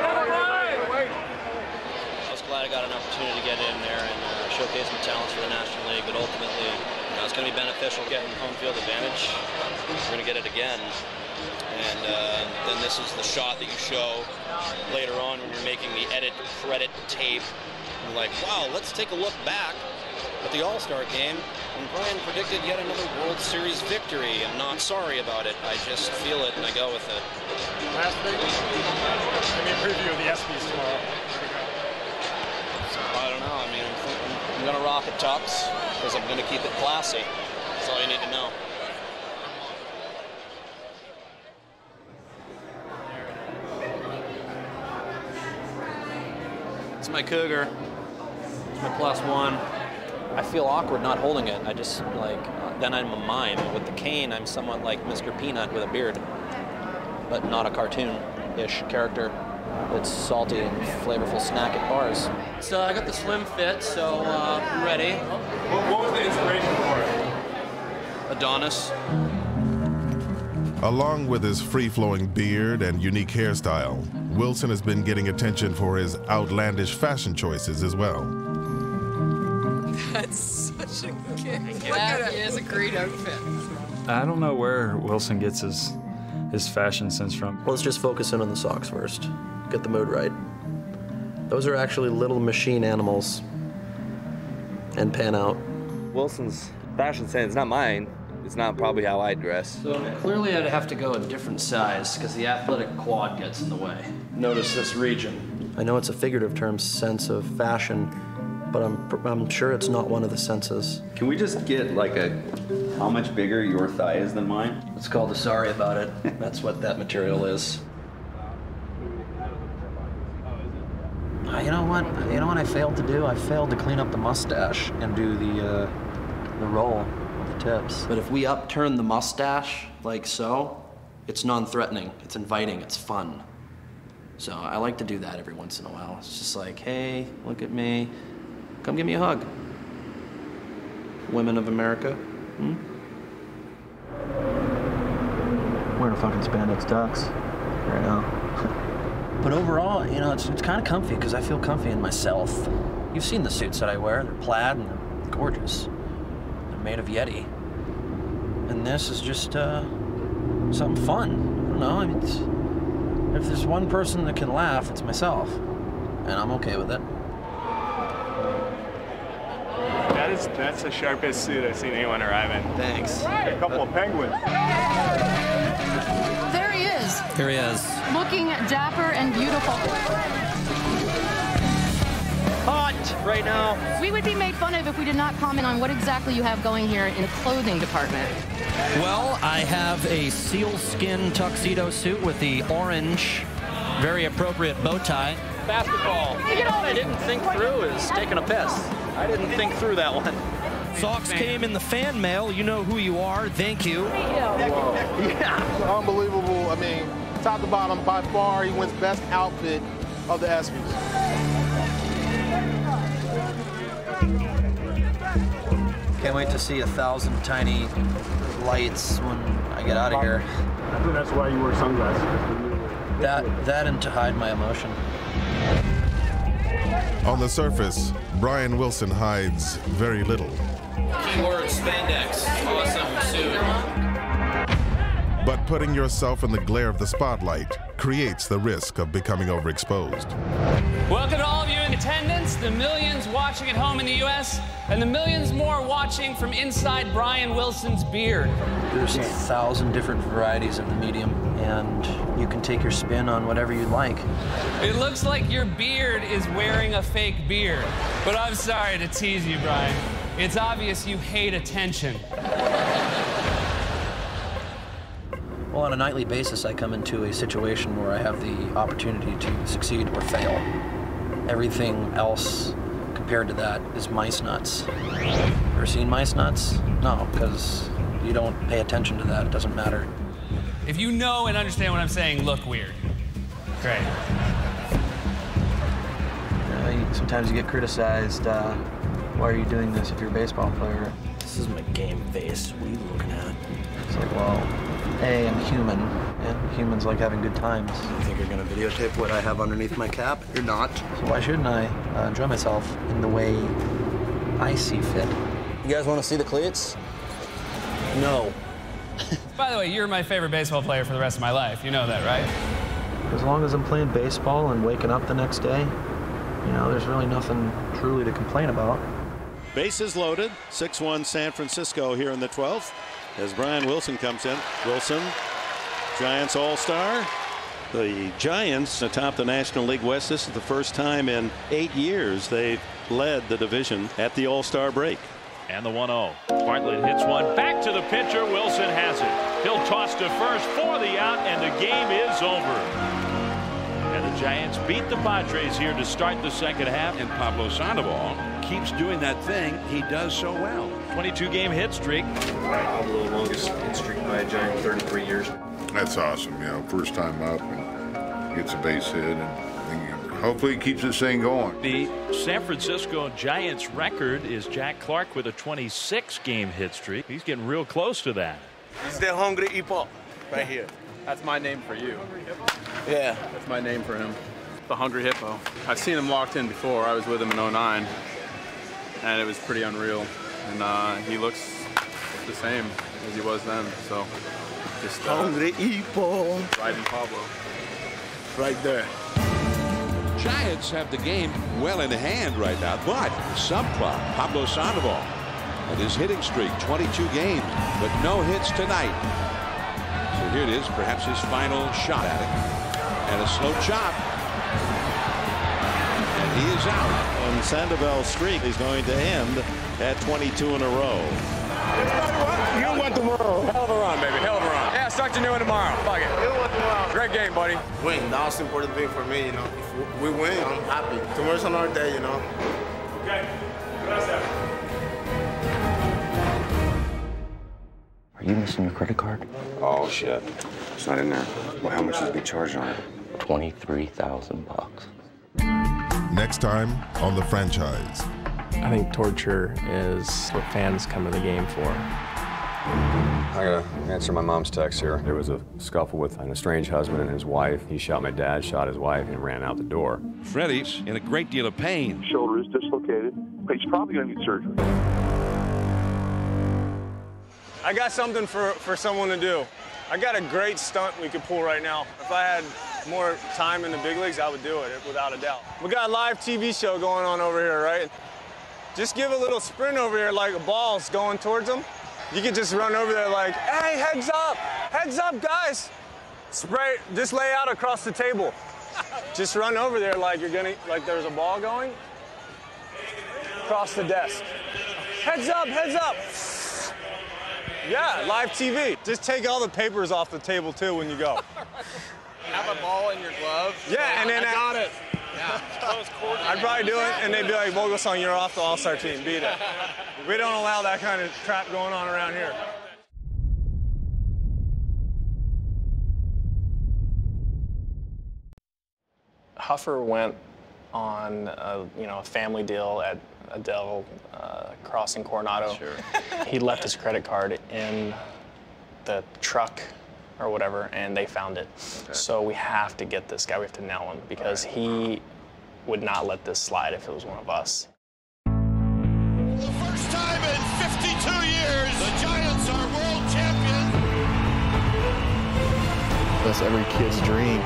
I was glad I got an opportunity to get in there and uh, showcase my talents for the National League, but ultimately, you know, it's going to be beneficial getting home field advantage. We're going to get it again. And uh, then this is the shot that you show later on when you're making the edit credit tape. You're like, wow, let's take a look back at the All-Star game. And Brian predicted yet another World Series victory. I'm not sorry about it. I just feel it and I go with it. Last thing, give me a preview of the ESPYs tomorrow. I don't know. I mean, I'm, I'm going to rock a tux because I'm going to keep it classy. That's all you need to know. It's my Cougar. It's my plus one. I feel awkward not holding it. I just, like, then I'm a mime. With the cane, I'm somewhat like Mister Peanut with a beard, but not a cartoon-ish character. It's salty and flavorful snack at bars. So I got the slim fit, so uh, I'm ready. What, what was the inspiration for it? Adonis. Along with his free-flowing beard and unique hairstyle, Wilson has been getting attention for his outlandish fashion choices as well. That's such a kick. That is a great outfit. I don't know where Wilson gets his his fashion sense from. Let's just focus in on the socks first. Get the mood right. Those are actually little machine animals. And pan out. Wilson's fashion sense is not mine. It's not probably how I dress. So clearly I'd have to go a different size because the athletic quad gets in the way. Notice this region. I know it's a figurative term, sense of fashion, but I'm, I'm sure it's not one of the senses. Can we just get like a, how much bigger your thigh is than mine? It's called a sorry about it. That's what that material is. Uh, you know what? You know what I failed to do? I failed to clean up the mustache and do the, uh, the roll of the tips. But if we upturn the mustache like so, it's non-threatening, it's inviting, it's fun. So I like to do that every once in a while. It's just like, hey, look at me. Come give me a hug. Women of America. Hmm? Wearing a fucking spandex tux right now. But overall, you know, it's, it's kind of comfy because I feel comfy in myself. You've seen the suits that I wear. They're plaid and they're gorgeous. They're made of Yeti. And this is just uh, something fun. I don't know. I mean, it's, if there's one person that can laugh, it's myself. And I'm okay with it. That is, that's the sharpest suit I've seen anyone arrive in. Thanks. A couple of penguins. There he is. Here he is. Looking dapper and beautiful. Hot right now. We would be made fun of if we did not comment on what exactly you have going here in the clothing department. Well, I have a sealskin tuxedo suit with the orange, very appropriate bow tie. Basketball. What I didn't think through is taking a piss. I didn't think through that one. Socks came in the fan mail. You know who you are. Thank you. Yeah, unbelievable. I mean, top to bottom, by far, he wins best outfit of the ESPYs. Can't wait to see a thousand tiny lights when I get out of here. I think that's why you wear sunglasses. That, that and to hide my emotion. On the surface, Brian Wilson hides very little. Keyword spandex. Awesome suit. But putting yourself in the glare of the spotlight creates the risk of becoming overexposed. Welcome to all of you in attendance, the millions watching at home in the U S, and the millions more watching from inside Brian Wilson's beard. There's a thousand different varieties of the medium, and you can take your spin on whatever you like. It looks like your beard is wearing a fake beard, but I'm sorry to tease you, Brian. It's obvious you hate attention. Well, on a nightly basis, I come into a situation where I have the opportunity to succeed or fail. Everything else compared to that is mice nuts. Ever seen mice nuts? No, because you don't pay attention to that. It doesn't matter. If you know and understand what I'm saying, look weird. Great. Uh, you, sometimes you get criticized. Uh, why are you doing this if you're a baseball player? This is my game face. What are you looking at? It's like, well, hey, I'm human, and humans like having good times. You think you're gonna videotape what I have underneath my cap? You're not. So why shouldn't I uh, enjoy myself in the way I see fit? You guys want to see the cleats? No. By the way, you're my favorite baseball player for the rest of my life. You know that, right? As long as I'm playing baseball and waking up the next day, you know, there's really nothing truly to complain about. Bases loaded, six one San Francisco here in the twelfth. As Brian Wilson comes in. Wilson, Giants All-Star. The Giants atop the National League West. This is the first time in eight years they've led the division at the All-Star break. And the one oh. Bartlett hits one back to the pitcher. Wilson has it. He'll toss to first for the out, and the game is over. And the Giants beat the Padres here to start the second half. And Pablo Sandoval keeps doing that thing he does so well. twenty-two game hit streak. Pablo, longest hit streak by a Giant, thirty-three years. That's awesome. You know, first time up and gets a base hit, and hopefully he keeps this thing going. The San Francisco Giants record is Jack Clark with a twenty-six game hit streak. He's getting real close to that. He's the Hungry Hippo right here. That's my name for you. Yeah. That's my name for him. The Hungry Hippo. I've seen him walked in before. I was with him in oh nine. and it was pretty unreal. And uh, he looks the same as he was then. So just uh, hungry people. Riding Pablo. Right there. Giants have the game well in hand right now, but subplot Pablo Sandoval and his hitting streak, twenty-two games, but no hits tonight. So here it is, perhaps his final shot at it, and a slow chop, and he is out. And Sandoval's streak is going to end at twenty-two in a row. You won tomorrow. Hell of a run, baby. Hell of a run. Yeah, start your new one tomorrow. Fuck it. You won tomorrow. Great game, buddy. Win. That's the important thing for me, you know. If we win, I'm happy. Tomorrow's another day, you know. Okay. Gracias. Are you missing your credit card? Oh, shit. It's not in there. Well, how much is the charge on it? twenty-three thousand bucks. Next time on The Franchise. I think torture is what fans come to the game for. I gotta answer my mom's text here. There was a scuffle with an estranged husband and his wife. He shot my dad, shot his wife, and ran out the door. Freddie's in a great deal of pain. Shoulder is dislocated. He's probably going to need surgery. I got something for, for someone to do. I got a great stunt we could pull right now. If I had more time in the big leagues, I would do it, without a doubt. We got a live T V show going on over here, right? Just give a little sprint over here like a ball's going towards them. You could just run over there like, hey, heads up, heads up, guys. Spray, just lay out across the table. Just run over there like you're gonna, like there's a ball going. Across the desk. Heads up, heads up. Yeah, live T V. Just take all the papers off the table too when you go. Have a ball in your glove. Yeah, and then I got it. Yeah. I'd probably do it, and they'd be like, Vogelsong, you're off the All-Star team. Beat it. We don't allow that kind of crap going on around here. Huffer went on a, you know, a family deal at Adele uh, Crossing Coronado. Sure. He left his credit card in the truck or whatever, and they found it. Okay. So we have to get this guy. We have to nail him because right. he would not let this slide if it was one of us. For the first time in fifty-two years, the Giants are world champions. That's every kid's dream.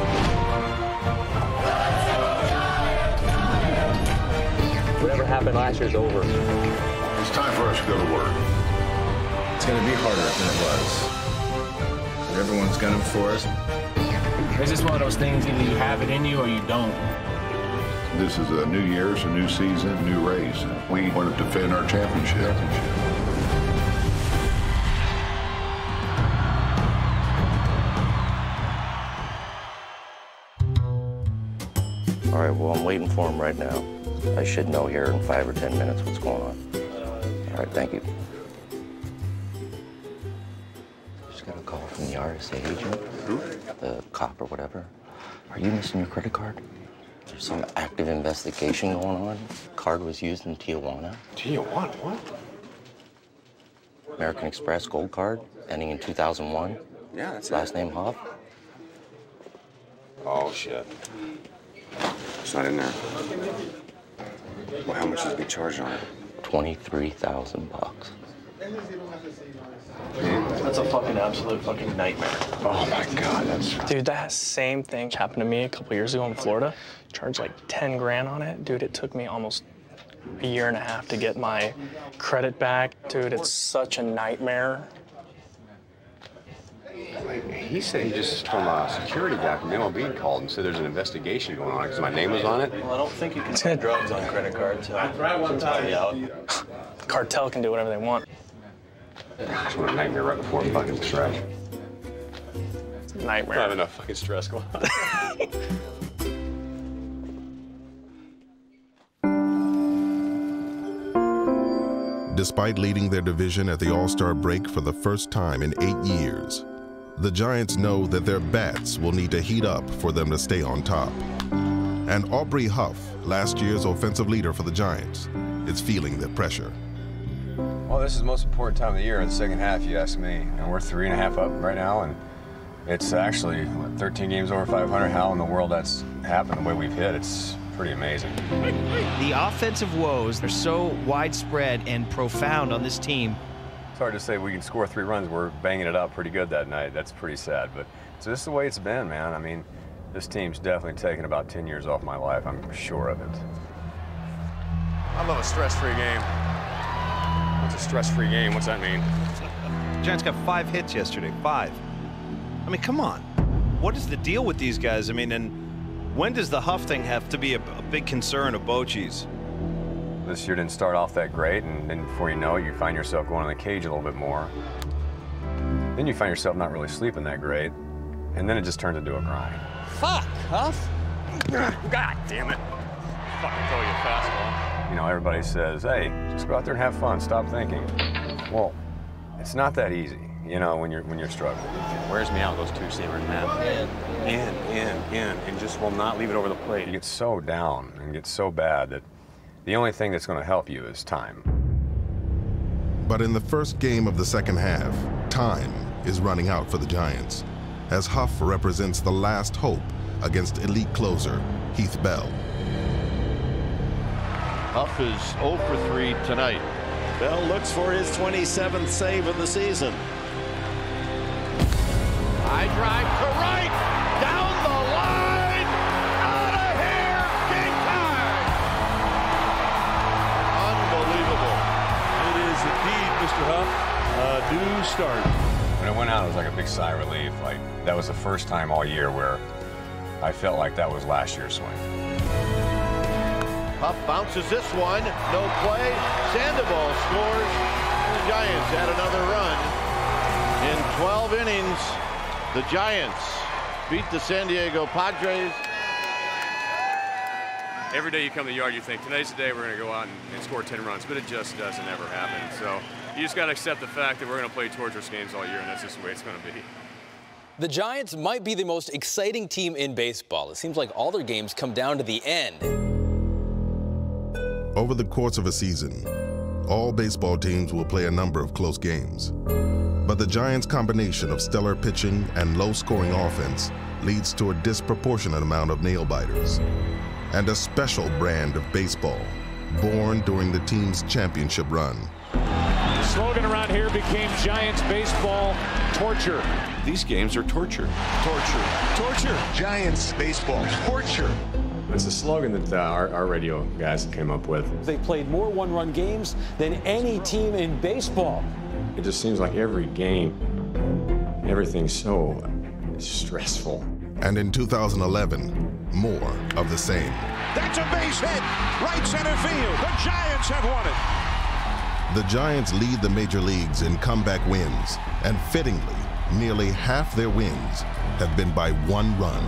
Whatever happened last year's over. It's time for us to go to work. It's going to be harder than it was. Everyone's gunning for us. It's just one of those things, either you have it in you or you don't. This is a new year, it's a new season, new race. We want to defend our championship. All right, well, I'm waiting for him right now. I should know here in five or ten minutes what's going on. All right, thank you. Just got a call from the R S A agent, Who? the cop or whatever. Are you missing your credit card? There's some active investigation going on. Card was used in Tijuana. Tijuana, what? American Express gold card, ending in two thousand one. Yeah, that's Last it. name Hoff. Oh, shit. It's not in there. Well, how much is the charge on it? twenty-three thousand bucks. That's a fucking absolute fucking nightmare. Oh my God, that's... Dude, that same thing happened to me a couple years ago in Florida. Charged like ten grand on it. Dude, it took me almost a year and a half to get my credit back. Dude, it's such a nightmare. He said he just, from a security guy from M L B, called and said there's an investigation going on because my name was on it. Well, I don't think you can send drugs on credit cards. So out. The cartel can do whatever they want. That's what a nightmare right before fucking stretch. It's a nightmare. I don't have enough fucking stress going on. Despite leading their division at the All-Star break for the first time in eight years, the Giants know that their bats will need to heat up for them to stay on top. And Aubrey Huff, last year's offensive leader for the Giants, is feeling the pressure. Well, this is the most important time of the year in the second half, you ask me. And we're three and a half up right now, and it's actually what, thirteen games over five hundred. How in the world that's happened the way we've hit? It's pretty amazing. The offensive woes are so widespread and profound on this team. It's hard to say we can score three runs. We're banging it out pretty good that night. That's pretty sad, but it's just the way it's been, man. I mean, this team's definitely taken about ten years off my life. I'm sure of it. I love a stress-free game. What's a stress-free game? What's that mean? Giants got five hits yesterday, five. I mean, come on. What is the deal with these guys? I mean, and when does the Huff thing have to be a, a big concern of Bochy's? This year didn't start off that great, and then before you know it, you find yourself going in the cage a little bit more. Then you find yourself not really sleeping that great, and then it just turns into a grind. Fuck, Huff. God damn it. Fucking throw you a fastball. You know, everybody says, hey, just go out there and have fun, stop thinking. Well, it's not that easy, you know, when you're when you're struggling. Wears me out, those two-seamers, man. In, in, in, and just will not leave it over the plate. You get so down and get so bad that the only thing that's going to help you is time. But in the first game of the second half, time is running out for the Giants, as Huff represents the last hope against elite closer Heath Bell. Huff is oh for three tonight. Bell looks for his twenty-seventh save of the season. High drive to right, down the line, out of here, game time! Unbelievable. It is indeed, Mister Huff, a new start. When it went out, it was like a big sigh of relief. Like, that was the first time all year where I felt like that was last year's swing. Huff bounces this one, no play. Sandoval scores, and the Giants add another run. In twelve innings, the Giants beat the San Diego Padres. Every day you come to the yard, you think, today's the day we're going to go out and, and score ten runs, but it just doesn't ever happen. So you just got to accept the fact that we're going to play torturous games all year, and that's just the way it's going to be. The Giants might be the most exciting team in baseball. It seems like all their games come down to the end. Over the course of a season, all baseball teams will play a number of close games. But the Giants' combination of stellar pitching and low-scoring offense leads to a disproportionate amount of nail-biters and a special brand of baseball born during the team's championship run. The slogan around here became Giants baseball torture. These games are torture. Torture. Torture. Giants baseball torture. It's a slogan that uh, our, our radio guys came up with. They played more one-run games than any team in baseball. It just seems like every game, everything's so stressful. And in two thousand eleven, more of the same. That's a base hit, right center field. The Giants have won it. The Giants lead the major leagues in comeback wins, and fittingly, nearly half their wins have been by one run.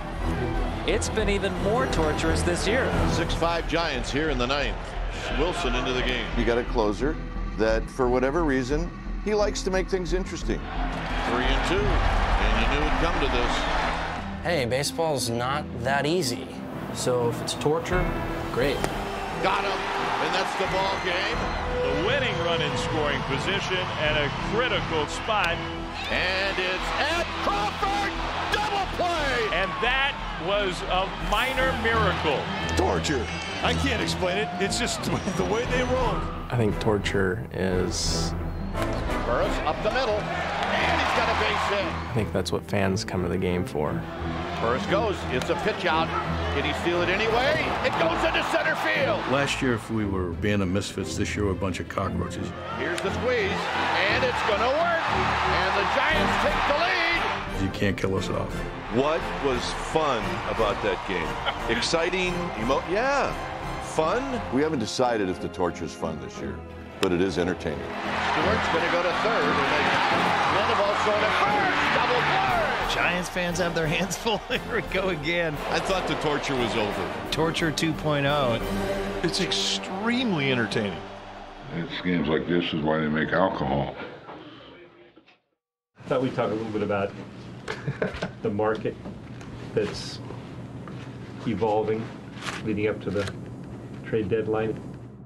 It's been even more torturous this year. six five Giants here in the ninth. Wilson into the game. You got a closer that, for whatever reason, he likes to make things interesting. Three and two, and you knew it'd come to this. Hey, baseball's not that easy. So if it's torture, great. Got him, and that's the ball game. The winning run in scoring position and a critical spot. And it's Ed Crawford, double play! And that was a minor miracle. Torture. I can't explain it. It's just the way they roll. I think torture is... Burris up the middle, and he's got a base hit. I think that's what fans come to the game for. Burris goes, it's a pitch out. Can he steal it anyway? It goes into center field. Last year, if we were being a misfits, this year we're a bunch of cockroaches. Here's the squeeze, and it's gonna work. And the Giants take the lead. You can't kill us off. What was fun about that game? Exciting, emo yeah, fun. We haven't decided if the torture is fun this year, but it is entertaining. Stewart's going to go to third, and they Sandoval's going to first, double play. Giants fans have their hands full. Here we go again. I thought the torture was over. Torture two point oh. It's extremely entertaining. It's games like this is why they make alcohol. I thought we'd talk a little bit about the market that's evolving leading up to the trade deadline.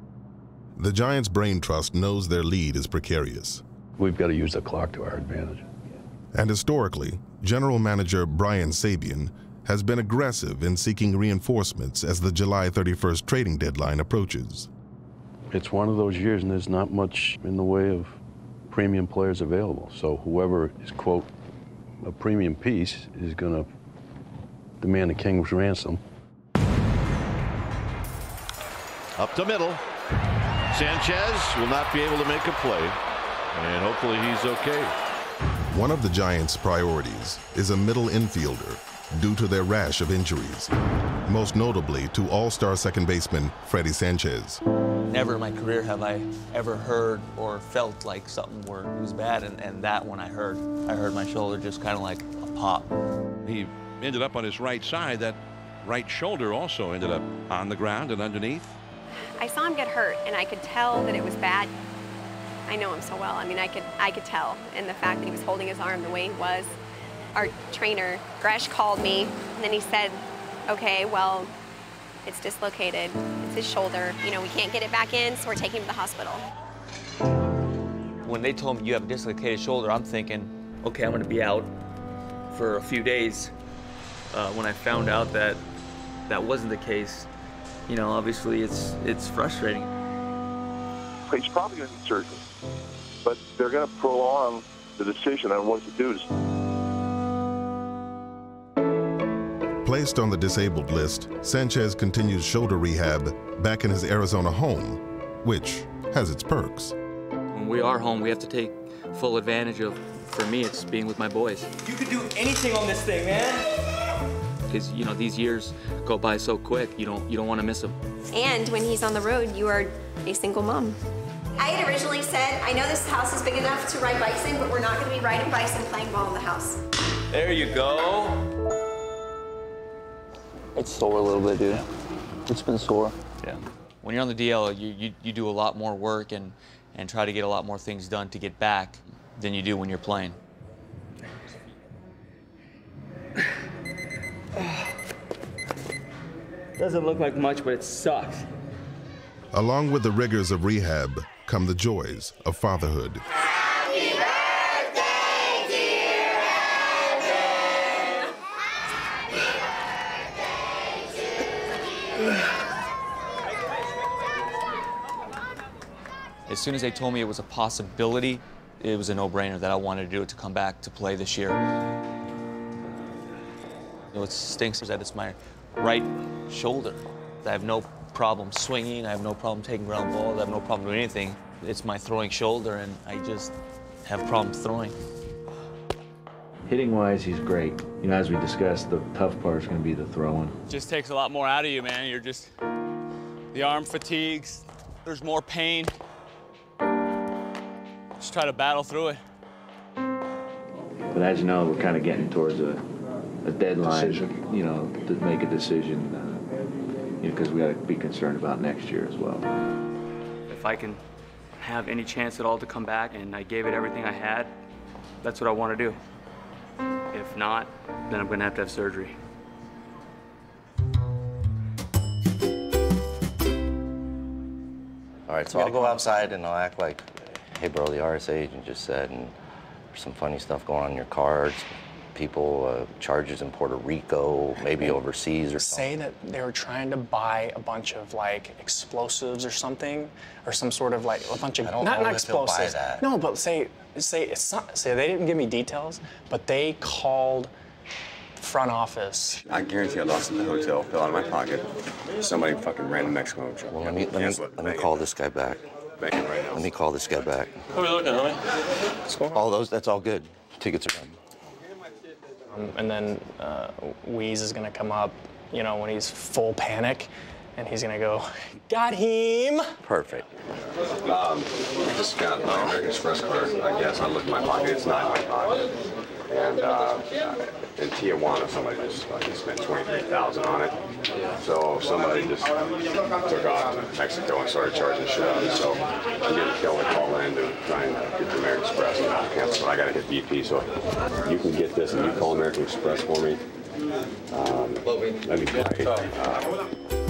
The Giants' brain trust knows their lead is precarious. We've got to use the clock to our advantage. And historically, General Manager Brian Sabean has been aggressive in seeking reinforcements as the July thirty-first trading deadline approaches. It's one of those years, and there's not much in the way of premium players available. So whoever is, quote, a premium piece is going to demand a king's ransom. Up the middle. Sanchez will not be able to make a play, and hopefully he's okay. One of the Giants' priorities is a middle infielder due to their rash of injuries, most notably to all-star second baseman Freddie Sanchez. Never in my career have I ever heard or felt like something were, was bad, and, and that when I heard, I heard my shoulder just kind of like a pop. He ended up on his right side. That right shoulder also ended up on the ground and underneath. I saw him get hurt, and I could tell that it was bad. I know him so well. I mean, I could, I could tell. And the fact that he was holding his arm the way he was. Our trainer, Gresh, called me, and then he said, okay, well, it's dislocated. It's his shoulder. You know, we can't get it back in, so we're taking him to the hospital. When they told me you have a dislocated shoulder, I'm thinking, okay, I'm going to be out for a few days. Uh, when I found out that that wasn't the case, you know, obviously it's it's frustrating. He's probably going to need surgery, but they're going to prolong the decision on what to do. Placed on the disabled list, Sanchez continues shoulder rehab back in his Arizona home, which has its perks. When we are home, we have to take full advantage of, for me, it's being with my boys. You could do anything on this thing, man. Because, you know, these years go by so quick, you don't, you don't want to miss them. And when he's on the road, you are a single mom. I had originally said, I know this house is big enough to ride bikes in, but we're not going to be riding bikes and playing ball in the house. There you go. It's sore a little bit, dude. It's been sore. Yeah. When you're on the D L, you, you, you do a lot more work and, and try to get a lot more things done to get back than you do when you're playing. Doesn't look like much, but it sucks. Along with the rigors of rehab come the joys of fatherhood. Happy birthday, dear Evan. As soon as they told me it was a possibility, it was a no-brainer that I wanted to do it to come back to play this year. What stinks is that it's my right shoulder. I have no problem swinging, I have no problem taking ground balls, I have no problem doing anything. It's my throwing shoulder, and I just have problems throwing. Hitting-wise, he's great. You know, as we discussed, the tough part is going to be the throwing. Just takes a lot more out of you, man. You're just, the arm fatigues, there's more pain. Just try to battle through it. But as you know, we're kind of getting towards a, a deadline, decision. you know, to make a decision, uh, you know, because we got to be concerned about next year as well. If I can have any chance at all to come back and I gave it everything I had, that's what I want to do. If not, then I'm going to have to have surgery. All right, so I'll go outside and I'll act like, hey, bro, the R S A agent just said, and there's some funny stuff going on in your cards. People, uh, charges in Puerto Rico, maybe overseas or something. Say that they were trying to buy a bunch of like explosives or something, or some sort of like a bunch of I don't not, know not if they'll buy explosives. that. No, but say say it's not. Say they didn't give me details, but they called the front office. I guarantee I lost it at the hotel, fell out of my pocket. Somebody fucking ran to Mexico. Well, let me let me let me call this guy back. Right now. Let me call this guy back. How are we looking, homie? All those, that's all good. Tickets are done. Um, and then uh, Wheeze is gonna come up, you know, when he's full panic, and he's gonna go, got him. Perfect. Um, I just got my American Express card. I guess I looked in my pocket. It's not in my pocket. And uh, in Tijuana, somebody just fucking spent twenty-three thousand dollars on it. So somebody just took off to Mexico and started charging shit out of it. So I'm getting Kelly call in to try and get the American Express and cancel. But I got to hit B P. So if you can get this and you call American Express for me, um, that'd be great. Uh,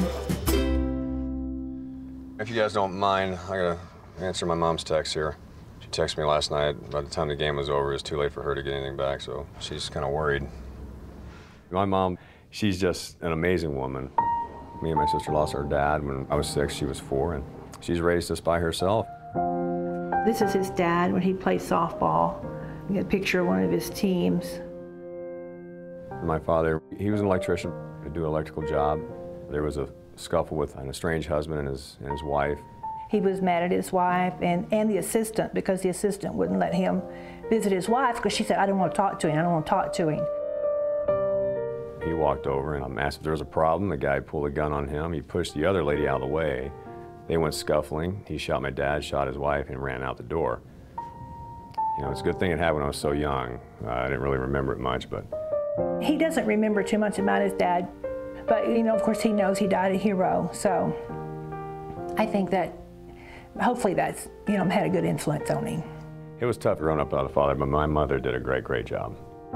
if you guys don't mind, I got to answer my mom's text here. She texted me last night. By the time the game was over, it was too late for her to get anything back, so she's kind of worried. My mom she's just an amazing woman. Me and my sister lost our dad when I was six, she was four, and she's raised us by herself. This is his dad when he played softball. You get a picture of one of his teams. My father, he was an electrician, he'd do an electrical job. There was a scuffle with an estranged husband and his, and his wife. He was mad at his wife and, and the assistant because the assistant wouldn't let him visit his wife because she said, I don't want to talk to him, I don't want to talk to him. He walked over and I asked if there was a problem. The guy pulled a gun on him. He pushed the other lady out of the way. They went scuffling. He shot my dad, shot his wife, and ran out the door. You know, it's a good thing it happened when I was so young. Uh, I didn't really remember it much, but. He doesn't remember too much about his dad, but, you know, of course he knows he died a hero, so I think that hopefully that's, you know, had a good influence on him. It was tough growing up without a father, but my mother did a great, great job.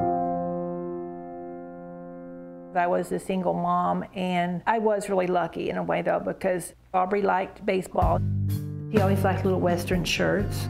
I was a single mom, and I was really lucky in a way, though, because Aubrey liked baseball. He always liked little Western shirts.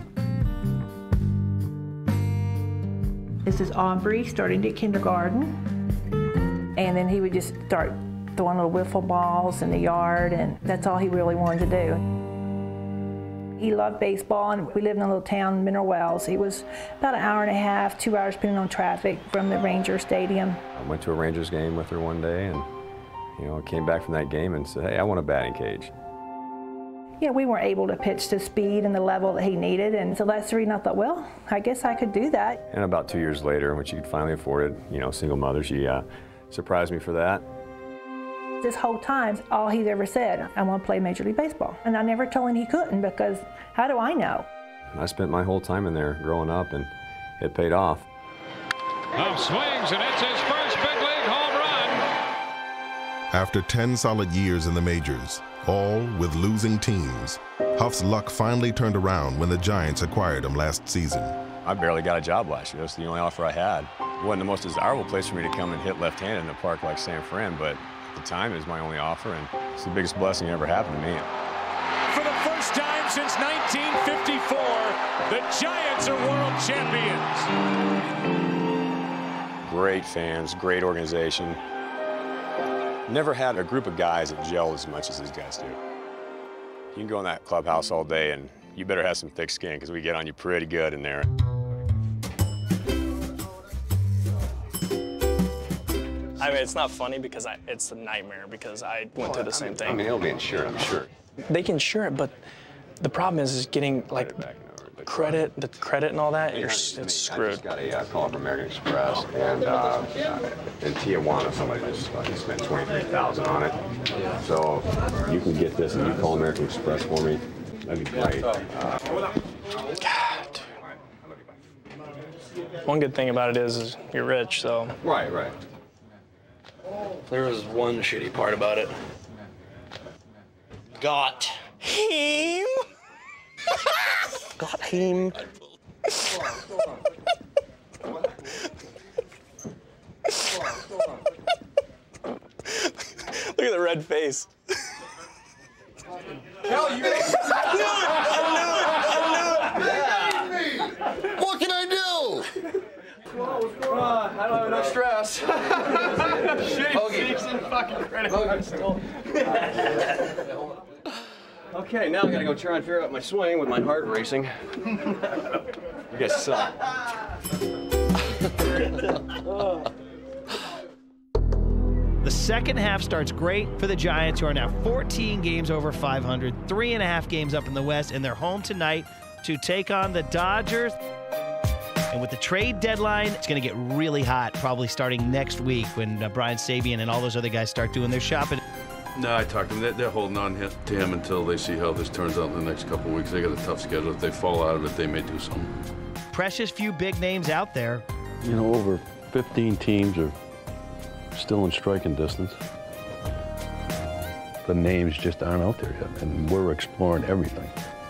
This is Aubrey starting at kindergarten, and then he would just start throwing little wiffle balls in the yard, and that's all he really wanted to do. He loved baseball, and we lived in a little town, Mineral Wells. He was about an hour and a half, two hours depending on traffic from the Ranger Stadium. I went to a Rangers game with her one day, and you know, came back from that game and said, hey, I want a batting cage. Yeah, we weren't able to pitch to speed and the level that he needed, and so that's the reason I thought, well, I guess I could do that. And about two years later, when she could finally afford it, you know, single mother, she uh, surprised me for that. This whole time, all he's ever said, I want to play Major League Baseball. And I never told him he couldn't, because how do I know? I spent my whole time in there growing up, and it paid off. Huff swings, and it's his first big league home run. After ten solid years in the majors, all with losing teams, Huff's luck finally turned around when the Giants acquired him last season. I barely got a job last year. That's the only offer I had. It wasn't the most desirable place for me to come and hit left-handed in a park like San Fran, but at the time it was my only offer, and it's the biggest blessing that ever happened to me. For the first time since nineteen fifty-four, the Giants are world champions. Great fans, great organization. Never had a group of guys that gel as much as these guys do. You can go in that clubhouse all day, and you better have some thick skin, because we get on you pretty good in there. I mean, it's not funny because I, it's a nightmare because I went well, through the same I mean, thing. I mean, it'll be insured, I'm sure. They can insure it, but the problem is, is getting like credit, the credit and all that. You're it's screwed. I just got a uh, call from American Express, and uh, in Tijuana, somebody just uh, spent twenty-three thousand dollars on it. So you can get this, and you call American Express for me. That'd be great. Uh, God. One good thing about it is, is you're rich, so. Right, right. There was one shitty part about it. Got him. Got him. Look at the red face. Hell, you. I knew it! I knew it! I knew it! What can I do? What's going on? I don't have enough stress. Shit, six and fucking credit card still. Okay, now I gotta go try and figure out my swing with my heart racing. You guys suck. The second half starts great for the Giants, who are now fourteen games over five hundred, three and a half games up in the West, and they're home tonight to take on the Dodgers. And with the trade deadline, it's going to get really hot, probably starting next week when uh, Brian Sabean and all those other guys start doing their shopping. No, I talked to them. They're, they're holding on to him until they see how this turns out in the next couple of weeks. They got a tough schedule. If they fall out of it, they may do something. Precious few big names out there. You know, over fifteen teams are still in striking distance. The names just aren't out there yet, and we're exploring everything.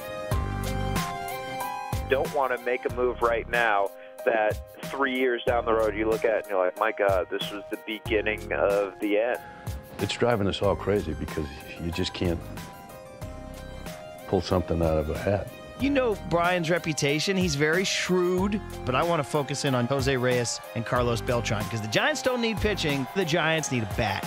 Don't want to make a move right now that three years down the road you look at and you're like, my God, this was the beginning of the end. It's driving us all crazy because you just can't pull something out of a hat. You know Brian's reputation. He's very shrewd, but I want to focus in on Jose Reyes and Carlos Beltran because the Giants don't need pitching. The Giants need a bat.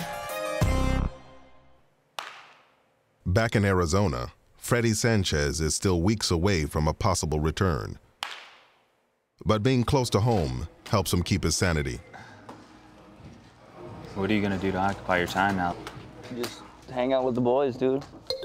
Back in Arizona, Freddie Sanchez is still weeks away from a possible return. But being close to home helps him keep his sanity. What are you going to do to occupy your time now? Just hang out with the boys, dude.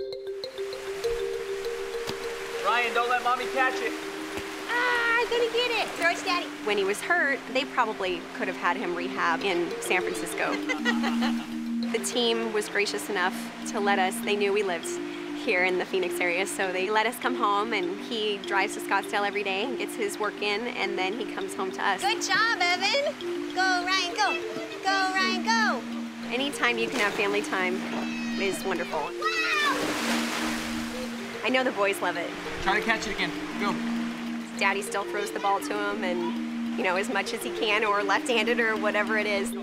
Ryan, don't let mommy catch it. Ah, I'm gonna get it. Throw it to Daddy. When he was hurt, they probably could have had him rehab in San Francisco. The team was gracious enough to let us, they knew we lived here in the Phoenix area, so they let us come home, and he drives to Scottsdale every day and gets his work in, and then he comes home to us. Good job, Evan. Go, Ryan, go. Go, Ryan, go. Anytime you can have family time is wonderful. Wow. I know the boys love it. Try to catch it again. Go. Daddy still throws the ball to him, and, you know, as much as he can, or left-handed, or whatever it is.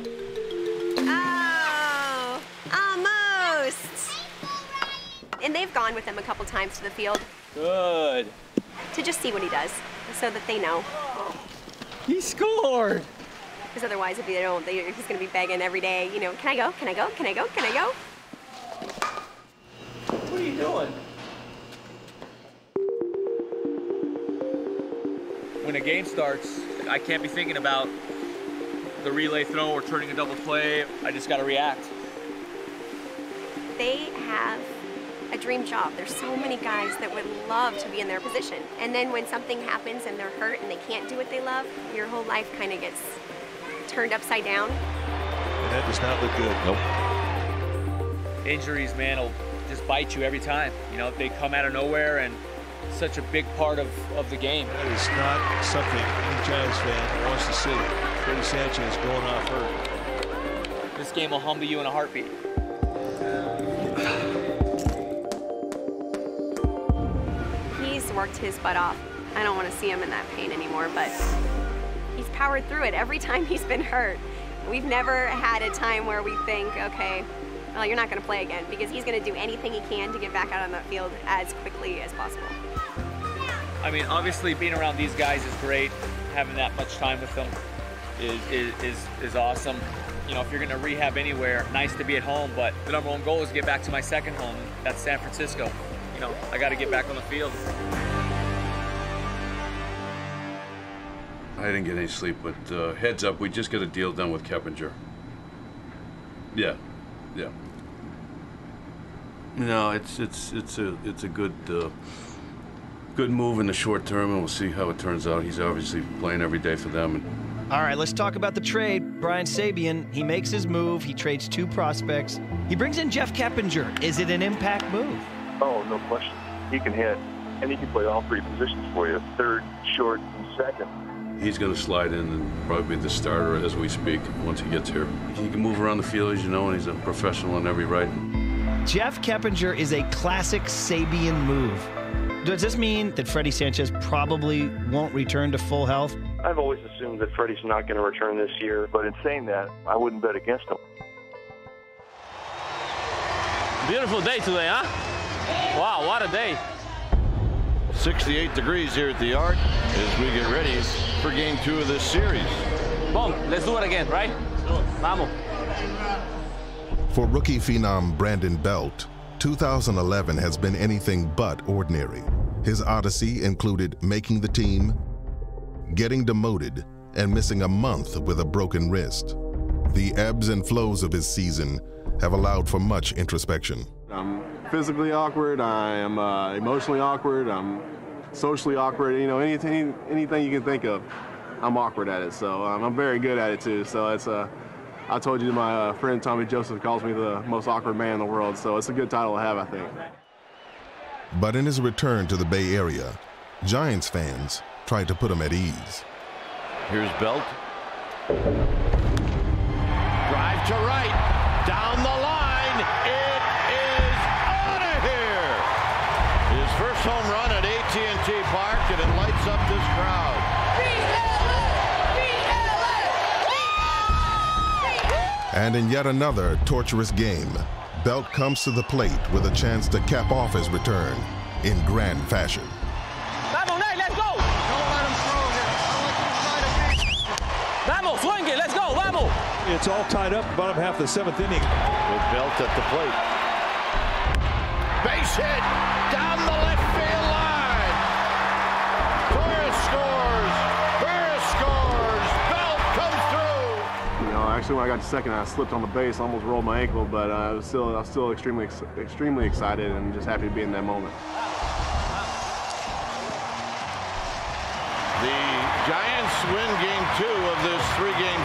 Oh, almost. And they've gone with him a couple times to the field. Good. To just see what he does, so that they know. He scored. Because otherwise, if they don't, they, he's going to be begging every day, you know, can I go, can I go, can I go, can I go? What are you doing? When a game starts, I can't be thinking about the relay throw or turning a double play. I just got to react. They have a dream job. There's so many guys that would love to be in their position. And then when something happens and they're hurt and they can't do what they love, your whole life kind of gets turned upside down. And that does not look good. Nope. Injuries, man, will just bite you every time. You know, they come out of nowhere, and such a big part of, of the game. That is not something any Giants fan wants to see. Freddie Sanchez going off hurt. This game will humble you in a heartbeat. He's worked his butt off. I don't want to see him in that pain anymore, but he's powered through it every time he's been hurt. We've never had a time where we think, okay, well, you're not going to play again, because he's going to do anything he can to get back out on that field as quickly as possible. I mean, obviously being around these guys is great. Having that much time with them is, is, is, is awesome. You know, if you're going to rehab anywhere, nice to be at home, but the number one goal is to get back to my second home. That's San Francisco. You know, I got to get back on the field. I didn't get any sleep, but uh, heads up, we just got a deal done with Keppinger. Yeah, yeah. No, it's it's it's a it's a good uh, good move in the short term, and we'll see how it turns out. He's obviously playing every day for them. And All right, let's talk about the trade. Brian Sabean, he makes his move. He trades two prospects. He brings in Jeff Keppinger. Is it an impact move? Oh, no question. He can hit, and he can play all three positions for you: third, short, and second. he's going to slide in and probably be the starter as we speak once he gets here. He can move around the field, as you know, and he's a professional in every right. Jeff Keppinger is a classic Sabean move. Does this mean that Freddie Sanchez probably won't return to full health? I've always assumed that Freddie's not going to return this year, but in saying that, I wouldn't bet against him. Beautiful day today, huh? Wow, what a day. sixty-eight degrees here at the Yard as we get ready for game two of this series. Boom, let's do it again, right? Vamos. For rookie phenom Brandon Belt, two thousand eleven has been anything but ordinary. His odyssey included making the team, getting demoted, and missing a month with a broken wrist. The ebbs and flows of his season have allowed for much introspection. I'm physically awkward, I am uh, emotionally awkward, I'm socially awkward, you know, anything, anything you can think of, I'm awkward at it. So um, I'm very good at it too. So it's uh, I told you my uh, friend Tommy Joseph calls me the most awkward man in the world. So it's a good title to have, I think. But in his return to the Bay Area, Giants fans tried to put him at ease. Here's Belt. Drive to right. Down the line. It is out of here. His first home run at A T and T Park, and it lights up this crowd. And in yet another torturous game, Belt comes to the plate with a chance to cap off his return in grand fashion. Vamos, swing it, let's go, vamos! It's all tied up, bottom half of the seventh inning. With Belt at the plate. Base hit down the left field line. Torres scores. Torres scores. Belt comes through. You know, actually, when I got to second, I slipped on the base, almost rolled my ankle, but uh, I was still, I was still extremely, extremely excited and just happy to be in that moment. The Giants win game two of this three-game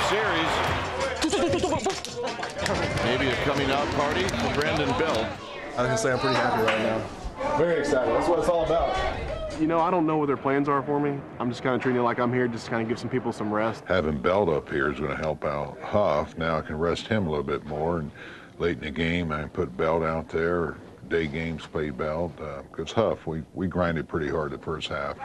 series. Maybe a coming-out party for Brandon Belt. I can say I'm pretty happy right now. Very excited. That's what it's all about. You know, I don't know what their plans are for me. I'm just kind of treating it like I'm here just to kind of give some people some rest. Having Belt up here is going to help out Huff. Now I can rest him a little bit more, and late in the game I can put Belt out there. Day games play Belt. Because uh, Huff, we, we grinded pretty hard the first half.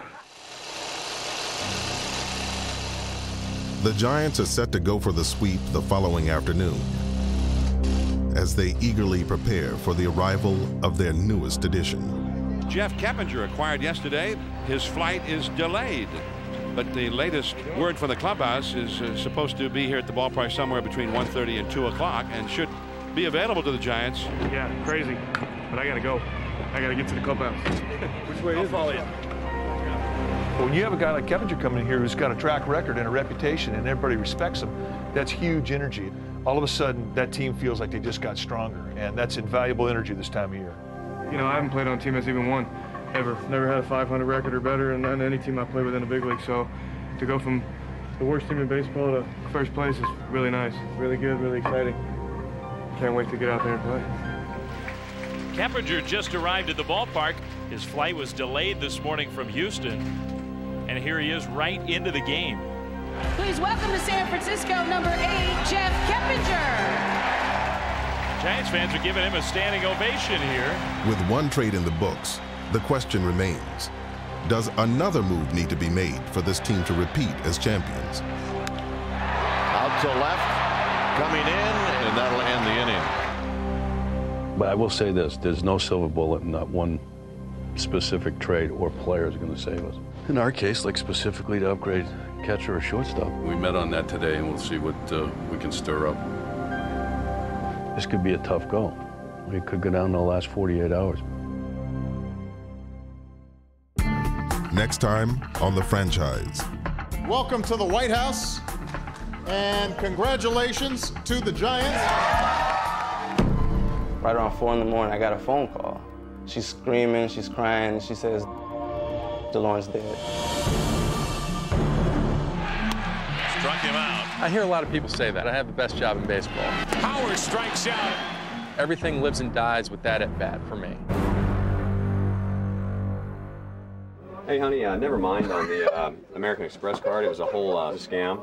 The Giants are set to go for the sweep the following afternoon as they eagerly prepare for the arrival of their newest addition. Jeff Keppinger acquired yesterday. His flight is delayed, but the latest word from the clubhouse is uh, supposed to be here at the ballpark somewhere between one thirty and two o'clock and should be available to the Giants. Yeah, crazy, but I gotta go. I gotta get to the clubhouse. Which way is it? When you have a guy like Keppinger coming in here who's got a track record and a reputation and everybody respects him, that's huge energy. All of a sudden, that team feels like they just got stronger, and that's invaluable energy this time of year. You know, I haven't played on a team that's even won, ever. Never had a five hundred record or better in any team I played with in the big league, so to go from the worst team in baseball to first place is really nice, really good, really exciting. Can't wait to get out there and play. Keppinger just arrived at the ballpark. His flight was delayed this morning from Houston. And here he is right into the game. Please welcome to San Francisco, number eight, Jeff Keppinger. Giants fans are giving him a standing ovation here. With one trade in the books, the question remains, does another move need to be made for this team to repeat as champions? Out to left, coming in, and that'll end the inning. But I will say this, there's no silver bullet, and not one specific trade or player is going to save us. In our case, like specifically to upgrade catcher or shortstop. We met on that today, and we'll see what uh, we can stir up. This could be a tough go. We could go down in the last forty-eight hours. Next time on The Franchise. Welcome to the White House, and congratulations to the Giants. Right around four in the morning, I got a phone call. She's screaming, she's crying, and she says, DeLorean's dead. Struck him out. I hear a lot of people say that. I have the best job in baseball. Power strikes out. Everything lives and dies with that at bat for me. Hey, honey, uh, never mind on the uh, American Express card. It was a whole uh, scam.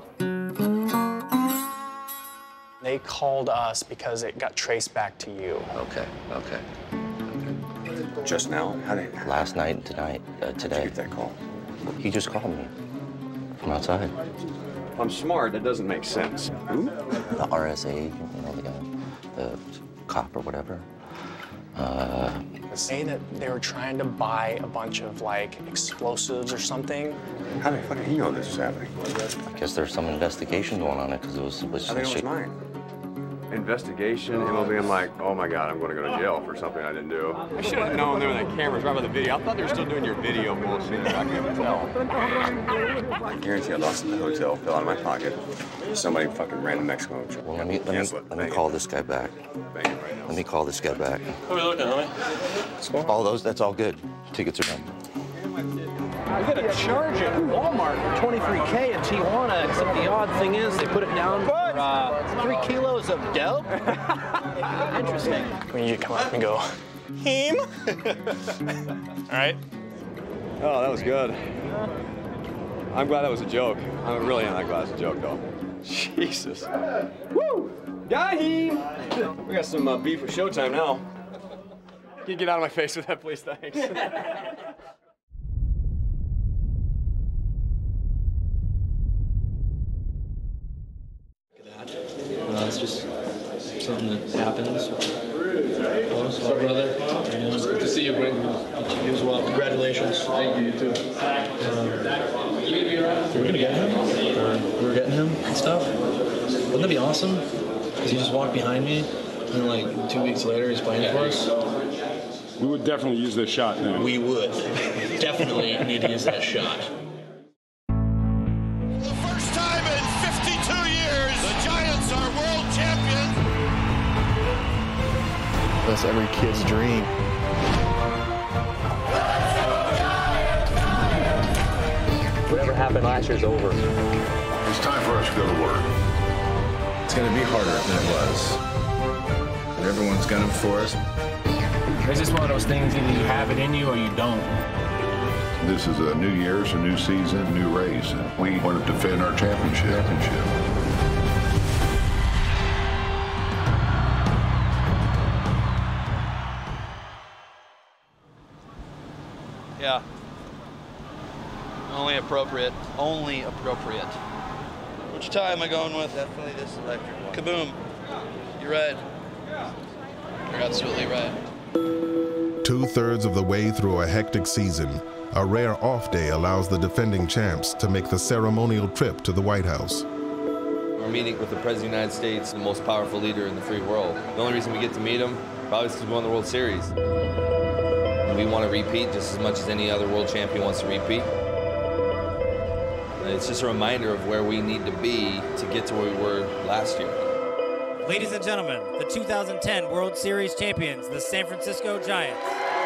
They called us because it got traced back to you. Okay, okay. Just now? How did Last night and tonight, uh, today. Did you get that call? He just called me from outside. I'm smart. That doesn't make sense. Who? The R S A, you know, the, uh, the cop or whatever. Uh, Say that they were trying to buy a bunch of, like, explosives or something. How the fuck did he know this was happening? I guess there's some investigation going on it because it was. It was I think it was mine. Investigation, M L B, I'm like, oh my God, I'm going to go to jail for something I didn't do. I should have known there were the cameras right by the video. I thought they were still doing your video bullshit back in the hotel. I guarantee I lost it in the hotel, fell out of my pocket. Somebody fucking ran to Mexico. Well, let me, let me, let me call this guy back. Let me call this guy back. What are we looking at, homie? All those, that's all good. Tickets are done. I got a charge at Walmart for twenty-three K in Tijuana, except the odd thing is they put it down for uh, three kilos of dope. Interesting. When you come up and go, him? All right. Oh, that was good. I'm glad that was a joke. I'm really not glad it's a joke, though. Jesus. Woo! Got him! We got some uh, beef for showtime now. Can you get out of my face with that, please? Thanks. Uh, it's just something that happens. What's up, brother? And it's good to see you, Greg. You as well. Congratulations. Thank you, you too. Uh, we're gonna get him. Or we were getting him and stuff. Wouldn't that be awesome? Because he just walked behind me, and then like two weeks later, he's playing for us. We would definitely use this shot now. We would. Definitely need to use that shot. The first time in fifty-two years, the Giants are world champions. That's every kid's dream. Whatever happened last year's over. It's time for us to go to work. It's going to be harder than it was. But everyone's gunning for us. It's just one of those things, either you have it in you or you don't. This is a new year, it's a new season, new race, and we want to defend our championship. championship. Yeah. Only appropriate. Only appropriate. Which tie am I going with? Definitely this electric one. Kaboom. You're right. You're absolutely right. Two-thirds of the way through a hectic season, a rare off day allows the defending champs to make the ceremonial trip to the White House. We're meeting with the President of the United States, the most powerful leader in the free world. The only reason we get to meet him probably is because we won the World Series. We want to repeat just as much as any other world champion wants to repeat. And it's just a reminder of where we need to be to get to where we were last year. Ladies and gentlemen, the two thousand ten World Series champions, the San Francisco Giants.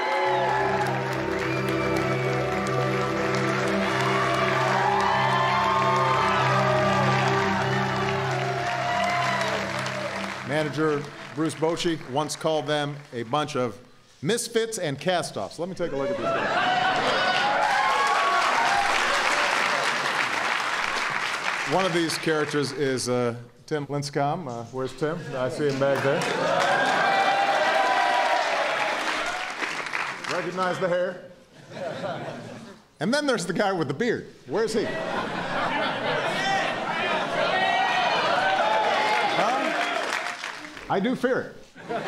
Manager Bruce Bochy once called them a bunch of misfits and cast-offs. Let me take a look at these guys. One of these characters is uh, Tim Lincecum. Uh, where's Tim? I see him back there. Recognize the hair. And then there's the guy with the beard. Where's he? Huh? I do fear it.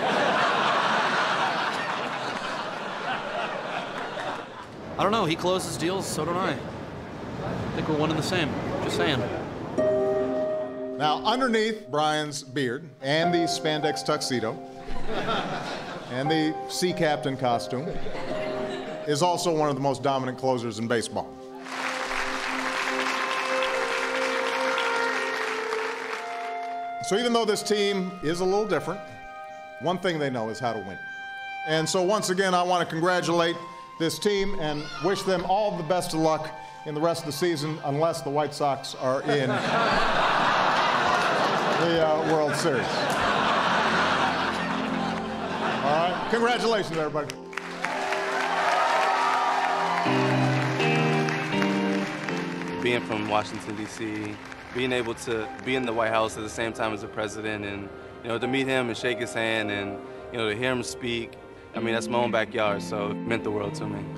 I don't know. He closes deals, so don't I. I think we're one and the same. Just saying. Now, underneath Brian's beard and the spandex tuxedo and the sea captain costume is also one of the most dominant closers in baseball. So even though this team is a little different, one thing they know is how to win. And so once again, I want to congratulate this team and wish them all the best of luck in the rest of the season, unless the White Sox are in the uh, World Series. All right, congratulations, everybody. Being from Washington, D C, being able to be in the White House at the same time as the president, and you know, to meet him and shake his hand, and you know, to hear him speak. I mean, that's my own backyard, so it meant the world to me.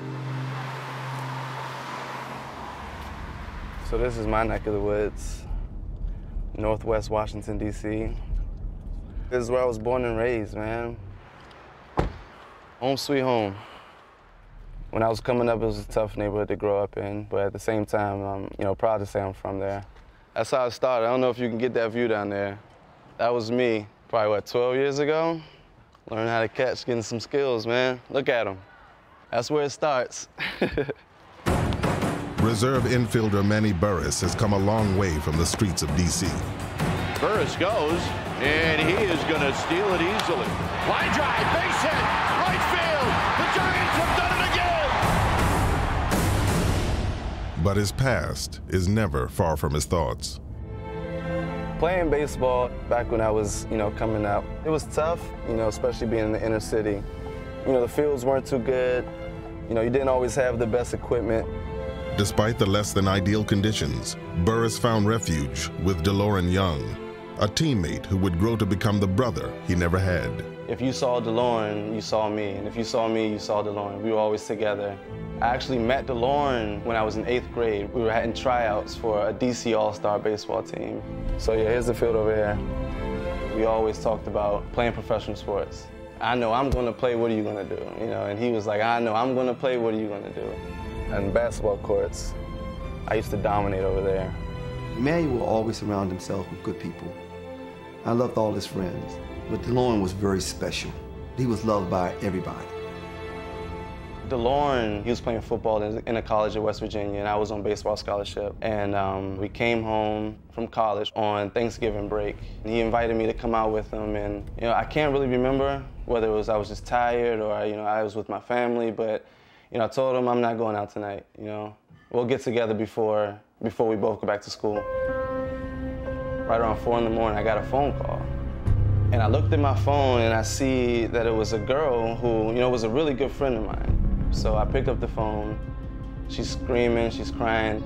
So this is my neck of the woods, Northwest Washington, D C. This is where I was born and raised, man. Home sweet home. When I was coming up, it was a tough neighborhood to grow up in, but at the same time, I'm you know, proud to say I'm from there. That's how it started. I don't know if you can get that view down there. That was me, probably, what, twelve years ago? Learning how to catch, getting some skills, man. Look at them. That's where it starts. Reserve infielder Manny Burris has come a long way from the streets of D C. Burris goes, and he is going to steal it easily. Line drive, base hit, right field. The Giants have done it again. But his past is never far from his thoughts. Playing baseball back when I was, you know, coming up, it was tough, you know, especially being in the inner city. You know, the fields weren't too good. You know, you didn't always have the best equipment. Despite the less than ideal conditions, Burris found refuge with DeLorean Young, a teammate who would grow to become the brother he never had. If you saw DeLorean, you saw me. And if you saw me, you saw DeLorean. We were always together. I actually met DeLorean when I was in eighth grade. We were having tryouts for a D C All-Star baseball team. So yeah, here's the field over here. We always talked about playing professional sports. I know I'm gonna play, what are you gonna do? You know, and he was like, I know I'm gonna play, what are you gonna do? And basketball courts, I used to dominate over there. Emmanuel will always surround himself with good people. I loved all his friends, but DeLorean was very special. He was loved by everybody. DeLorean, he was playing football in, in a college in West Virginia, and I was on baseball scholarship. And um, we came home from college on Thanksgiving break. And he invited me to come out with him, and you know, I can't really remember whether it was I was just tired or you know I was with my family, but you know, I told him I'm not going out tonight. You know, we'll get together before before we both go back to school. Right around four in the morning, I got a phone call. And I looked at my phone and I see that it was a girl who, you know, was a really good friend of mine. So I picked up the phone. She's screaming, she's crying.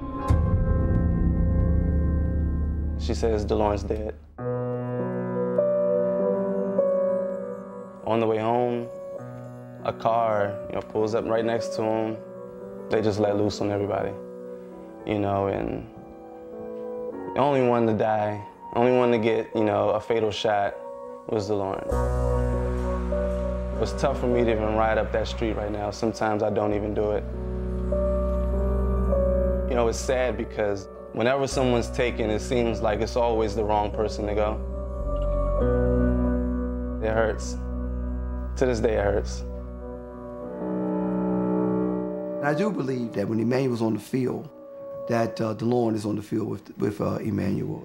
She says, DeLorean's dead. On the way home, a car, you know, pulls up right next to him. They just let loose on everybody, you know, and the only one to die, the only one to get, you know, a fatal shot was DeLorean. It was tough for me to even ride up that street right now. Sometimes I don't even do it. You know, it's sad because whenever someone's taken, it seems like it's always the wrong person to go. It hurts. To this day, it hurts. I do believe that when Emmanuel was on the field, that uh, DeLorean is on the field with, with uh, Emmanuel.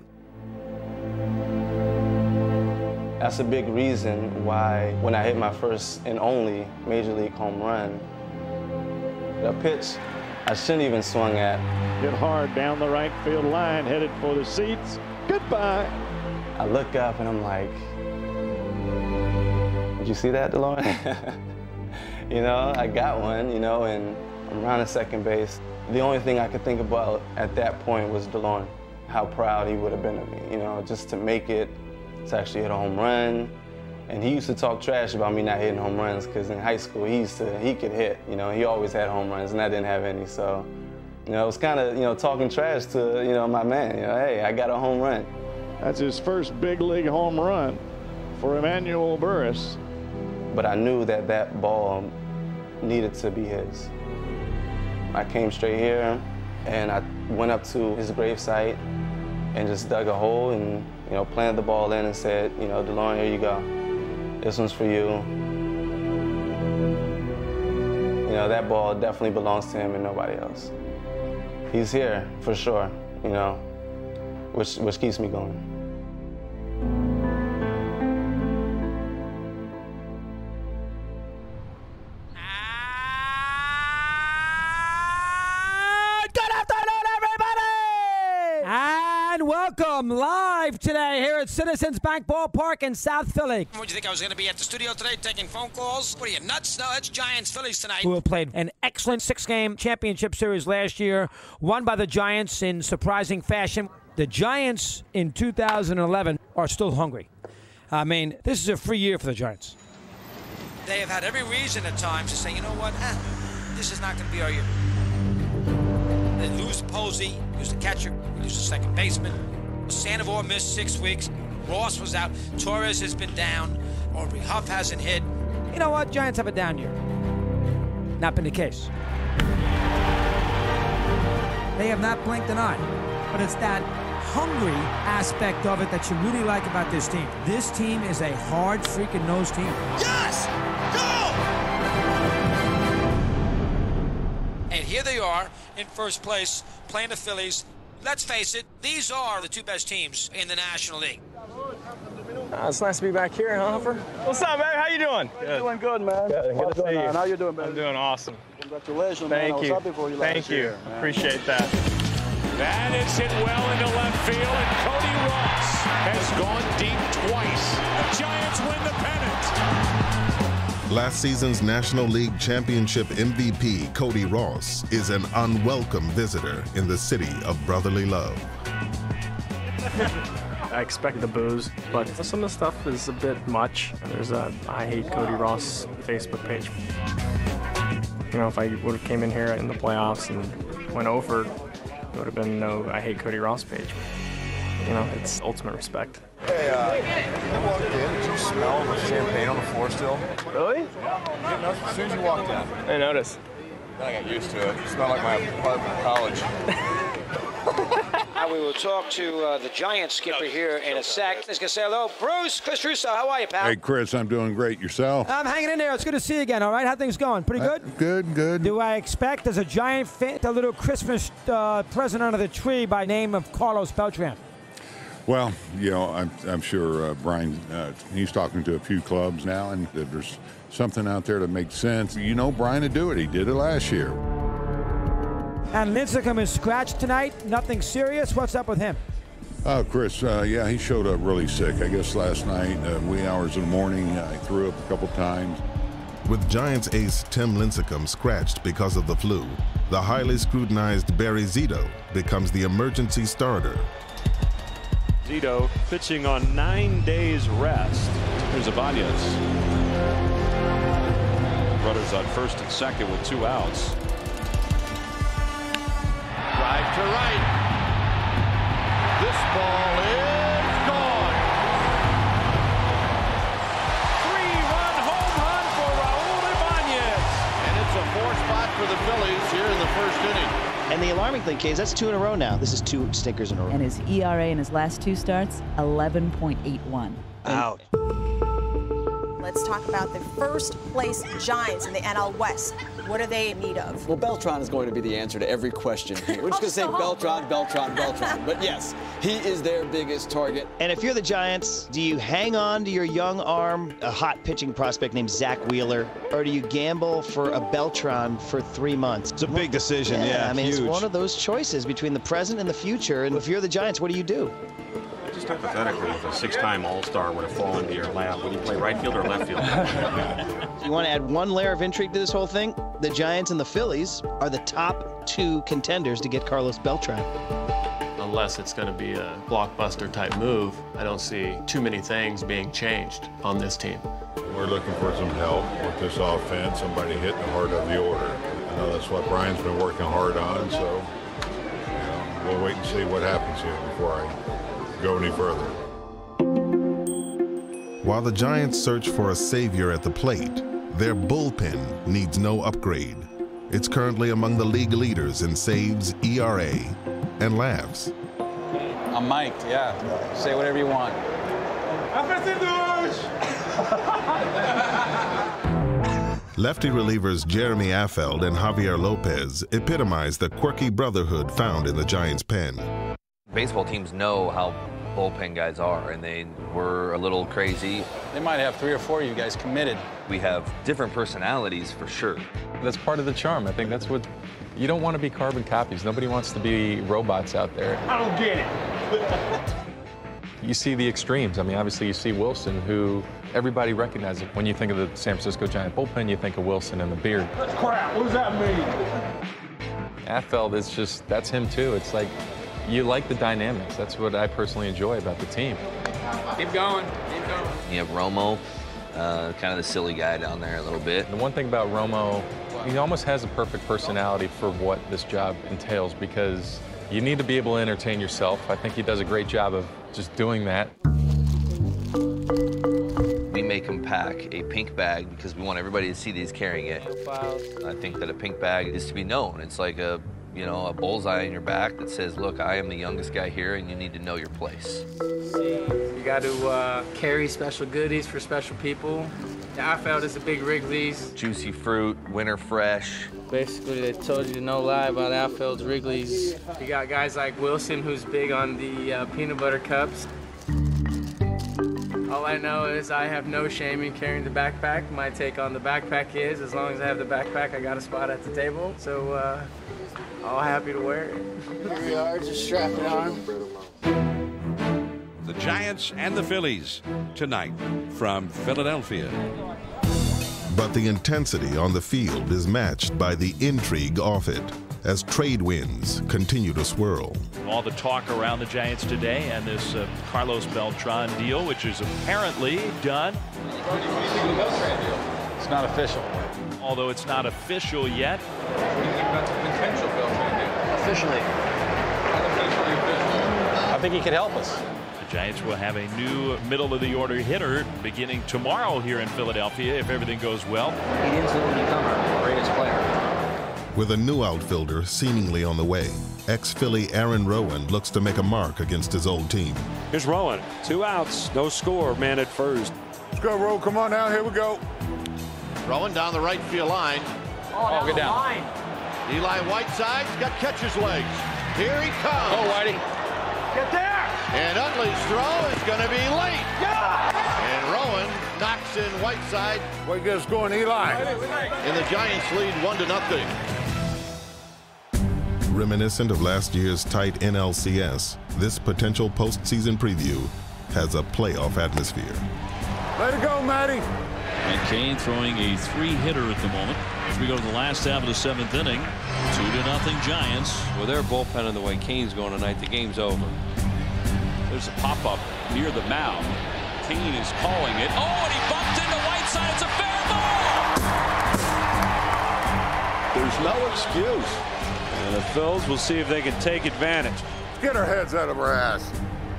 That's a big reason why when I hit my first and only Major League home run, the pitch I shouldn't even swung at. Hit hard down the right field line, headed for the seats. Goodbye. I look up and I'm like, did you see that, DeLorean? You know, I got one, you know, and I'm running second base. The only thing I could think about at that point was DeLorean, how proud he would have been of me, you know, just to make it, to actually hit a home run. And he used to talk trash about me not hitting home runs because in high school he used to, he could hit, you know, he always had home runs and I didn't have any. So, you know, it was kind of, you know, talking trash to, you know, my man, you know, hey, I got a home run. That's his first big league home run for Emmanuel Burris. But I knew that that ball needed to be his. I came straight here and I went up to his gravesite and just dug a hole and, you know, planted the ball in and said, you know, DeLorean, here you go. This one's for you. You know, that ball definitely belongs to him and nobody else. He's here, for sure, you know, which, which keeps me going. Welcome live today here at Citizens Bank Ballpark in South Philly. What, do you think I was going to be at the studio today taking phone calls? What are you, nuts? No, it's Giants-Phillies tonight. Who played an excellent six-game championship series last year, won by the Giants in surprising fashion. The Giants in two thousand eleven are still hungry. I mean, this is a free year for the Giants. They have had every reason at times to say, you know what, eh, this is not going to be our year. They lose Posey, lose the catcher, lose the second baseman. Sandoval missed six weeks. Ross was out. Torres has been down. Aubrey Huff hasn't hit. You know what? Giants have a down year. Not been the case. They have not blinked an eye. But it's that hungry aspect of it that you really like about this team. This team is a hard freaking nosed team. Yes! Go! And here they are in first place, playing the Phillies. Let's face it, these are the two best teams in the National League. Uh, it's nice to be back here, huh, Huffer? What's up, man? How you doing? Good. Doing good, man. Good, good to see you. On? How you doing, man? I'm doing awesome. Congratulations, Thank man. you. I was happy for you Thank last you. year, man. Appreciate that. That is hit well into left field, and Cody Ross has gone deep twice. The Giants win the pennant. Last season's National League Championship M V P, Cody Ross, is an unwelcome visitor in the city of brotherly love. I expect the boos, but some of the stuff is a bit much. There's a I Hate Cody Ross Facebook page. You know, if I would have came in here in the playoffs and went over, there would have been no I Hate Cody Ross page. You know, it's ultimate respect. Hey, uh, you walked in, did you smell the champagne on the floor still? Really? Yeah. You noticed as soon as you walked in. I noticed. Then I got used to it. It smelled like my apartment in college. I Uh, we will talk to uh, the Giants skipper here in a sec. He's going to say hello. Bruce, Chris Russo, how are you, pal? Hey, Chris, I'm doing great. Yourself? Um, I'm hanging in there. It's good to see you again, all right? How things going? Pretty good? Uh, good, good. Do I expect, as a Giant fan, a little Christmas uh, present under the tree by name of Carlos Beltran? Well, you know, I'm, I'm sure uh, Brian, uh, he's talking to a few clubs now, and if there's something out there that makes sense, you know Brian would do it. He did it last year. And Lincecum is scratched tonight. Nothing serious. What's up with him? Oh, Chris, uh, yeah, he showed up really sick. I guess last night, uh, wee hours in the morning, uh, he threw up a couple times. With Giants ace Tim Lincecum scratched because of the flu, the highly scrutinized Barry Zito becomes the emergency starter. Zito pitching on nine days rest. Here's Ibanez. Runners on first and second with two outs. Drive to right. This ball is gone. Three-run home run for Raul Ibanez. And it's a four spot for the Phillies here in the first inning. And the alarming thing, Case, that's two in a row now. This is two stinkers in a row. And his E R A in his last two starts, eleven point eight one. Out. Let's talk about the first place Giants in the N L West. What are they in need of? Well, Beltran is going to be the answer to every question here. We're just going to say Beltran, Beltran, Beltran. But yes, he is their biggest target. And if you're the Giants, do you hang on to your young arm, a hot pitching prospect named Zach Wheeler, or do you gamble for a Beltran for three months? It's a big decision, yeah, yeah I mean, huge. It's one of those choices between the present and the future. And if you're the Giants, what do you do? Just hypothetically, if a six-time All-Star would have fallen into your lap, would you play right field or left field? You want to add one layer of intrigue to this whole thing? The Giants and the Phillies are the top two contenders to get Carlos Beltran. Unless it's going to be a blockbuster type move, I don't see too many things being changed on this team. We're looking for some help with this offense, somebody hitting the heart of the order. I know that's what Brian's been working hard on, so you know, we'll wait and see what happens here before I go any further. While the Giants search for a savior at the plate, their bullpen needs no upgrade. It's currently among the league leaders in saves, E R A, and laughs. I'm mic'd, yeah. Say whatever you want. Lefty relievers Jeremy Affeldt and Javier Lopez epitomize the quirky brotherhood found in the Giants' pen. Baseball teams know how bullpen guys are, and they were a little crazy. They might have three or four of you guys committed. We have different personalities for sure. That's part of the charm. I think that's what, you don't want to be carbon copies. Nobody wants to be robots out there. I don't get it. You see the extremes. I mean, obviously you see Wilson, who everybody recognizes. When you think of the San Francisco Giant bullpen, you think of Wilson and the beard. That's crap. What does that mean? Affeldt is just, that's him too. It's like, you like the dynamics. That's what I personally enjoy about the team. Keep going. Keep going. You have Romo, uh, kind of the silly guy down there a little bit. The one thing about Romo, he almost has a perfect personality for what this job entails, because you need to be able to entertain yourself. I think he does a great job of just doing that. We make him pack a pink bag because we want everybody to see that he's carrying it. I think that a pink bag is to be known. It's like a you know, a bullseye in your back that says, look, I am the youngest guy here and you need to know your place. You got to uh, carry special goodies for special people. The Affeldt is a big Wrigley's. Juicy fruit, winter fresh. Basically, they told you to no lie about Affeld's Wrigley's. You got guys like Wilson, who's big on the uh, peanut butter cups. All I know is I have no shame in carrying the backpack. My take on the backpack is, as long as I have the backpack, I got a spot at the table. So, uh, all happy to wear it. Here we are, just strap it on. The Giants and the Phillies tonight from Philadelphia. But the intensity on the field is matched by the intrigue off it as trade winds continue to swirl. All the talk around the Giants today and this uh, Carlos Beltran deal, which is apparently done. What do you think of the Beltran deal? It's not official. Although it's not official yet. What do you think about the potential Beltran deal? Officially. Unofficially official. I think he could help us. The Giants will have a new middle-of-the-order hitter beginning tomorrow here in Philadelphia if everything goes well. He didn't see the newcomer, greatest player. With a new outfielder seemingly on the way, ex-Philly Aaron Rowan looks to make a mark against his old team. Here's Rowan. Two outs, no score, man at first. Let's go, Rowan. Come on now. Here we go. Rowan down the right field line. Oh, oh get down. Line. Eli Whiteside's got catcher's legs. Here he comes. Oh, Whitey. Get there. And Utley's throw is going to be late. Yeah. And Rowan knocks in Whiteside. Way to get us going, Eli. And the Giants lead one to nothing. Reminiscent of last year's tight N L C S, this potential postseason preview has a playoff atmosphere. Let it go, Matty. And Kane throwing a three-hitter at the moment. As we go to the last half of the seventh inning, two to nothing Giants. With their bullpen and the way Kane's going tonight, the game's over. There's a pop-up near the mound. Kane is calling it. Oh, and he bumped into Whiteside. It's a fair ball. There's no excuse. And the Phils will see if they can take advantage. Get our heads out of our ass.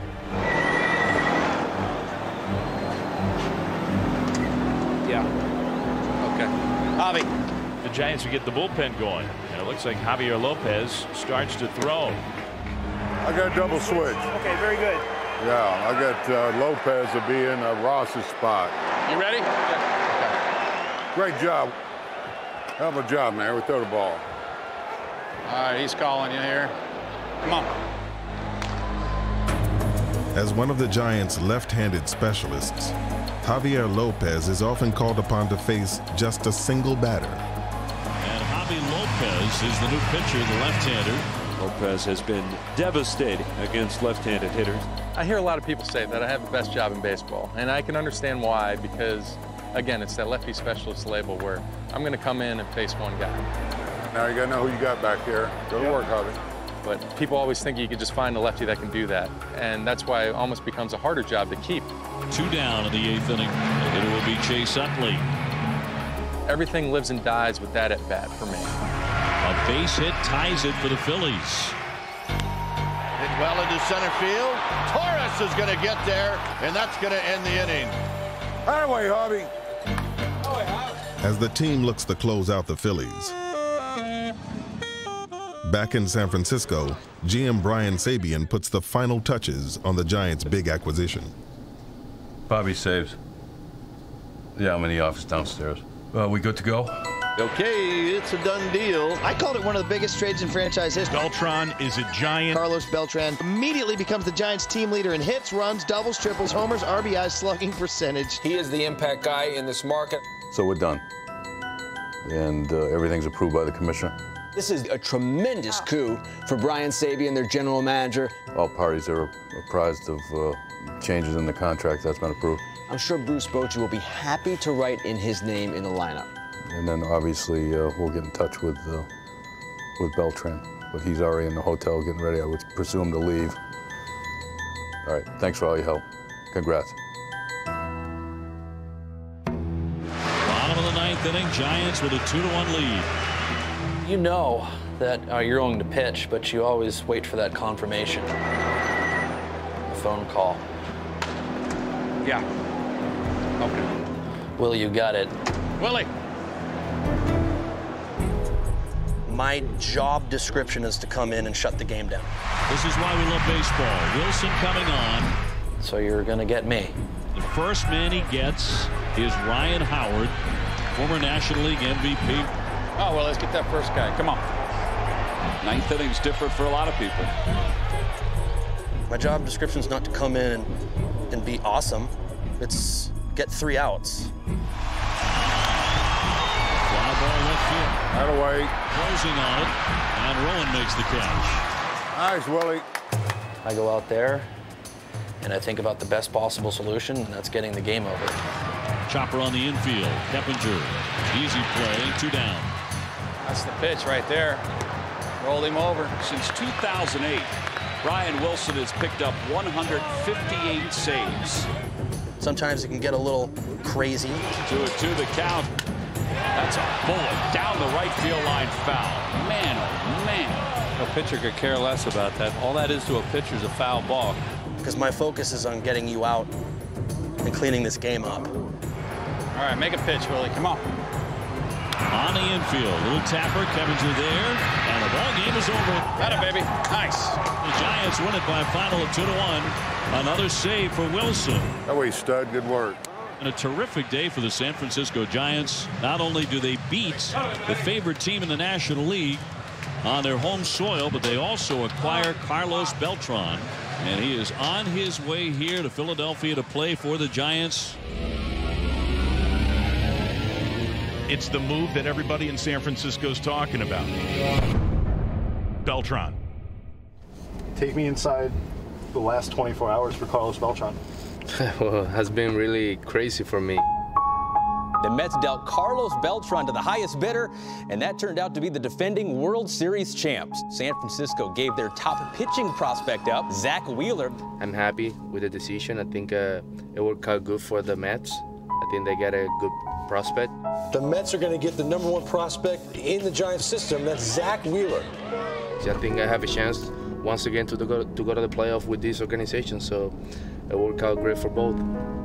Yeah. Okay. Javi. The Giants will get the bullpen going. And it looks like Javier Lopez starts to throw. I got a double switch. Okay, very good. Yeah, I got uh, Lopez to be in uh, Ross's spot. You ready? Yeah. Okay. Great job. Hell of a job, man. We throw the ball. All right, he's calling you here. Come on. As one of the Giants' left-handed specialists, Javier Lopez is often called upon to face just a single batter. And Javi Lopez is the new pitcher, the left-hander. Lopez has been devastating against left-handed hitters. I hear a lot of people say that I have the best job in baseball, and I can understand why, because, again, it's that lefty specialist label where I'm going to come in and face one guy. Now you got to know who you got back there. Go to work, Javi. But people always think you could just find a lefty that can do that, and that's why it almost becomes a harder job to keep. Two down in the eighth inning. The hitter will be Chase Utley. Everything lives and dies with that at bat for me. A base hit ties it for the Phillies. Hit well into center field. Torres is going to get there, and that's going to end the inning. Highway, Javi. As the team looks to close out the Phillies, back in San Francisco, G M Brian Sabean puts the final touches on the Giants' big acquisition. Bobby saves. Yeah, I'm in the office downstairs. Uh, we good to go? Okay, it's a done deal. I called it one of the biggest trades in franchise history. Beltran is a Giant. Carlos Beltran immediately becomes the Giants' team leader in hits, runs, doubles, triples, homers, R B Is, slugging percentage. He is the impact guy in this market. So we're done. And uh, everything's approved by the commissioner. This is a tremendous coup for Brian Sabean, their general manager. All parties are apprised of uh, changes in the contract that's been approved. I'm sure Bruce Bochy will be happy to write in his name in the lineup. And then obviously uh, we'll get in touch with uh, with Beltran, but he's already in the hotel getting ready. I would presume to leave. All right, thanks for all your help. Congrats. Bottom of the ninth inning, Giants with a two to one lead. You know that uh, you're going to pitch, but you always wait for that confirmation. A phone call. Yeah. Okay. Willie, you got it. Willie. My job description is to come in and shut the game down. This is why we love baseball. Wilson coming on. So you're going to get me. The first man he gets is Ryan Howard, former National League M V P. Oh, well, let's get that first guy. Come on. Ninth inning's different for a lot of people. My job description is not to come in and, and be awesome. It's get three outs. Fly ball left field. Out of way. Closing on it, and Rowan makes the catch. Nice, Willie. I go out there, and I think about the best possible solution, and that's getting the game over. Chopper on the infield. Keppinger. Easy play. Two down. That's the pitch right there. Rolled him over. Since two thousand eight, Brian Wilson has picked up one hundred fifty-eight saves. Sometimes it can get a little crazy. To it to the count. That's a bullet down the right field line foul. Man, oh man. A pitcher could care less about that. All that is to a pitcher is a foul ball. Because my focus is on getting you out and cleaning this game up. All right, make a pitch, Willie. Come on. On the infield, little tapper, Kevins are there, and the ball game is over. Atta baby, nice. The Giants win it by a final of two to one. Another save for Wilson. That way, stud, good work. And a terrific day for the San Francisco Giants. Not only do they beat the favorite team in the National League on their home soil, but they also acquire Carlos Beltran, and he is on his way here to Philadelphia to play for the Giants. It's the move that everybody in San Francisco is talking about. Beltran. Take me inside the last twenty-four hours for Carlos Beltran. Well, it has been really crazy for me. The Mets dealt Carlos Beltran to the highest bidder, and that turned out to be the defending World Series champs. San Francisco gave their top pitching prospect up, Zack Wheeler. I'm happy with the decision. I think uh, it worked out good for the Mets. I think they got a good prospect. The Mets are going to get the number one prospect in the Giants system. That's Zack Wheeler. So I think I have a chance once again to go to go to the playoff with this organization. So it worked out great for both.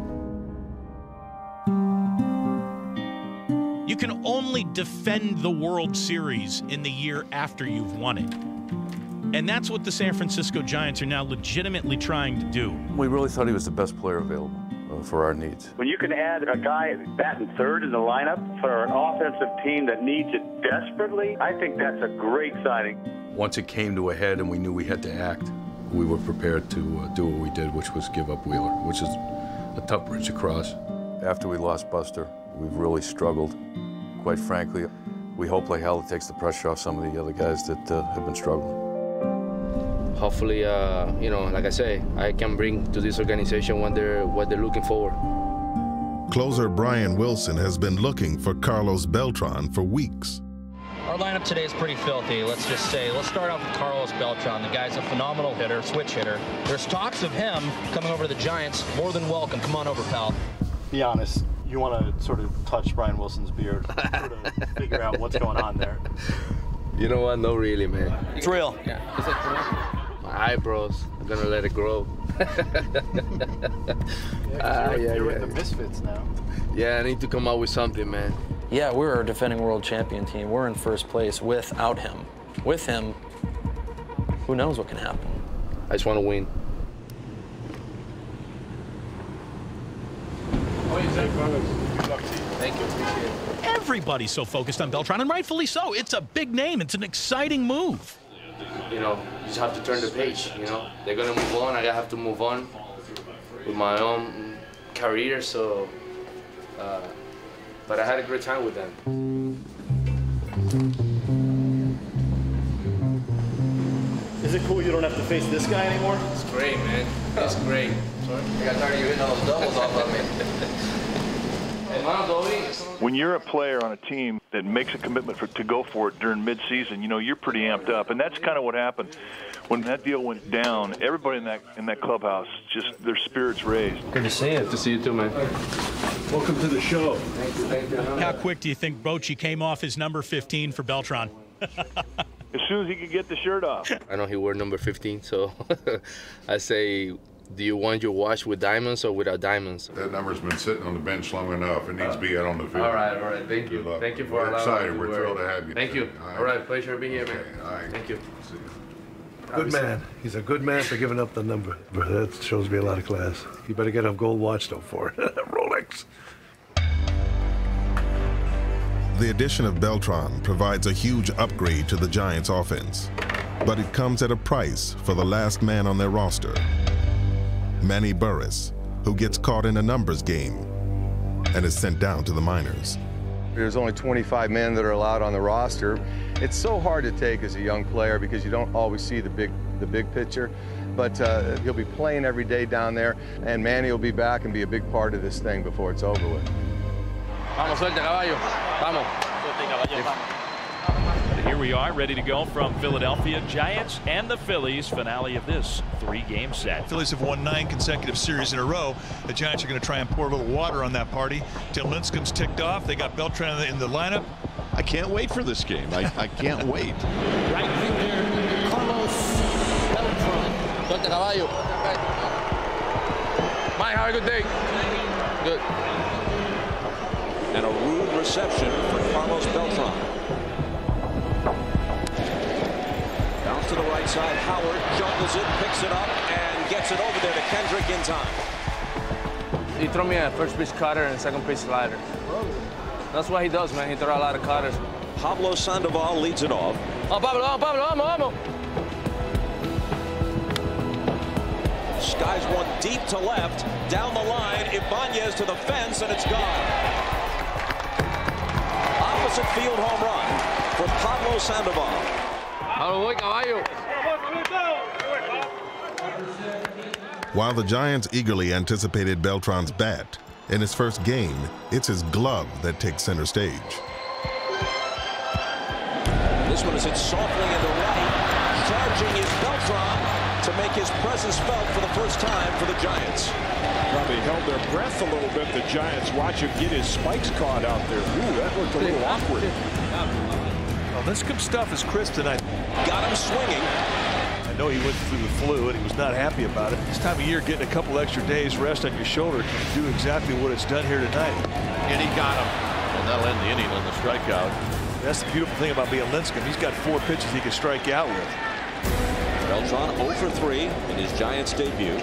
You can only defend the World Series in the year after you've won it. And that's what the San Francisco Giants are now legitimately trying to do. We really thought he was the best player available uh, for our needs. When you can add a guy batting third in the lineup for an offensive team that needs it desperately, I think that's a great signing. Once it came to a head and we knew we had to act, we were prepared to uh, do what we did, which was give up Wheeler, which is a tough bridge to cross. After we lost Buster, we've really struggled. Quite frankly, we hope like hell it takes the pressure off some of the other guys that uh, have been struggling. Hopefully, uh, you know, like I say, I can bring to this organization what they're, what they're looking for. Closer Brian Wilson has been looking for Carlos Beltran for weeks. Our lineup today is pretty filthy, let's just say. Let's start off with Carlos Beltran. The guy's a phenomenal hitter, switch hitter. There's talks of him coming over to the Giants. More than welcome. Come on over, pal. Be honest, you want to sort of touch Brian Wilson's beard, sort of figure out what's going on there. You know what? No, really, man. It's real. Yeah. My eyebrows, I'm gonna let it grow. yeah, uh, you're, yeah, you're yeah. in the Misfits now. Yeah, I need to come up with something, man. Yeah, we're a defending world champion team. We're in first place without him. With him, who knows what can happen. I just want to win. Thank you, appreciate it. Everybody's so focused on Beltran, and rightfully so. It's a big name. It's an exciting move. You know, you just have to turn the page, you know. They're going to move on. I have to move on with my own career, so... Uh, but I had a great time with them. Is it cool you don't have to face this guy anymore? It's great, man. It's great. Sorry? I got tired of you hitting all those doubles off of me. When you're a player on a team that makes a commitment for, to go for it during midseason, you know, you're pretty amped up. And that's kind of what happened. When that deal went down, everybody in that in that clubhouse, just their spirits raised. Good to see you. Good to see you too, man. Welcome to the show. Thank you, thank you. How quick do you think Bochy came off his number fifteen for Beltran? As soon as he could get the shirt off. I know he wore number fifteen, so I say, do you want your watch with diamonds or without diamonds? That number's been sitting on the bench long enough. It needs to be out on the field. All right, all right. Thank you. Thank you for We're allowing excited. me to We're wear thrilled it. to have you. Thank you. All right. All right, pleasure being here, man. Okay, all right. Thank you. See you. Good man. He's a good man for giving up the number. But that shows me a lot of class. You better get a gold watch, though, for it. Rolex. The addition of Beltran provides a huge upgrade to the Giants' offense, but it comes at a price for the last man on their roster, Manny Burris, who gets caught in a numbers game and is sent down to the minors. There's only twenty-five men that are allowed on the roster. It's so hard to take as a young player because you don't always see the big, the big picture. But uh, he'll be playing every day down there, and Manny will be back and be a big part of this thing before it's over with. Vamos, suerte, caballo. Vamos. Here we are, ready to go from Philadelphia. Giants and the Phillies, finale of this three-game set. Phillies have won nine consecutive series in a row. The Giants are going to try and pour a little water on that party. Tim Lincecum's ticked off. They got Beltran in the, in the lineup. I can't wait for this game. I, I can't wait. Right there, Carlos Beltran. Suerte, caballo. Mike, have a good day. Good. And a rude reception for Carlos Carlos Beltran. Bounce to the right side. Howard jungles it, picks it up, and gets it over there to Kendrick in time. He threw me a first pitch cutter and second pitch slider. That's what he does, man. He throws a lot of cutters. Pablo Sandoval leads it off. Oh, Pablo, oh, Pablo, vamos, vamos. Skies one deep to left, down the line, Ibanez to the fence, and it's gone. Opposite field home run for Pablo Sandoval. While the Giants eagerly anticipated Beltran's bat, in his first game, it's his glove that takes center stage. This one is hit softly into right. Charging is Beltran to make his presence felt for the first time for the Giants. Probably held their breath a little bit. The Giants watch him get his spikes caught out there. Ooh, that looked a little awkward. Well, this stuff is crisp tonight. Got him swinging. I know he went through the flu and he was not happy about it. This time of year, getting a couple extra days rest on your shoulder can do exactly what it's done here tonight. And he got him. And that'll end the inning on the strikeout. That's the beautiful thing about being Lincecum. He's got four pitches he can strike out with. Beltran oh for three in his Giants debut.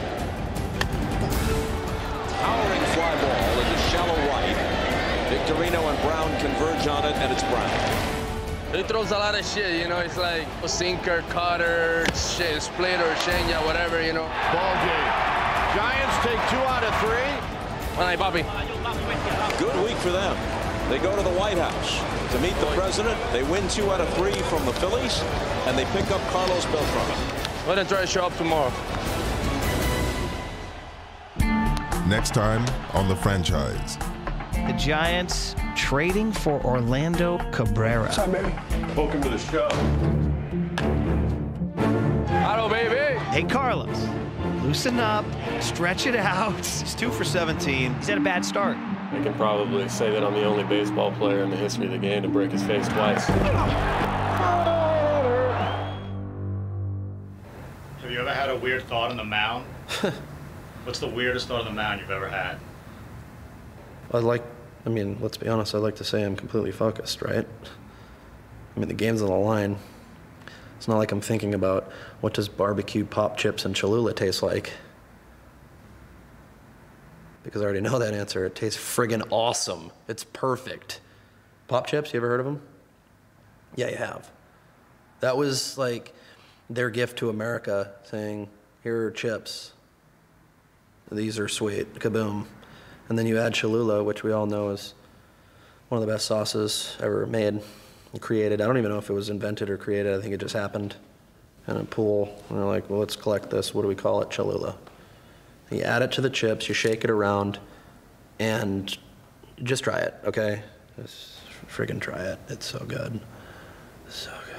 Towering fly ball into shallow right. Victorino and Brown converge on it, and it's Brown. He throws a lot of shit, you know. It's like a sinker, cutter, shit, splitter, changeup, whatever, you know. Ball game. Giants take two out of three. All right, Bobby. Good week for them. They go to the White House to meet the president. They win two out of three from the Phillies, and they pick up Carlos Beltran. We're going to try to show up tomorrow. Next time on The Franchise. The Giants trading for Orlando Cabrera. What's up, baby? Welcome to the show. Hello, baby. Hey, Carlos. Loosen up. Stretch it out. He's two for seventeen. He's had a bad start. I can probably say that I'm the only baseball player in the history of the game to break his face twice. Have you ever had a weird thought on the mound? What's the weirdest thought on the mound you've ever had? I'd like, I mean, let's be honest, I'd like to say I'm completely focused, right? I mean, the game's on the line. It's not like I'm thinking about what does barbecue pop chips and Cholula taste like. Because I already know that answer. It tastes friggin' awesome. It's perfect. Pop chips, you ever heard of them? Yeah, you have. That was like their gift to America, saying, here are chips. These are sweet, kaboom. And then you add Cholula, which we all know is one of the best sauces ever made and created. I don't even know if it was invented or created. I think it just happened in a pool. And they're like, well, let's collect this. What do we call it? Cholula. You add it to the chips, you shake it around, and just try it, okay? Just friggin' try it. It's so good. So good.